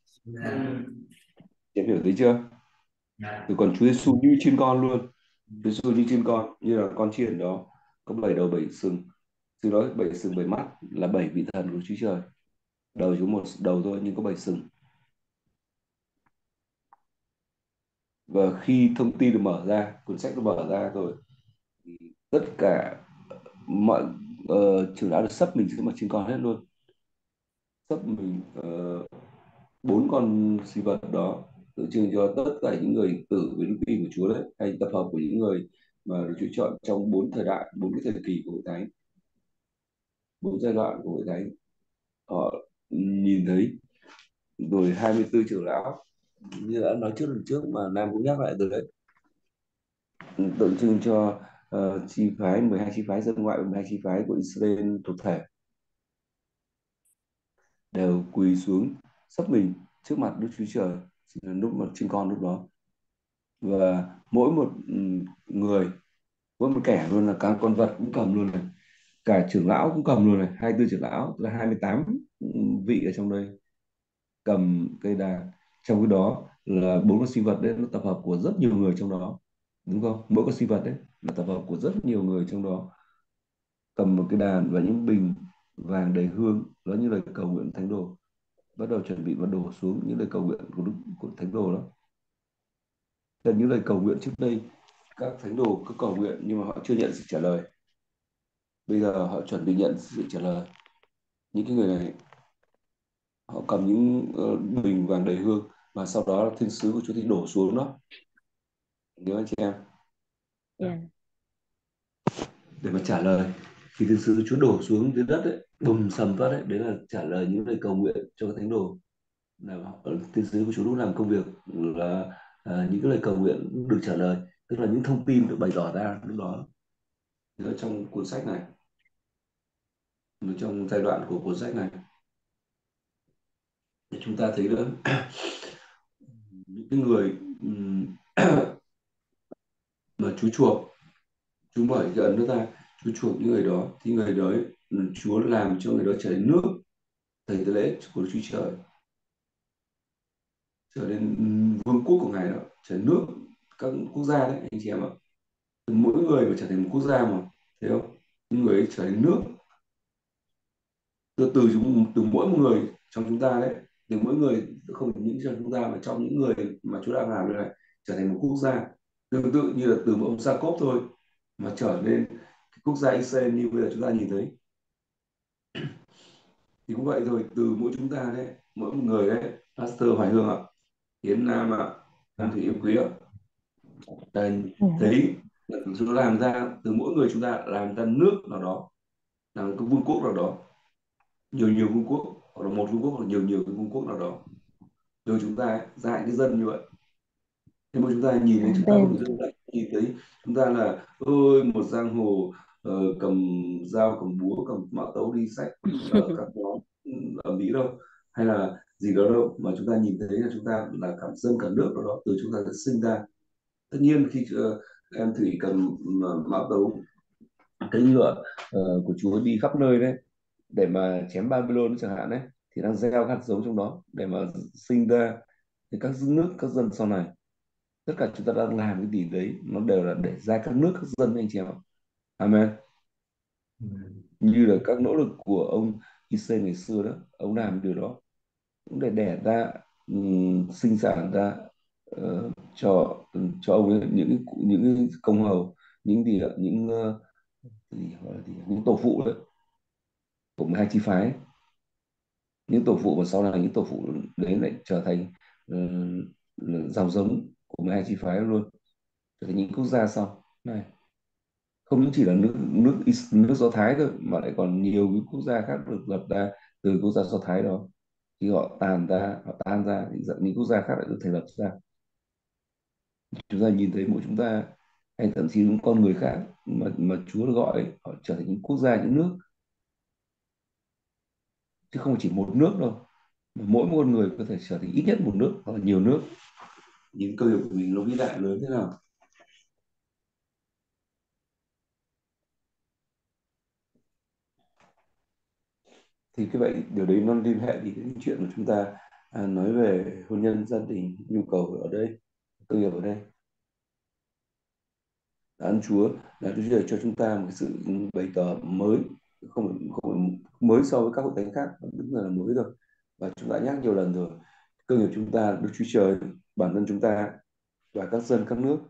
Chị em hiểu thấy chưa? Rồi còn Chúa Giêsu như chiên con luôn. Chúa Giêsu như chiên con, như là con chiên đó, có 7 đầu 7 sừng. Sư nói 7 sừng 7 mắt là 7 vị thần của Chúa Trời. Đầu chỉ có một đầu thôi nhưng có 7 sừng. Và khi thông tin được mở ra, cuốn sách được mở ra rồi, thì tất cả mọi trưởng lão được sắp mình xuống mặt trên con hết luôn. Sắp mình 4 con sinh vật đó tượng trưng cho tất cả những người tử với đức tin của Chúa đấy, hay tập hợp của những người mà được Chúa chọn trong 4 thời đại, 4 cái thời kỳ của hội thánh, 4 giai đoạn của hội thánh. Họ nhìn thấy rồi 24 trưởng lão như đã nói trước lần trước mà Nam cũng nhắc lại rồi đấy, tượng trưng cho chi phái 12 chi phái dân ngoại và 12 chi phái của Israel thuộc thể đều quỳ xuống sấp mình trước mặt Đức Chúa Trời lúc mà trên con lúc đó. Và mỗi một người, mỗi một kẻ luôn, là cả con vật cũng cầm luôn này, cả trưởng lão cũng cầm luôn này, 24 trưởng lão là 28 vị ở trong đây cầm cây đàn. Trong cái đó là 4 con sinh vật đấy, nó tập hợp của rất nhiều người trong đó, đúng không? Mỗi con sinh vật đấy là tập hợp của rất nhiều người trong đó, cầm một cái đàn và những bình vàng đầy hương, đó như lời cầu nguyện thánh đồ, bắt đầu chuẩn bị và đổ xuống những lời cầu nguyện của đức của thánh đồ đó. Là những lời cầu nguyện trước đây các thánh đồ cứ cầu nguyện nhưng mà họ chưa nhận sự trả lời, bây giờ họ chuẩn bị nhận sự trả lời. Những cái người này họ cầm những bình vàng đầy hương và sau đó thiên sứ của Chúa thì đổ xuống đó, nhớ anh chị em, Dạ. để mà trả lời. Thì thiên sứ Chúa đổ xuống dưới đất đấy, bùm sầm phát đấy là trả lời những lời cầu nguyện cho các thánh đồ. Là thiên sứ của Chúa lúc làm công việc là những cái lời cầu nguyện được trả lời, tức là những thông tin được bày tỏ ra lúc đó. Thì ở trong cuốn sách này, trong giai đoạn của cuốn sách này, thì chúng ta thấy nữa những cái người mà Chúa chuộc, Chúa mở cái ấn nước ra, Chúa chuộc những người đó, thì người đó Chúa làm cho người đó trở thành nước, thầy tế lễ của Chúa Trời, trở nên vương quốc của Ngài đó, trở thành nước các quốc gia đấy anh chị em ạ. Mỗi người mà trở thành một quốc gia mà, thấy không? Những người ấy trở thành nước từ mỗi một người trong chúng ta đấy, từ mỗi người, không phải những trong chúng ta mà trong những người mà Chúa đang làm này, trở thành một quốc gia, tương tự như là từ một ông Gia-cốp thôi mà trở nên cái quốc gia Israel như bây giờ chúng ta nhìn thấy. Thì cũng vậy thôi, từ mỗi chúng ta đấy, mỗi một người đấy, Pastor Hoài Hương ạ, Hiến Nam ạ, Anh Thủy Yêu Quý ạ, đây Dạ. thấy là Chúa làm ra từ mỗi người chúng ta, làm ra nước nào đó, làm cái vương quốc nào đó, nhiều nhiều vương quốc, hoặc là một vương quốc, hoặc nhiều nhiều cái vương quốc nào đó, rồi chúng ta dạy cái dân như vậy. Thế mà chúng ta nhìn thấy, chúng ta không Amen. phải dân lại nhìn thấy chúng ta là ôi một giang hồ cầm dao cầm búa cầm mã tấu đi sách ở các nhóm ở Mỹ đâu, hay là gì đó đâu, mà chúng ta nhìn thấy là chúng ta là cả dân cả nước đó, từ chúng ta đã sinh ra. Tất nhiên khi em Thủy cầm mã tấu cái ngựa của Chúa đi khắp nơi đấy để mà chém Babylon chẳng hạn đấy, thì đang gieo hạt giống trong đó để mà sinh ra thì các nước các dân sau này. Tất cả chúng ta đang làm cái gì đấy nó đều là để ra các nước các dân anh chị em ạ. Amen. Như là các nỗ lực của ông Isen ngày xưa đó, ông làm điều đó cũng để đẻ ra sinh sản ra cho ông ấy những cái công hầu, những gì ạ, những gì gọi là gì, những tổ phụ đấy của 12 chi phái, những tổ phụ và sau này những tổ phụ đấy lại trở thành ờ, dòng giống của 12 chi phái luôn, trở thành những quốc gia sau này, không những chỉ là nước Do Thái thôi mà lại còn nhiều cái quốc gia khác được lập ra từ quốc gia Do Thái đó. Khi họ tan ra thì những quốc gia khác lại được thành lập ra. Chúng ta nhìn thấy mỗi chúng ta hay thậm chí những con người khác mà Chúa gọi ấy, họ trở thành những quốc gia, những nước, chứ không chỉ một nước đâu, mà mỗi một con người có thể trở thành ít nhất một nước hoặc là nhiều nước. Những cơ nghiệp của mình nó vĩ đại lớn thế nào. Thì cái vậy điều đấy nó liên hệ đến cái chuyện mà chúng ta nói về hôn nhân, gia đình, nhu cầu ở đây, cơ nghiệp ở đây. Ơn Chúa là Chúa Trời cho chúng ta một cái sự bày tỏ mới, không mới so với các hội thánh khác, đúng là mới rồi. Và chúng ta nhắc nhiều lần rồi, cơ nghiệp chúng ta được Chúa Trời, bản thân chúng ta và các dân các nước.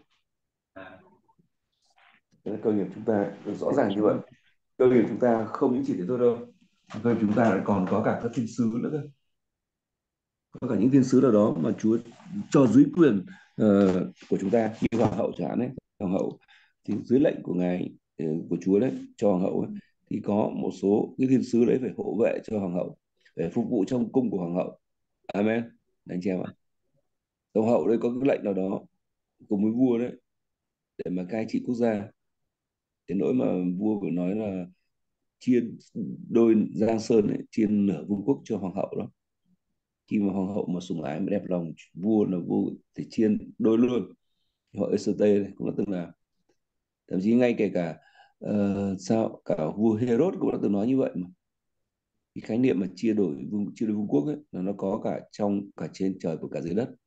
Thế nên cơ nghiệp chúng ta được rõ ràng như vậy. Cơ nghiệp chúng ta không những chỉ thế thôi đâu, cơ nghiệp chúng ta lại còn có cả các thiên sứ nữa cơ. Có cả những thiên sứ nào đó mà Chúa cho dưới quyền của chúng ta, như hoàng hậu chẳng hạn đấy. Hoàng hậu thì dưới lệnh của ngài, của Chúa đấy, cho hoàng hậu ấy, thì có một số cái thiên sứ đấy phải hộ vệ cho hoàng hậu, để phục vụ trong cung của hoàng hậu. Amen, anh chị em ạ. Hoàng hậu đây có cái lệnh nào đó cùng với vua đấy để mà cai trị quốc gia, đến nỗi mà vua phải nói là chia đôi Giang Sơn ấy, chia nửa vương quốc cho hoàng hậu đó. Khi mà hoàng hậu mà sủng ái mà đẹp lòng vua là vua thì chia đôi luôn. Họ ST này cũng đã từng làm, thậm chí ngay kể cả sao cả vua Herod cũng đã từng nói như vậy mà. Cái khái niệm mà chia đôi vương quốc ấy là nó có cả trong cả trên trời và cả dưới đất,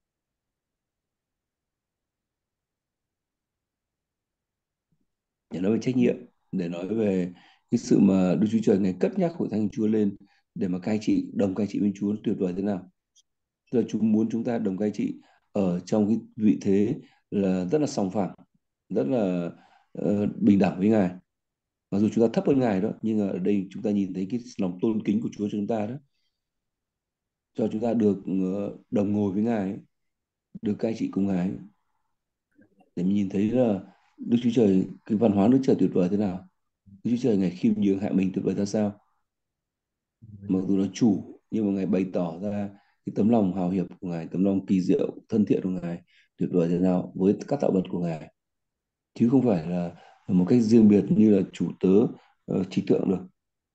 để nói về trách nhiệm, để nói về cái sự mà Đức Chúa Trời ngày cất nhắc hội thánh Chúa lên để mà cai trị, đồng cai trị với Chúa tuyệt vời thế nào. Tức là chúng muốn chúng ta đồng cai trị ở trong cái vị thế là rất là sòng phẳng, rất là bình đẳng với Ngài. Mặc dù chúng ta thấp hơn Ngài đó, nhưng ở đây chúng ta nhìn thấy cái lòng tôn kính của Chúa cho chúng ta đó, cho chúng ta được đồng ngồi với Ngài ấy, được cai trị cùng Ngài ấy, để mình nhìn thấy là Đức Chúa Trời, cái văn hóa Đức Trời tuyệt vời thế nào. Đức Chúa Trời Ngài khiêm nhường hạ mình tuyệt vời ra sao. Mặc dù là chủ nhưng mà Ngài bày tỏ ra cái tấm lòng hào hiệp của Ngài, tấm lòng kỳ diệu thân thiện của Ngài tuyệt vời thế nào với các tạo vật của Ngài, chứ không phải là một cách riêng biệt như là chủ tớ trí tượng được.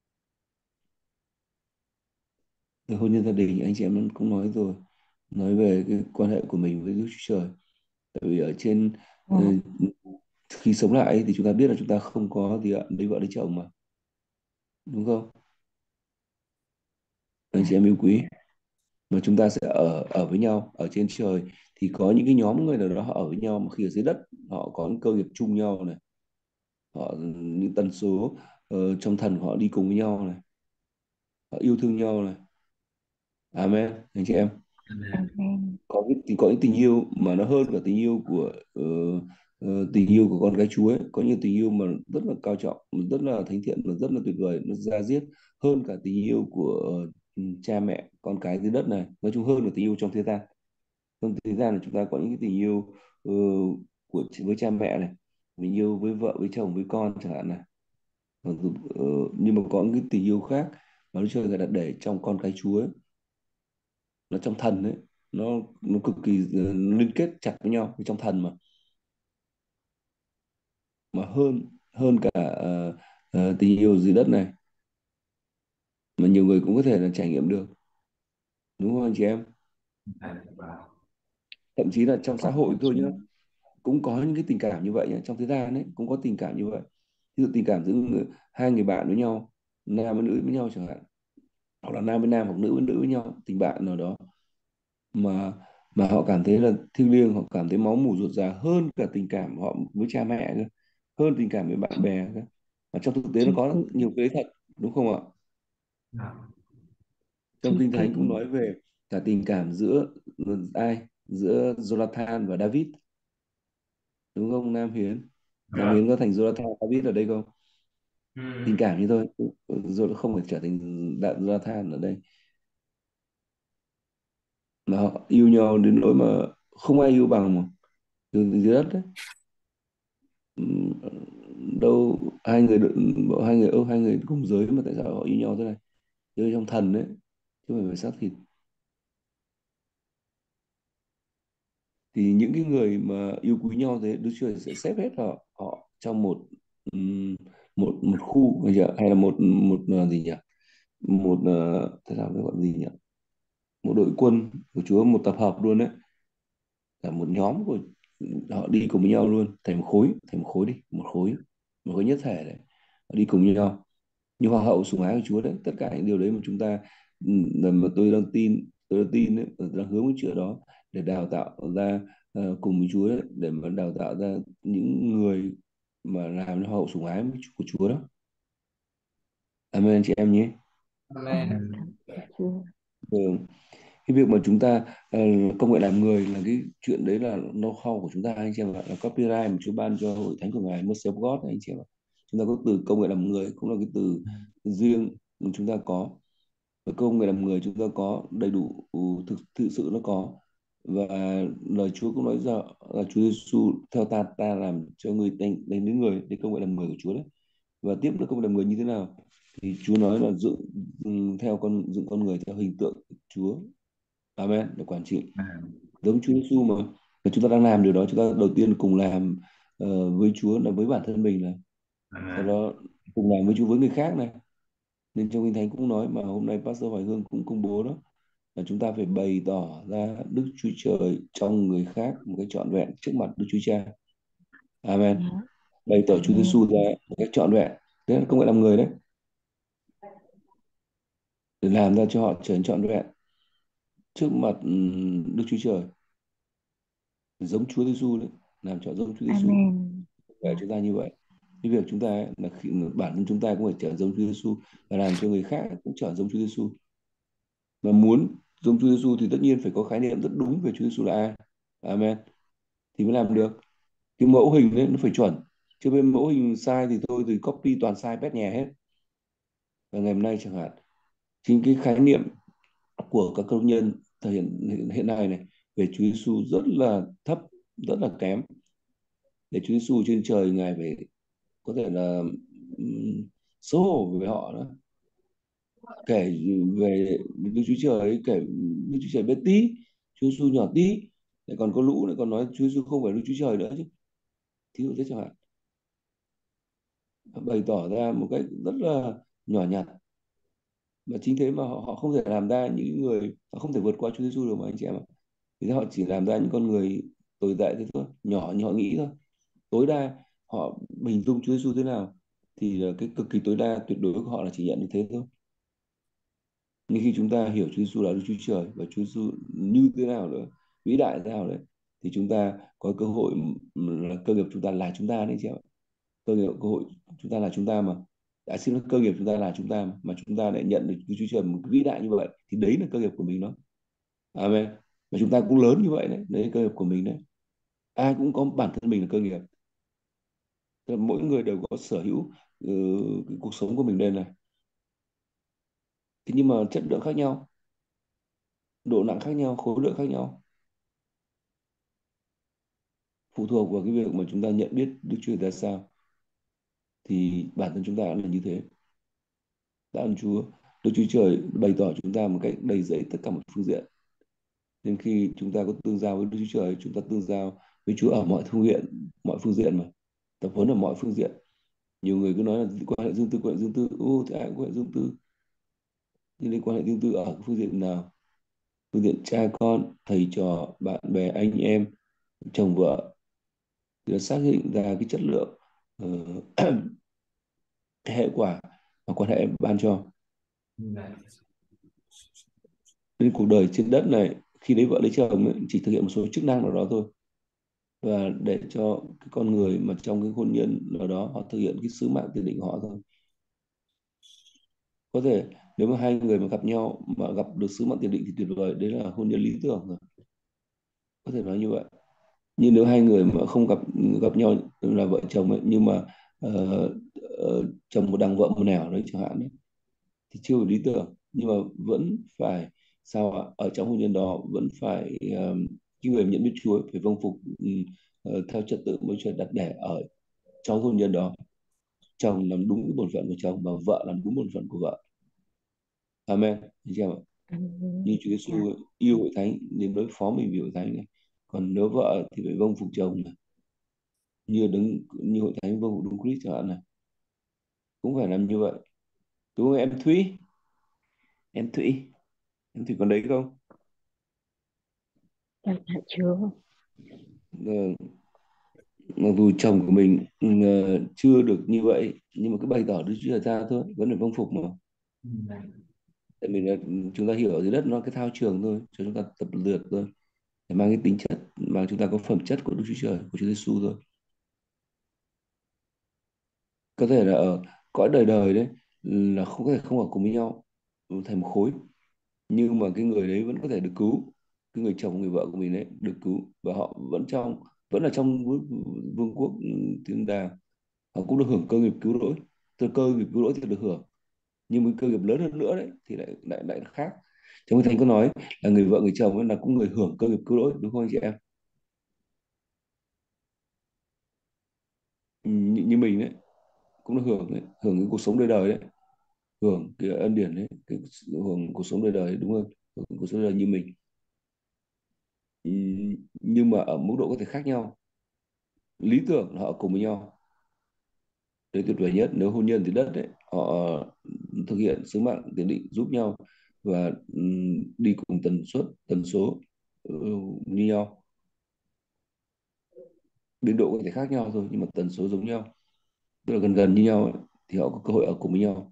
Về hôn nhân gia đình anh chị em cũng nói rồi, nói về cái quan hệ của mình với Đức Chúa Trời. Tại vì ở trên Dạ, khi sống lại thì chúng ta biết là chúng ta không có gì ạ, lấy vợ lấy chồng mà, đúng không anh chị dạ, em yêu quý, mà chúng ta sẽ ở ở với nhau ở trên trời. Thì có những cái nhóm người nào đó họ ở với nhau, mà khi ở dưới đất họ có những cơ nghiệp chung nhau này, họ những tần số trong thần của họ đi cùng với nhau này, họ yêu thương nhau này. Amen anh chị em. amen. Có những tình yêu mà nó hơn cả tình yêu của tình yêu của con gái Chúa ấy. Có những tình yêu mà rất là cao trọng, rất là thánh thiện và rất là tuyệt vời, nó da diết hơn cả tình yêu của cha mẹ con cái dưới đất này, nói chung hơn là tình yêu trong thế gian. Trong thế gian là chúng ta có những cái tình yêu ờ, với cha mẹ này, tình yêu với vợ với chồng với con chẳng hạn này. Mặc dù, nhưng mà có những cái tình yêu khác mà Đức Chúa Trời đặt để trong con cái Chúa ấy, nó trong thần ấy, nó nó cực kỳ liên kết chặt với nhau trong thần mà hơn hơn cả tình yêu dưới đất này, mà nhiều người cũng có thể là trải nghiệm được, đúng không anh chị em. Thậm chí là trong xã Cảm hội ơn thôi nhá, Chúa. cũng có những cái tình cảm như vậy nhá. Trong thế gian ấy cũng có tình cảm như vậy, ví dụ tình cảm giữa hai người bạn với nhau, nam với nữ với nhau chẳng hạn, hoặc là nam với nam hoặc nữ với nữ với nhau, tình bạn nào đó mà họ cảm thấy là thiêng liêng, họ cảm thấy máu mủ ruột già hơn cả tình cảm họ với cha mẹ cơ, hơn tình cảm với bạn bè cơ. Mà trong thực tế nó Chị có Phượng, nhiều cái thật, đúng không ạ. Trong chị Kinh Thánh cũng Phượng, nói về cả tình cảm giữa ai giữa Jonathan và David, đúng không Nam Huyền? Nam Vâng. Huyền có thành Jonathan David ở đây không? Ừ. Tình cảm như thôi, rồi không phải trở thành Jonathan ở đây, mà họ yêu nhau đến nỗi mà không ai yêu bằng, mà dưới đất đấy. Ừm, đâu hai người cùng giới mà tại sao họ yêu nhau thế này? Yêu trong thần đấy, chứ không phải về xác thịt. Thì những cái người mà yêu quý nhau thế, Đức Chúa Trời sẽ xếp hết họ trong một một một khu, hay là một một gì nhỉ, một thế nào cái gọi gì nhỉ, một đội quân của Chúa, một tập hợp luôn đấy, là một nhóm của họ đi cùng với nhau luôn, thành một khối đi, một khối nhất thể đấy, họ đi cùng nhau như hoa hậu sủng ái của Chúa đấy. Tất cả những điều đấy mà chúng ta là mà tôi đang tin đấy, tôi đang hướng đến chuyện đó để đào tạo ra cùng với Chúa đấy, để mà đào tạo ra những người mà làm hoa hậu sủng ái của Chúa đó. Amen chị em nhé. Amen. Cảm ơn Chúa. Ừ. Cái việc mà chúng ta công nghệ làm người là cái chuyện đấy là know-how của chúng ta anh chị em ạ, là copyright mà Chúa ban cho hội thánh của Ngài Mercy of God anh chị em ạ. Chúng ta có từ công nghệ làm người cũng là cái từ riêng mà chúng ta có, và công nghệ làm người chúng ta có đầy đủ, thực sự nó có. Và lời Chúa cũng nói ra là Chúa Giêsu theo ta, ta làm cho người thành đến người, đến công nghệ làm người của Chúa đấy. Và tiếp nữa công nghệ làm người như thế nào thì Chúa nói là dựng con người theo hình tượng Chúa. Amen, để quản trị giống Chúa Giêsu mà. Và chúng ta đang làm điều đó, chúng ta đầu tiên cùng làm với Chúa là với bản thân mình này, sau Amen. đó cùng làm với Chúa với người khác này. Nên trong Kinh Thánh cũng nói, mà hôm nay Pastor Hoài Hương cũng công bố đó, là chúng ta phải bày tỏ ra Đức Chúa Trời trong người khác một cách trọn vẹn trước mặt Đức Chúa Cha. Amen. Dạ. Bày tỏ Chúa Amen. Giêsu ra một cách trọn vẹn, đấy là công nghệ làm người đấy, để làm ra cho họ trở nên trọn vẹn trước mặt Đức Chúa Trời, giống Chúa Giêsu đấy, làm cho giống Chúa Giêsu Amen. để Dạ. chúng ta như vậy. Cái việc chúng ta ấy, là khi bản thân chúng ta cũng phải trở giống Chúa Giêsu, và làm cho người khác cũng trở giống Chúa Giêsu. Mà muốn giống Chúa Giêsu thì tất nhiên phải có khái niệm rất đúng về Chúa Giêsu là ai. Amen. Thì mới làm được. Cái mẫu hình đấy nó phải chuẩn, chứ bên mẫu hình sai thì thôi thì copy toàn sai bét nhè hết. Và ngày hôm nay chẳng hạn, chính cái khái niệm của các công nhân thời hiện nay này về Chúa Giêsu rất là thấp, rất là kém. Để Chúa Giêsu trên trời ngài phải có thể là xấu hổ về họ đó, kể về Đức Chúa Trời ấy, kể Đức Chúa Trời bé tí, Chúa Giêsu nhỏ tí, lại còn có lũ lại còn nói Chúa Giêsu không phải Đức Chúa Trời nữa chứ, thí dụ thế chẳng hạn. Bày tỏ ra một cách rất là nhỏ nhặt, và chính thế mà họ không thể làm ra những người, họ không thể vượt qua Chúa Giêsu được mà anh chị em ạ. Thì họ chỉ làm ra những con người tồi tệ thế thôi, nhỏ như họ nghĩ thôi. Tối đa họ hình dung Chúa Giêsu thế nào thì là cái cực kỳ tối đa tuyệt đối của họ là chỉ nhận được thế thôi. Nhưng khi chúng ta hiểu Chúa Giêsu là Đức Chúa Trời và Chúa Giêsu như thế nào nữa, vĩ đại thế nào đấy, thì chúng ta có cơ hội, là cơ nghiệp chúng ta là chúng ta đấy chị ạ. Cơ hội chúng ta là chúng ta mà. Đã xin lỗi, cơ nghiệp chúng ta là chúng ta mà chúng ta lại nhận được Đức Chúa Trời một cái vĩ đại như vậy thì đấy là cơ nghiệp của mình đó. Amen. Và chúng ta cũng lớn như vậy đấy, đấy là cơ nghiệp của mình đấy. Ai cũng có bản thân mình là cơ nghiệp. Tức là mỗi người đều có sở hữu cái cuộc sống của mình đây này. Thế nhưng mà chất lượng khác nhau, độ nặng khác nhau, khối lượng khác nhau, phụ thuộc vào cái việc mà chúng ta nhận biết Đức Chúa ra sao. Thì bản thân chúng ta cũng là như thế. Đã ơn Chúa, Đức Chúa Trời bày tỏ chúng ta một cách đầy dẫy tất cả mọi phương diện. Nên khi chúng ta có tương giao với Đức Chúa Trời, chúng ta tương giao với Chúa ở mọi phương diện mà, tập huấn ở mọi phương diện. Nhiều người cứ nói là quan hệ riêng tư, quan hệ riêng tư, thì ai cũng quan hệ riêng tư. Nhưng đây quan hệ riêng tư ở cái phương diện nào? Phương diện cha con, thầy trò, bạn bè, anh em, chồng vợ, thì nó xác định ra cái chất lượng, ờ, cái hệ quả mà quan hệ ban cho. Nên cuộc đời trên đất này, khi lấy vợ lấy chồng ấy, chỉ thực hiện một số chức năng nào đó thôi, và để cho cái con người mà trong cái hôn nhân nào đó họ thực hiện cái sứ mạng tiền định họ thôi. Có thể nếu mà hai người mà gặp nhau mà gặp được sứ mạng tiền định thì tuyệt vời, đấy là hôn nhân lý tưởng rồi. có thể nói như vậy. Nhưng nếu hai người mà không gặp gặp nhau là vợ chồng ấy, nhưng mà ờ, chồng một đằng vợ một nẻo đấy chẳng hạn đấy, thì chưa phải lý tưởng, nhưng mà vẫn phải sao ạ, ở trong hôn nhân đó vẫn phải cái người nhận biết Chúa phải vâng phục theo trật tự mà Chúa đặt để ở trong hôn nhân đó. Chồng làm đúng cái bổn phận của chồng và vợ làm đúng bổn phận của vợ. Amen, anh chị em ạ. Như Chúa Dạ. Giêsu yêu hội thánh nên đối phó mình vì hội thánh này. Còn nếu vợ thì phải vâng phục chồng này, như hội thánh vâng phục đúng Christ chẳng hạn này, cũng phải làm như vậy. Đúng không em Thúy? Em Thúy, em Thúy còn đấy không? Dạ, dạ chưa. Ờ, mặc dù chồng của mình chưa được như vậy, nhưng mà cứ bày tỏ Đức Chúa Trời ra thôi, vẫn phải vâng phục mà. Ừ. Tại vì là chúng ta hiểu ở dưới đất nó cái thao trường thôi, cho chúng ta tập luyện thôi, để mang cái tính chất mà chúng ta có phẩm chất của Đức Chúa Trời, của Chúa Giêsu thôi. Có thể là ở cõi đời đời đấy là không có thể không ở cùng với nhau thành một khối, nhưng mà cái người đấy vẫn có thể được cứu, cái người chồng người vợ của mình đấy được cứu, và họ vẫn là trong vương quốc thiên đàng, họ cũng được hưởng cơ nghiệp cứu rỗi. Từ cơ nghiệp cứu rỗi thì được hưởng, nhưng một cơ nghiệp lớn hơn nữa đấy thì lại khác. Trong cái thánh có nói là người vợ người chồng ấy là cũng người hưởng cơ nghiệp cứu rỗi, đúng không anh chị em? Như mình đấy cũng được hưởng cái cuộc sống đời đời đấy, hưởng cái ân điển đấy, hưởng cuộc sống đời đời đấy, đúng không? Hưởng cuộc sống đời đời như mình. Nhưng mà ở mức độ có thể khác nhau. Lý tưởng là họ cùng với nhau, đấy tuyệt vời nhất. Nếu hôn nhân thì đất đấy, họ thực hiện sứ mạng tiền định giúp nhau, và đi cùng tần số như nhau. Biên độ có thể khác nhau thôi, nhưng mà tần số giống nhau, tức là gần gần như nhau ấy, thì họ có cơ hội ở cùng với nhau.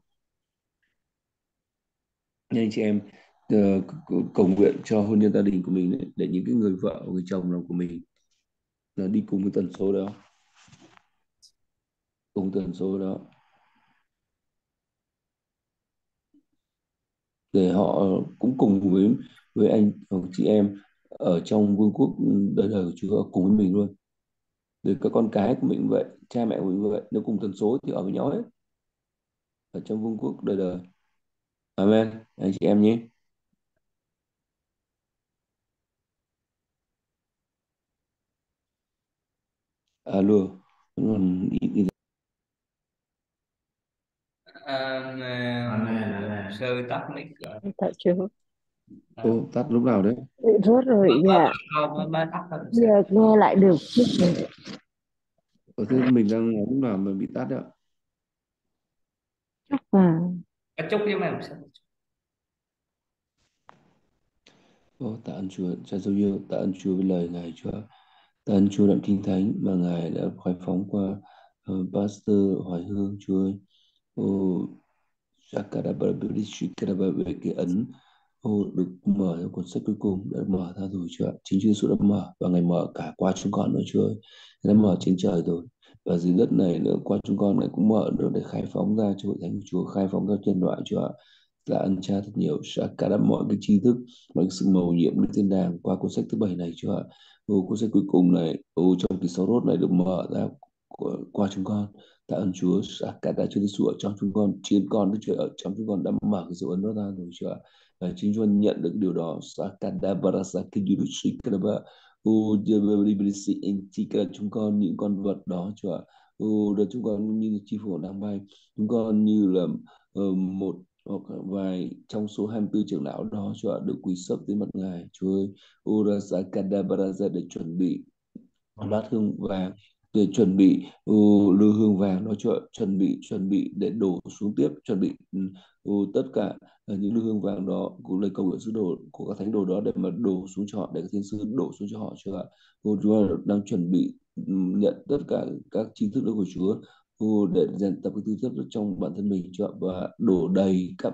Nên anh chị em cầu nguyện cho hôn nhân gia đình của mình ấy, để những cái người vợ người chồng nào của mình là đi cùng cái tần số đó, cùng tần số đó, để họ cũng cùng với anh hoặc chị em ở trong vương quốc đời đời của Chúa, ở cùng với mình luôn. Rồi các con cái của mình cũng vậy, cha mẹ của mình cũng vậy, nếu cùng tần số thì ở với nhau hết, ở trong vương quốc đời đời. Amen anh chị em nhé. Alo, vẫn còn ít. Amen, amen. Sư tắt mic rồi. Dạ chưa. À, Ô, tắt lúc nào đấy? Bị rớt rồi. Dạ. mới tắt thôi. Giờ nghe lại được chút rồi. Ở thế mình đang nói lúc nào mà bị tắt ạ? Chắc là Có chút với mày sao? Ô, tạ ơn Chúa, cha dấu yêu, tạ ơn Chúa với lời Ngài Chúa, tạ ơn Chúa đoạn kinh thánh mà Ngài đã khoái phóng qua Pastor Hoài Hương Chúa ơi. Ô, Shakarabarabishikarabar về cái ấn được mở ra cuốn sách cuối cùng đã mở ra rồi Chúa ạ. Chính Chúa Giêsu đã mở, và Ngài mở cả qua chúng con nữa Chúa ơi. Ngài đã mở trên trời rồi, và dưới đất này nữa qua chúng con Ngài cũng mở được để khai phóng ra cho hội thánh của Chúa, khai phóng ra nhân loại Chúa ạ. Là ân cha thật nhiều, Shakara mọi cái tri thức, mọi cái sự mầu nhiệm lên thiên đàng qua cuốn sách thứ bảy này Chúa ạ. Cuốn sách cuối cùng này, trong kỳ sáu rốt này được mở ra qua chúng con. Tạ ơn Chúa, Sakata Chúa Giêsu ở trong chúng con, chính con Đức Chúa ở trong chúng con đã mở cái dấu ấn đó ra rồi Chúa ạ. Và chính chúng con nhận được điều đó. Sakata Barasaki Yurushikaba. Jabaribisi Enchika, chúng con những con vật đó Chúa ạ. Đó chúng con như chi phủ đang bay, chúng con như là một hoặc vài trong số 24 trưởng lão đó Chúa ạ, được quỳ sấp dưới mặt Ngài Chúa ơi. Urasakada Barasa để chuẩn bị bát hương vàng, để chuẩn bị lư hương vàng đó chuẩn bị để đổ xuống tiếp, chuẩn bị tất cả những lư hương vàng đó cũng lấy cầu nguyện sứ đồ của các thánh đồ đó để mà đổ xuống cho họ, để các thiên sứ đổ xuống cho họ Chúa ạ. Chúa đang chuẩn bị nhận tất cả các tri thức đó của Chúa, để rèn tập cái tư chất trong bản thân mình Chúa ạ, và đổ đầy các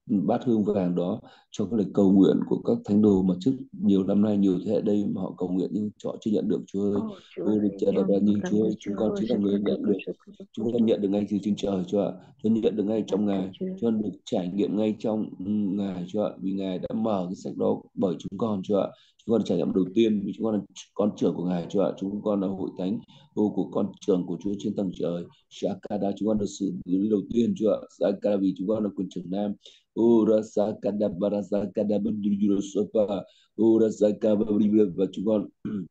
bát hương vàng đó cho cái lời cầu nguyện của các thánh đồ mà trước nhiều năm nay, nhiều thế hệ đây mà họ cầu nguyện nhưng họ chưa nhận được. Chúa ơi, Ồ Chúa ôi ơi, cha đã nhưng cảm Chúa ơn ơi, chúng Chúa con ơi, chính là sự người cơ cực nhận của được. sự cơ cực của Chúng con nhận được ngay từ trên trời, Chúa ạ. Chúng con nhận được ngay trong Chúa Ngài. Chúa. Chúng con được trải nghiệm ngay trong Ngài, Chúa ạ. Vì Ngài đã mở cái sách đó bởi chúng con, Chúa ạ. Chúng con trải nghiệm đầu tiên vì chúng con là con trưởng của Ngài, Chúa ạ. Chúng con là hội thánh của con trưởng của Chúa trên tầng trời. Shakada, chúng con được sự gửi đầu tiên, Chúa ạ. Shakada, vì chúng con là quyền trưởng nam. Rasakada barasakada bendujuro sopa. Rasakada, và chúng con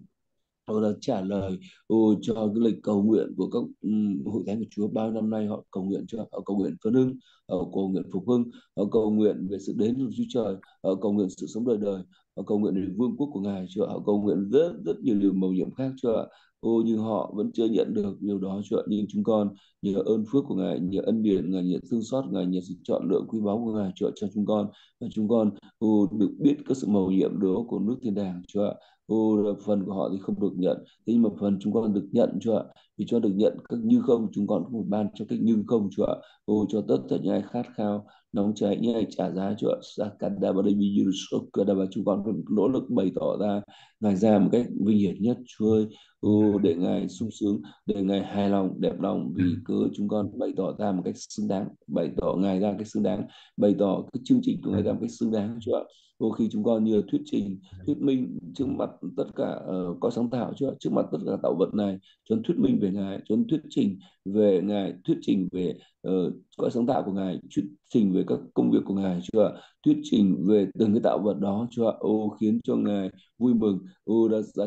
đã trả lời cho cái lời cầu nguyện của các hội thánh của Chúa bao năm nay. Họ cầu nguyện cho, họ cầu nguyện phấn hưng, họ cầu nguyện phục hưng, họ cầu nguyện về sự đến của Chúa Trời, họ cầu nguyện sự sống đời đời, họ cầu nguyện về vương quốc của Ngài, Chúa. Họ cầu nguyện rất rất nhiều điều mầu nhiệm khác, Chúa ạ. Nhưng họ vẫn chưa nhận được điều đó, Chúa. Nhưng chúng con nhờ ơn phước của Ngài, nhờ ân điển Ngài, nhờ thương xót Ngài, nhờ sự chọn lựa quý báu của Ngài, Chúa, cho chúng con, và chúng con được biết cái sự mầu nhiệm đó của nước thiên đàng, Chúa ạ. Phần của họ thì không được nhận, thế nhưng mà phần chúng con được nhận, Chúa ạ. Vì cho được nhận các như không, chúng con cũng một ban cho cái như không, Chúa ạ. Cho tất cả những ai khát khao nóng cháy, những ai trả giá, Chúa ạ. Sakada ba đi Yusukada, và chúng con nỗ lực bày tỏ ra Ngài ra một cách vinh hiển nhất, Chúa ơi. Để Ngài sung sướng, để Ngài hài lòng, đẹp lòng, vì cớ chúng con bày tỏ ra một cách xứng đáng, bày tỏ Ngài ra một cách xứng đáng, bày tỏ cái chương trình của Ngài ra một cách xứng đáng, Chúa ạ. Khi chúng con như thuyết trình, thuyết minh trước mặt tất cả có sáng tạo, chưa trước mặt tất cả tạo vật này, cho thuyết minh về Ngài, cho thuyết trình về Ngài, thuyết trình về cõi sáng tạo của Ngài, thuyết trình về các công việc của Ngài, chưa thuyết trình về từng cái tạo vật đó, chưa khiến cho Ngài vui mừng. Đã ra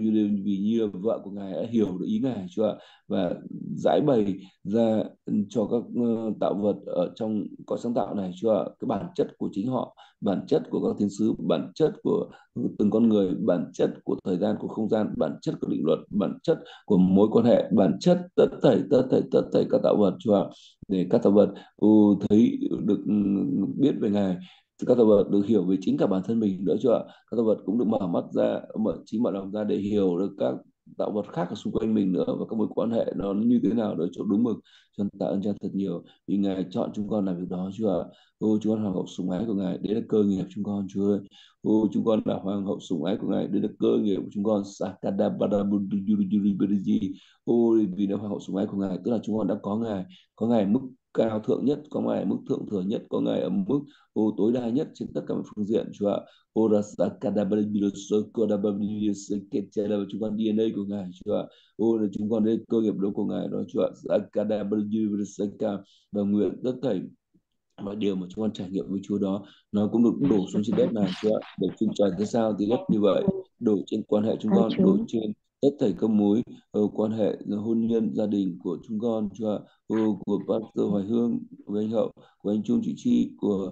vì như vợ của Ngài đã hiểu được ý Ngài, chưa và giải bày ra cho các tạo vật ở trong cõi sáng tạo này, chưa cái bản chất của chính họ, bản chất của các thiên sứ, bản chất của từng con người, bản chất của thời gian, của không gian, bản chất của định luật, bản chất của mối quan hệ, bản chất tất thảy các tạo vật, Chúa ạ. Để các tạo vật thấy được, biết về Ngài, các tạo vật được hiểu về chính cả bản thân mình nữa, Chúa ạ. Các tạo vật cũng được mở mắt ra, mở trí mở lòng ra để hiểu được các tạo vật khác ở xung quanh mình nữa, và các mối quan hệ nó như thế nào để cho đúng mực. Cho tạ ơn Cha thật nhiều vì Ngài chọn chúng con làm việc đó, Chúa ạ. Chúng con hoàng hậu sủng ái của Ngài, đấy là cơ nghiệp chúng con, Chúa ơi. Chúng con là hoàng hậu sủng ái của Ngài, đây là cơ nghiệp của chúng con. Sakada barabudu yuri yuri beriji. Vì là hoàng hậu sủng ái của Ngài, tức là chúng con đã có Ngài mức cao thượng nhất, có Ngài mức thượng thừa nhất, có Ngài ở mức tối đa nhất trên tất cả mọi phương diện, Chúa ạ. Sakada barabudu sokoda barabudu seketera, chúng con DNA của Ngài, Chúa ạ. Là chúng con đây cơ nghiệp đó của Ngài đó, Chúa ạ. Sakada barabudu seka, và nguyện tất thảy mọi điều mà chúng con trải nghiệm với Chúa đó nó cũng được đổ xuống trên đất này, Chúa ạ. Để trên trời thế sao thì đất như vậy, đổ trên quan hệ chúng Ôi con, đổ Chúa. trên tất thảy các mối quan hệ hôn nhân gia đình của chúng con, Chúa ạ. Của Pastor Hoài Hương, của anh Hậu, của anh Trung chị Chi, của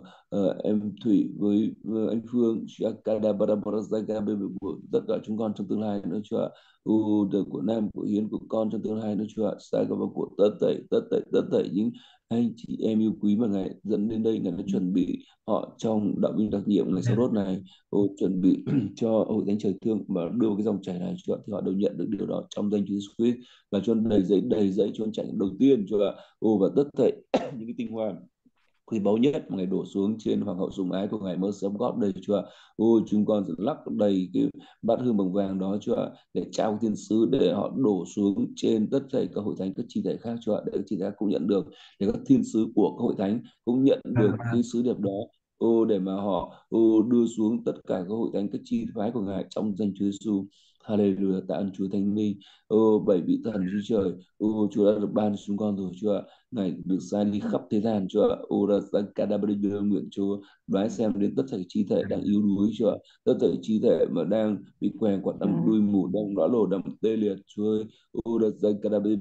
em Thủy với anh Phương, Shakada Barabarazaka, của tất cả chúng con trong tương lai nữa, Chúa ạ. Đời của Nam, của Hiến, của con trong tương lai nữa, Chúa ạ. Sakaba, của tất thảy những anh chị em yêu quý mà Ngài dẫn đến đây, Ngài đã chuẩn bị họ trong đạo binh đặc nhiệm ngày sau đốt này. Chuẩn bị cho hội thánh trời thương mà đưa cái dòng chảy này, Chúa, thì họ đều nhận được điều đó trong danh Chúa Jesus Christ, và cho đầy dẫy cho trải nghiệm đầu tiên, Chúa ạ. Và tất thảy những cái tinh hoa quý báu nhất mà Ngài đổ xuống trên hoàng hậu sủng ái của Ngài Mercy of God đây, Chúa ạ. Chúng con sẽ lắc đầy cái bát hương bằng vàng đó, Chúa ạ, để trao thiên sứ, để họ đổ xuống trên tất thảy các hội thánh, các chi thể khác, Chúa ạ, để các chi thể khác cũng nhận được, để các thiên sứ của các hội thánh cũng nhận được cái sứ điệp đó. Để mà họ đưa xuống tất cả các hội thánh, các chi phái của Ngài trong danh Chúa Giêsu. Hallelujah, tạ ơn Chúa Thánh Linh. Bảy vị thần Chúa Trời, Chúa đã được ban cho chúng con rồi, Chúa ạ. Ngài được sai đi khắp thế gian, Chúa ạ. Ora Kadabri, nguyện Chúa đoái xem đến tất thảy chi thể đang yếu đuối, Chúa ạ. Tất thảy chi thể mà đang bị què quặt, đang đuôi mù, đang lõa lồ, đang tê liệt, Chúa ơi. Ora Kadabri,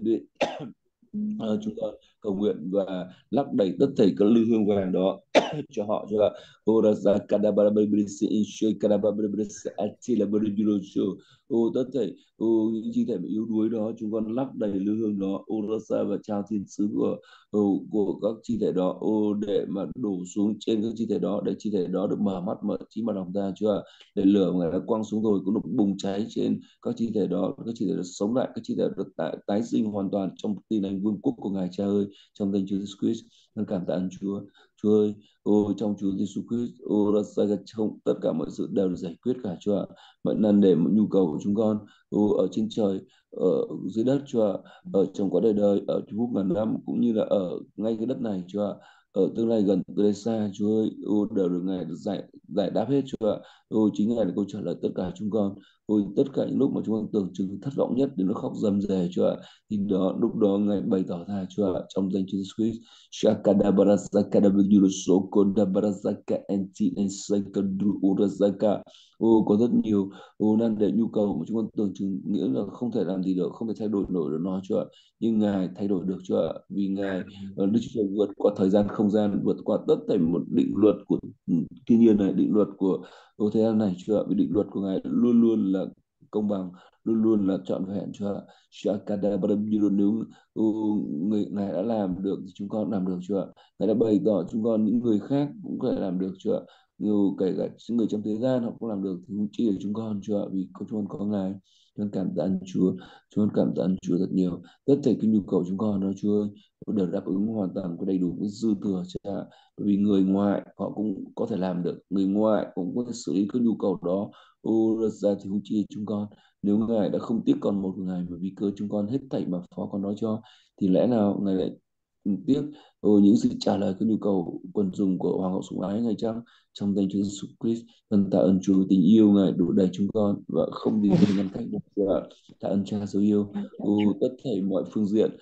chúng con cầu nguyện và lắc đầy tất thảy các lư hương vàng đó cho họ, cho là Ora Kadabri Inshe Kadabri Atila Bri. Tất thảy những chi thể bị yếu đuối đó, chúng con lắc đầy lư hương đó, Ora, và trao thiên sứ của các chi thể đó, để mà đổ xuống trên các chi thể đó, để chi thể đó được mở mắt, mở trí mà lòng ra, Chúa, để lửa mà đã quăng xuống rồi cũng được bùng cháy trên các chi thể đó, các chi thể được sống lại, các chi thể được tái sinh hoàn toàn trong tin lành vương quốc của Ngài, Cha ơi. trong danh Chúa Jesus Christ. Con cảm tạ ơn Chúa. Chúa ơi, trong Chúa Jesus Christ, ra ra trong tất cả mọi sự đều được giải quyết cả Chúa ạ. Mọi nan đề, mọi nhu cầu của chúng con ở trên trời, ở dưới đất Chúa ạ, ở trong quá đời đời, ở phúc ngàn năm, cũng như là ở ngay cái đất này Chúa ạ, ở tương lai gần tương lai xa Chúa ơi, đều được Ngài được giải giải đáp hết Chúa ạ. Chính Ngài là câu trả lời tất cả chúng con. Tất cả những lúc mà chúng con tưởng chừng thất vọng nhất đến nó khóc rầm rề Chúa ạ, thì lúc đó Ngài bày tỏ ra Chúa ạ, trong danh Chúa Jesus Christ. Shakadabarasakadabajurusokodabarasaka enti ensakadru urasaka. Có rất nhiều nan đề nhu cầu mà chúng con tưởng chừng nghĩa là không thể làm gì được, không thể thay đổi nổi được nó Chúa ạ, nhưng Ngài thay đổi được Chúa ạ, vì Ngài Đức Chúa Trời vượt qua thời gian không gian, vượt qua tất thảy một định luật của thiên nhiên này, định luật của thế gian này Chúa ạ, vì định luật của Ngài luôn luôn là công bằng, luôn luôn là trọn vẹn Chúa ạ. Shakadabarabiro, nếu Ngài đã làm được thì chúng con cũng làm được Chúa ạ. Ngài đã bày tỏ chúng con những người khác cũng có thể làm được Chúa ạ. Nhiều kể cả những người trong thế gian họ cũng làm được, thì không chỉ là chúng con Chúa ạ, vì chúng con có Ngài. Chúng con cảm tạ ơn Chúa, chúng con cảm tạ ơn Chúa thật nhiều. Tất thảy cái nhu cầu chúng con đó Chúa ơi, đều đáp ứng hoàn toàn, có đầy đủ, cái dư thừa Chúa ạ. Bởi vì người ngoài họ cũng có thể làm được, người ngoài cũng có thể xử lý các nhu cầu đó. Thật ra thì không chỉ là chúng con, nếu Ngài đã không tiếc con một của Ngài mà vì cớ chúng con hết thảy mà phó con đó cho, thì lẽ nào Ngài lại tiếc những sự trả lời cái nhu cầu quần dùng của Hoàng hậu sủng ái Ngài chăng? Trong danh Chúa Jesus Christ, con tạ ơn Chúa, tình yêu Ngài đủ đầy chúng con và không gì có thể ngăn cách được Chúa ạ. Tạ ơn Cha dấu yêu, Cảm tạ Chúa. tất thảy mọi phương diện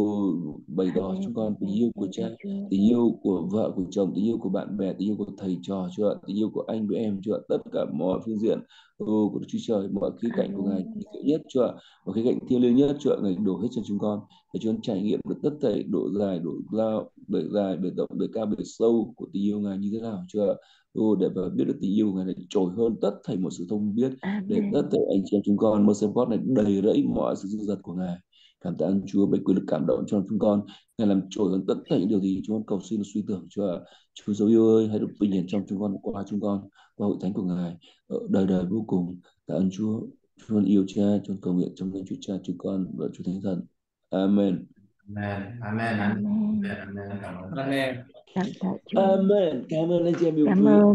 bày tỏ chúng con tình yêu của Cảm Cha, tạ Chúa. tình yêu của vợ của chồng, tình yêu của bạn bè, tình yêu của thầy trò Chúa ạ, tình yêu của anh với em Chúa ạ, tất cả mọi phương diện của Đức Chúa Trời, mọi khía cạnh của Ngài Amen. thiện nhất Chúa ạ, mọi khía cạnh thiêng liêng nhất Chúa ạ, Ngài đổ hết cho chúng con để chúng con trải nghiệm được tất thảy độ dài, độ lao, bề dài, bề rộng, bề cao, bề sâu của tình yêu Ngài như thế nào Chúa ạ. Để mà biết được tình yêu Ngài này trội hơn tất thảy một sự thông biết, để tất Amen. thảy anh chị em chúng con mơ xem God này đầy rẫy mọi sự dư dật của Ngài. Cảm tạ ơn Chúa bởi quyền lực cảm động cho chúng con, Ngài làm trội hơn tất cả những điều gì chúng con cầu xin và suy tưởng Chúa ạ. Chúa dấu yêu ơi, hãy được vinh hiển trong chúng con, qua chúng con, qua hội thánh của Ngài ở đời đời vô cùng. Tạ ơn Chúa. Chúng con yêu Cha, chúng con cầu nguyện trong danh Chúa Cha, chúng con và Chúa Thánh Thần. Amen. Amen, amen, amen, Amen. amen. Cảm ơn. Amen. Cảm tạ Chúa. Amen. Cảm ơn anh chị em yêu Cảm quý. ơn.